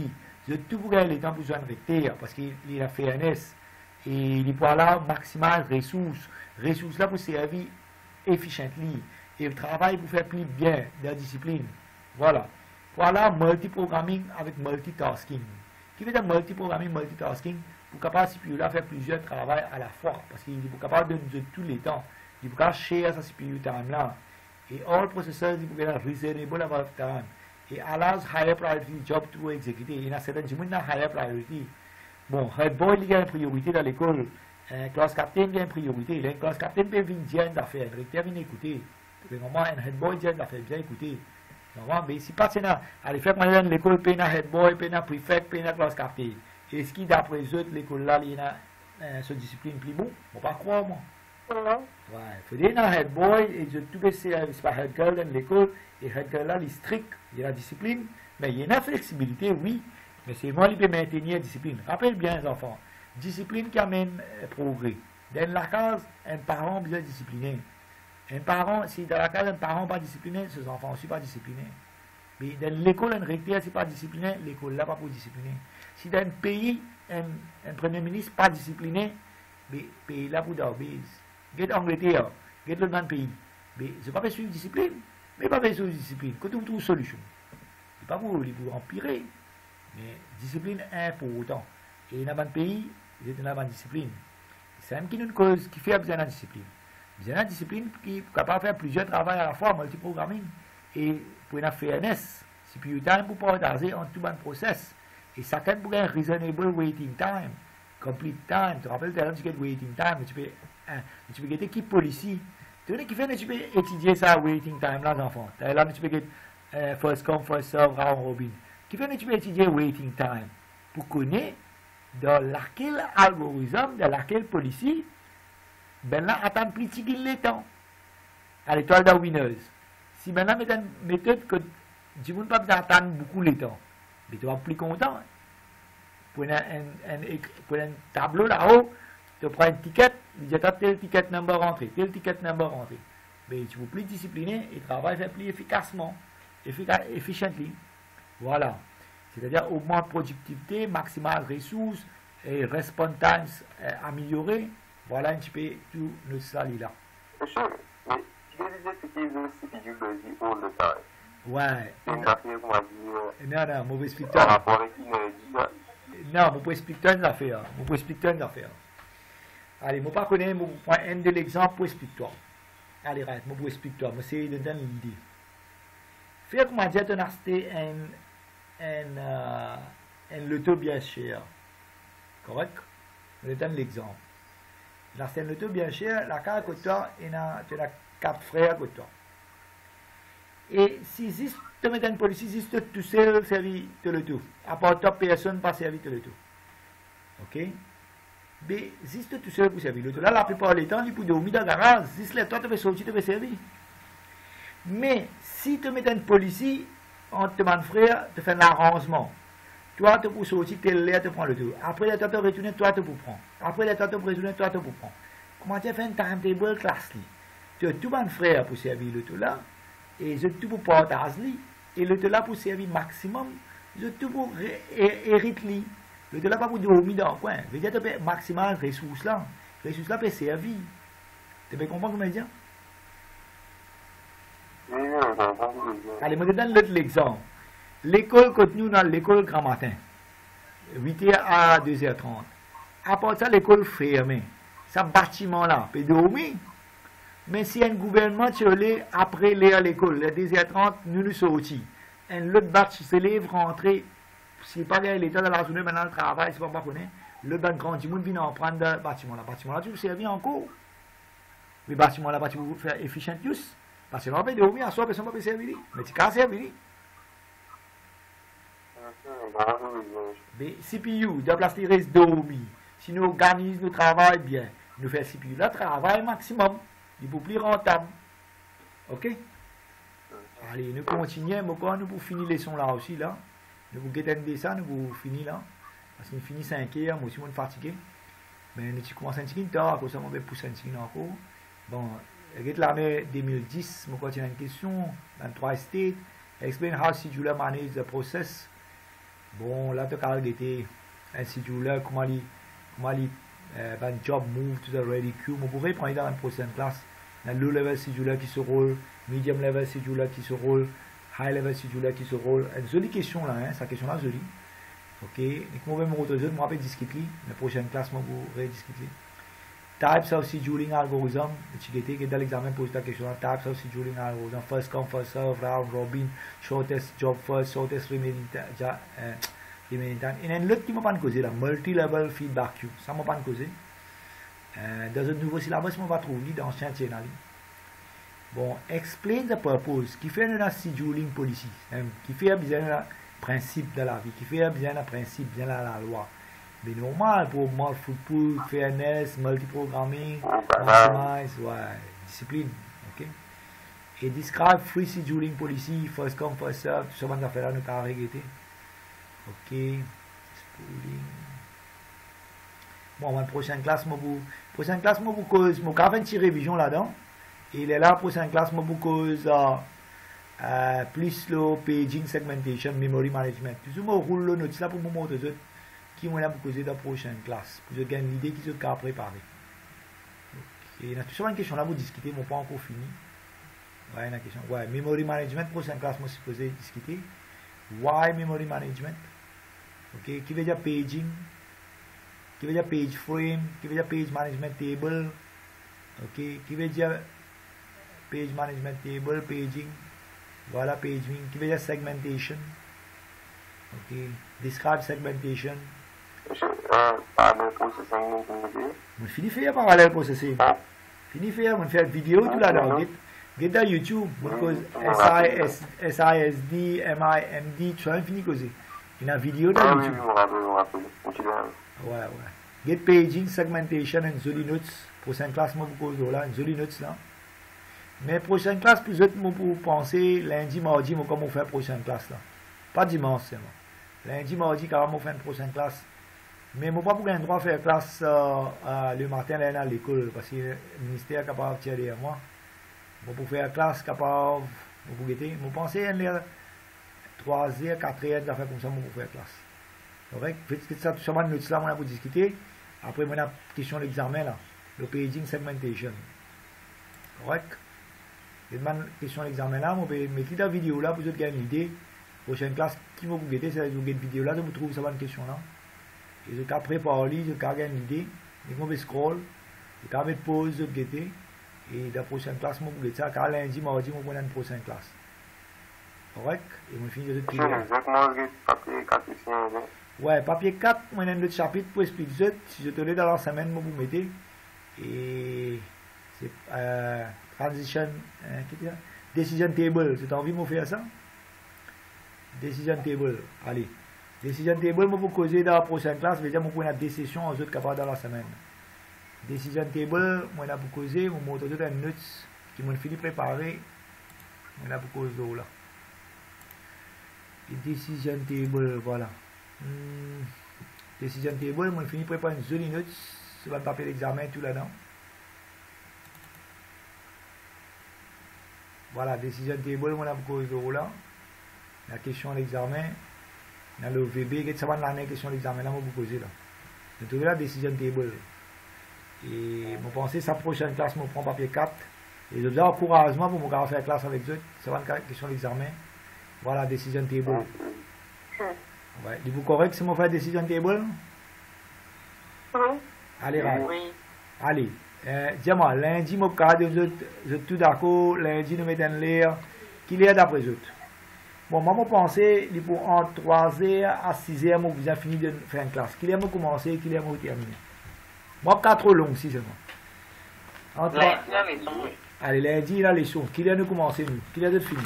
de tout pour gagner le temps pour joindre recteur, parce qu'il a fait NS, et il peut là maximiser ressources là pour servir efficiently, et le travail pour faire plus bien de la discipline. Voilà. Voilà, multiprogramming avec multitasking. Qui veut dire multiprogramming, multitasking? Pour capable CPU là faire plusieurs travaux à la fois, parce qu'il est capable de tous les temps. Il peut capable share sa CPU time là. Et all processors, il peut être reasonable about time. Et allows higher priority job to exécuter. Il y a certains gens qui ont higher priority. Bon, head boy il y a une priorité dans l'école. Class captain il y a une priorité. Le class captain peut venir dire une affaire. Le directeur vient écouter. Normalement, un head boy dit une affaire, bien écouter. Normalement, mais si pas c'est là, allez faire moyen l'école, paye un head boy, paye un prefect, paye un class captain. Et ce qui d'après eux autres, l'école là, il y a cette discipline plus bon. On ne pas croire, moi. Non. Ouais, il faut dire un head boy, et je tout c'est pas head girl dans l'école, et head girl là, il est strict, il y a la discipline, mais il y a une flexibilité, oui, mais c'est moi qui peux maintenir la discipline. Rappelle bien les enfants, discipline qui amène progrès. Dans la case, un parent bien discipliné. Un parent, si dans la case, un parent pas discipliné, ses enfants aussi pas disciplinés. Mais dans l'école, un recteur, c'est pas discipliné, l'école là pas pour discipliner. Si dans un pays, un premier ministre pas discipliné, mais pays là pour d'obéir. Get Angleterre, get le même pays. Mais c'est pas besoin de discipline, mais pas besoin de discipline. Quand on trouve une solution, c'est pas pour empirer, mais discipline est important. Et dans un pays, c'est dans la discipline. C'est même une cause qui fait besoin de discipline. Besoin de discipline qui est capable de faire plusieurs travaux à la fois, multiprogramming, et pour une fairness, c'est plus de temps pour partager en tout le process. Et chacun pour un reasonable waiting time, complete time. Tu te rappelles, tu as waiting time, tu peux get équipe policier. Tu vois qui fait que tu peux étudier ça waiting time là, les enfants. Là, tu peux get first come, first serve, round robin. Qui fait que tu peux étudier waiting time pour connaître dans laquelle algorithme, dans laquelle policier, ben là, attendre plus de temps. À l'étoile de winners. Si maintenant, tu as une méthode que tu ne peux pas attendre beaucoup de temps, mais tu vas plus content. Pour un tableau là-haut, tu prends un ticket, il dit tel ticket number rentré, tel ticket number rentré. Mais tu vas plus discipliné et travailler fait plus efficacement, efficiently. Voilà. C'est-à-dire augmente productivité, maximize ressources et response times amélioré. Voilà un petit peu tout le sali là. Sure, mais tu disais que tu es aussi busy all the time. Ouais. C'est une affaire qu'on va dire. Non, mauvais expliquer. Par rapport à l'énergie. Non, je peux expliquer une affaire. Je peux expliquer une affaire. Allez, je ne pas connaître, je prends un de l'exemple pour expliquer toi. Allez, arrête, je peux expliquer toi. Je vais te donner l'idée. Fais comment dire, tu as acheté un loto bien cher. Correct? Je vais te donner l'exemple. Tu as acheté un loto bien cher, la carte que tu as, tu as 4 frères que tu as. Et si tu mets une police, si tu tout seul servi de le tout. À part toi, personne pas servi de le tout. Ok? Mais si tu tout seul pour servir le tout, là, la plupart du temps, il peut dormir dans le garage. Si toi, tu veux sortir, tu veux servir. Mais si tu mets une police, entre tes frères, tu fais un arrangement. Toi, tu peux sortir, tu prends le tout. Après, tu peux retourner, toi, tu peux prendre. Après, tu peux retourner, toi, tu peux prendre. Comment tu fais un timetable classe? Tu as tout mon frère pour servir le tout là. Et je tout pour partager, et le là pour servir maximum, je tout pour hériter. Le là pas pour dormir dans le coin. Je veux dire, tu peux maximum de ressources là. Les ressources là peuvent servir. Tu peux comprendre comment je dis? Allez, je te donne l'autre exemple. L'école continue dans l'école grand matin, 8h à 2h30. À part ça, l'école fermée. Ce bâtiment là peut dormir. Mais si un gouvernement est après à l'école, à 2h30, nous sortons. Un autre batch s'élève, rentrer, si pas l'état de la journée, maintenant le travail, c'est pas pas connaître, le ban grand du monde vient en prendre le bâtiment là. Le bâtiment là, tu servir encore. Le bâtiment là, tu peux faire efficient tous. Parce que l'on peut dormir, à soi, personne ne peut servir. Mais tu peux servir. Mais CPU, de place, il reste dormir. Si nous organisons notre travail bien, nous faisons CPU là, travail maximum. Il faut plus rentable. Ok? Allez, nous continuons. Nous pour finir les leçons là aussi. Là. Nous pour guetter ça, nous pour finir là. Parce qu'on finit 5h, moi aussi, je suis fatigué. Mais nous commençons un petit peu tard, à cause de ça, on va pousser un petit peu encore. Bon, l'année 2010, je continue une question. Dans 3 states, explain how Sidula manage the process Bon, là, tu as regardé un schedule, comment il job move to the ready queue. On pourrait prendre dans la prochaine classe. Dans low level schedule qui se roule, medium level schedule qui se roule, high level schedule qui se roule. Une jolie question là, hein, cette question là jolie. Ok, et comment je vais me retrouver, je me rappelle discuter, la prochaine classe, je vais rediscuter. Types of scheduling algorithm, tu dans l'examen pose ta question là, types of scheduling algorithm, first come, first serve, round robin, shortest job first, shortest remaining time. Et un autre qui m'a pas causé là, multi-level feedback queue, ça m'a pas causé. Dans un nouveau syllabus, on va trouver dans ce chantier là. Bon, explain the purpose, qui fait un scheduling policy, qui fait bien principe de la vie, qui fait bien un principe, bien la loi. Mais normal pour more football, fairness, multi-programming, maximize, ouais, discipline, ok. Et describe free scheduling policy, first come, first serve, tout ça, on va faire là, nous avons regretté. Ok, schooling. Bon, la prochaine classe, je vais faire une petite révision là-dedans. Et là, prochaine classe, je vais cause plus le paging segmentation, memory management. Tout ça, je roule le note là pour vous montrer qui vont causer dans la prochaine classe. Pour vous gagner l'idée qui se cas préparé. Ok, il y a toujours une question là pour discuter, mais pas encore fini. Ouais, une question. Ouais, memory management, prochaine classe, je suis supposé discuter. Why memory management? Ok, qui veut dire paging? Qui veut dire page frame? Qui veut dire page management table? Ok, qui veut dire page management table, paging? Voilà, paging. Qui veut dire segmentation? Ok, describe segmentation. Parallel processing, on finit faire parallel processing. Fini faire, on fait vidéo tout là-dedans. Get dans YouTube, because SISD, MIMD, tu as fini causer. Il y a une vidéo dans YouTube. Ouais. Get paging, segmentation, and Zoli notes. Prochaine classe, moi, vous cause là, Zoli notes là. Mais prochaine classe, plus autres, moi, pour penser, lundi, mardi, moi, comment on fait prochaine classe là. Pas dimanche, c'est moi. Lundi, mardi, quand on fait une prochaine classe. Mais moi, pas pour gagner droit à faire classe le matin, là, à l'école, parce que le ministère est capable de tirer derrière moi. Moi, pour faire classe, capable, pour guetter, moi, penser à 3h, 4h, d'affaires comme ça, moi, pour faire classe. Correct? Faites ça, tout ça, nous là, on a pour discuter. Après, on a la question de l'examen, là. Le paging segmentation. Correct? Et la question de l'examen, là, on peut mettre la vidéo, là, pour vous gagner une idée. Prochaine classe, qui va vous guetter, c'est vous guetter vidéo, là, vous trouvez ça, une question, là. Et je vais préparer, je vais gagner une idée. Et on va scroll. Je vais mettre pause, je vais guetter. Et dans la prochaine classe, je vais guetter ça. Car lundi, mardi, je vais prendre une prochaine classe. Correct? Et on finit de tout. papier 4 ici. Ouais, papier 4, moi, j'ai un autre chapitre pour expliquer. Si je te l'ai dans la semaine, je vous mettez. Et c'est transition, decision table. Tu as envie de me faire ça? Decision table. Allez. Decision table, je vais vous causer dans la prochaine classe. Je vais dire, je vais des sessions aux autres capables dans la semaine. Decision table, je vais vous causer. Je vais vous montrer une note qui m'a fini de préparer. Je vais vous causer là. Decision table, voilà. Decision table, je vais fini de préparer une jolie note sur le papier d'examen tout là-dedans. Voilà, decision table, je vais vous causer là. La question d'examen. Dans le VB, ça va dans la question d'examen, là, je vais vous poser là. Je trouve la decision table. Et je pense que sa prochaine classe, je prends papier 4. Et je vous encouragement pour me faire la classe avec eux. Ça va dans la question d'examen. Voilà, decision table. Ouais. Êtes-vous correct si je fais decision table? Oui. Allez, Oui. allez. Dis-moi, lundi, je suis tout d'accord. Lundi, nous mettons l'air. Qui est d'après eux? Bon, moi, je pense que pour entre 3h à 6h, vous avez fini de faire une classe. Qui est commencer, qui est terminer. Moi, pas trop long, si seulement. Lundi, la leçon, oui. Allez, lundi, la leçon. Qui est commencer, nous? Qui est fini?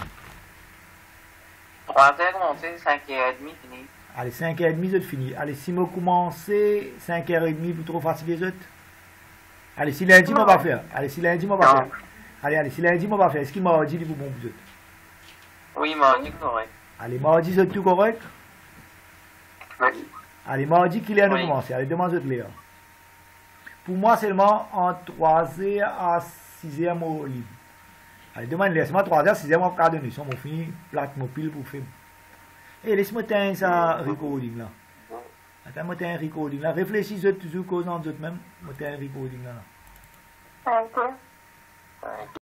3h commencer, 5h30 fini. Allez, 5h30, c'est fini. Allez, si je commence 5h30, vous trop fatigué, vous? Allez, si lundi, je vais faire. Allez, si lundi, je vais faire. Allez, si lundi, je vais faire. Est-ce qu'il m'a dit pour bon vous? Oui, mardi, correct. Allez, mardi, c'est tout correct? Oui. Allez, mardi, qu'il est à nous Oui. commencer. Allez, demandez de l'air. Pour moi, seulement entre 3h à 6h, mon libre. Allez, demandez-le. Seulement 3h, 6h, mon quart de nuit. Mon fini, plate, mon pile pour faire. Et laisse-moi t'en ça recording là. Attends, moi t'en recording là. Réfléchis toujours causant d'autres même. Moi t'en recording là. Ok.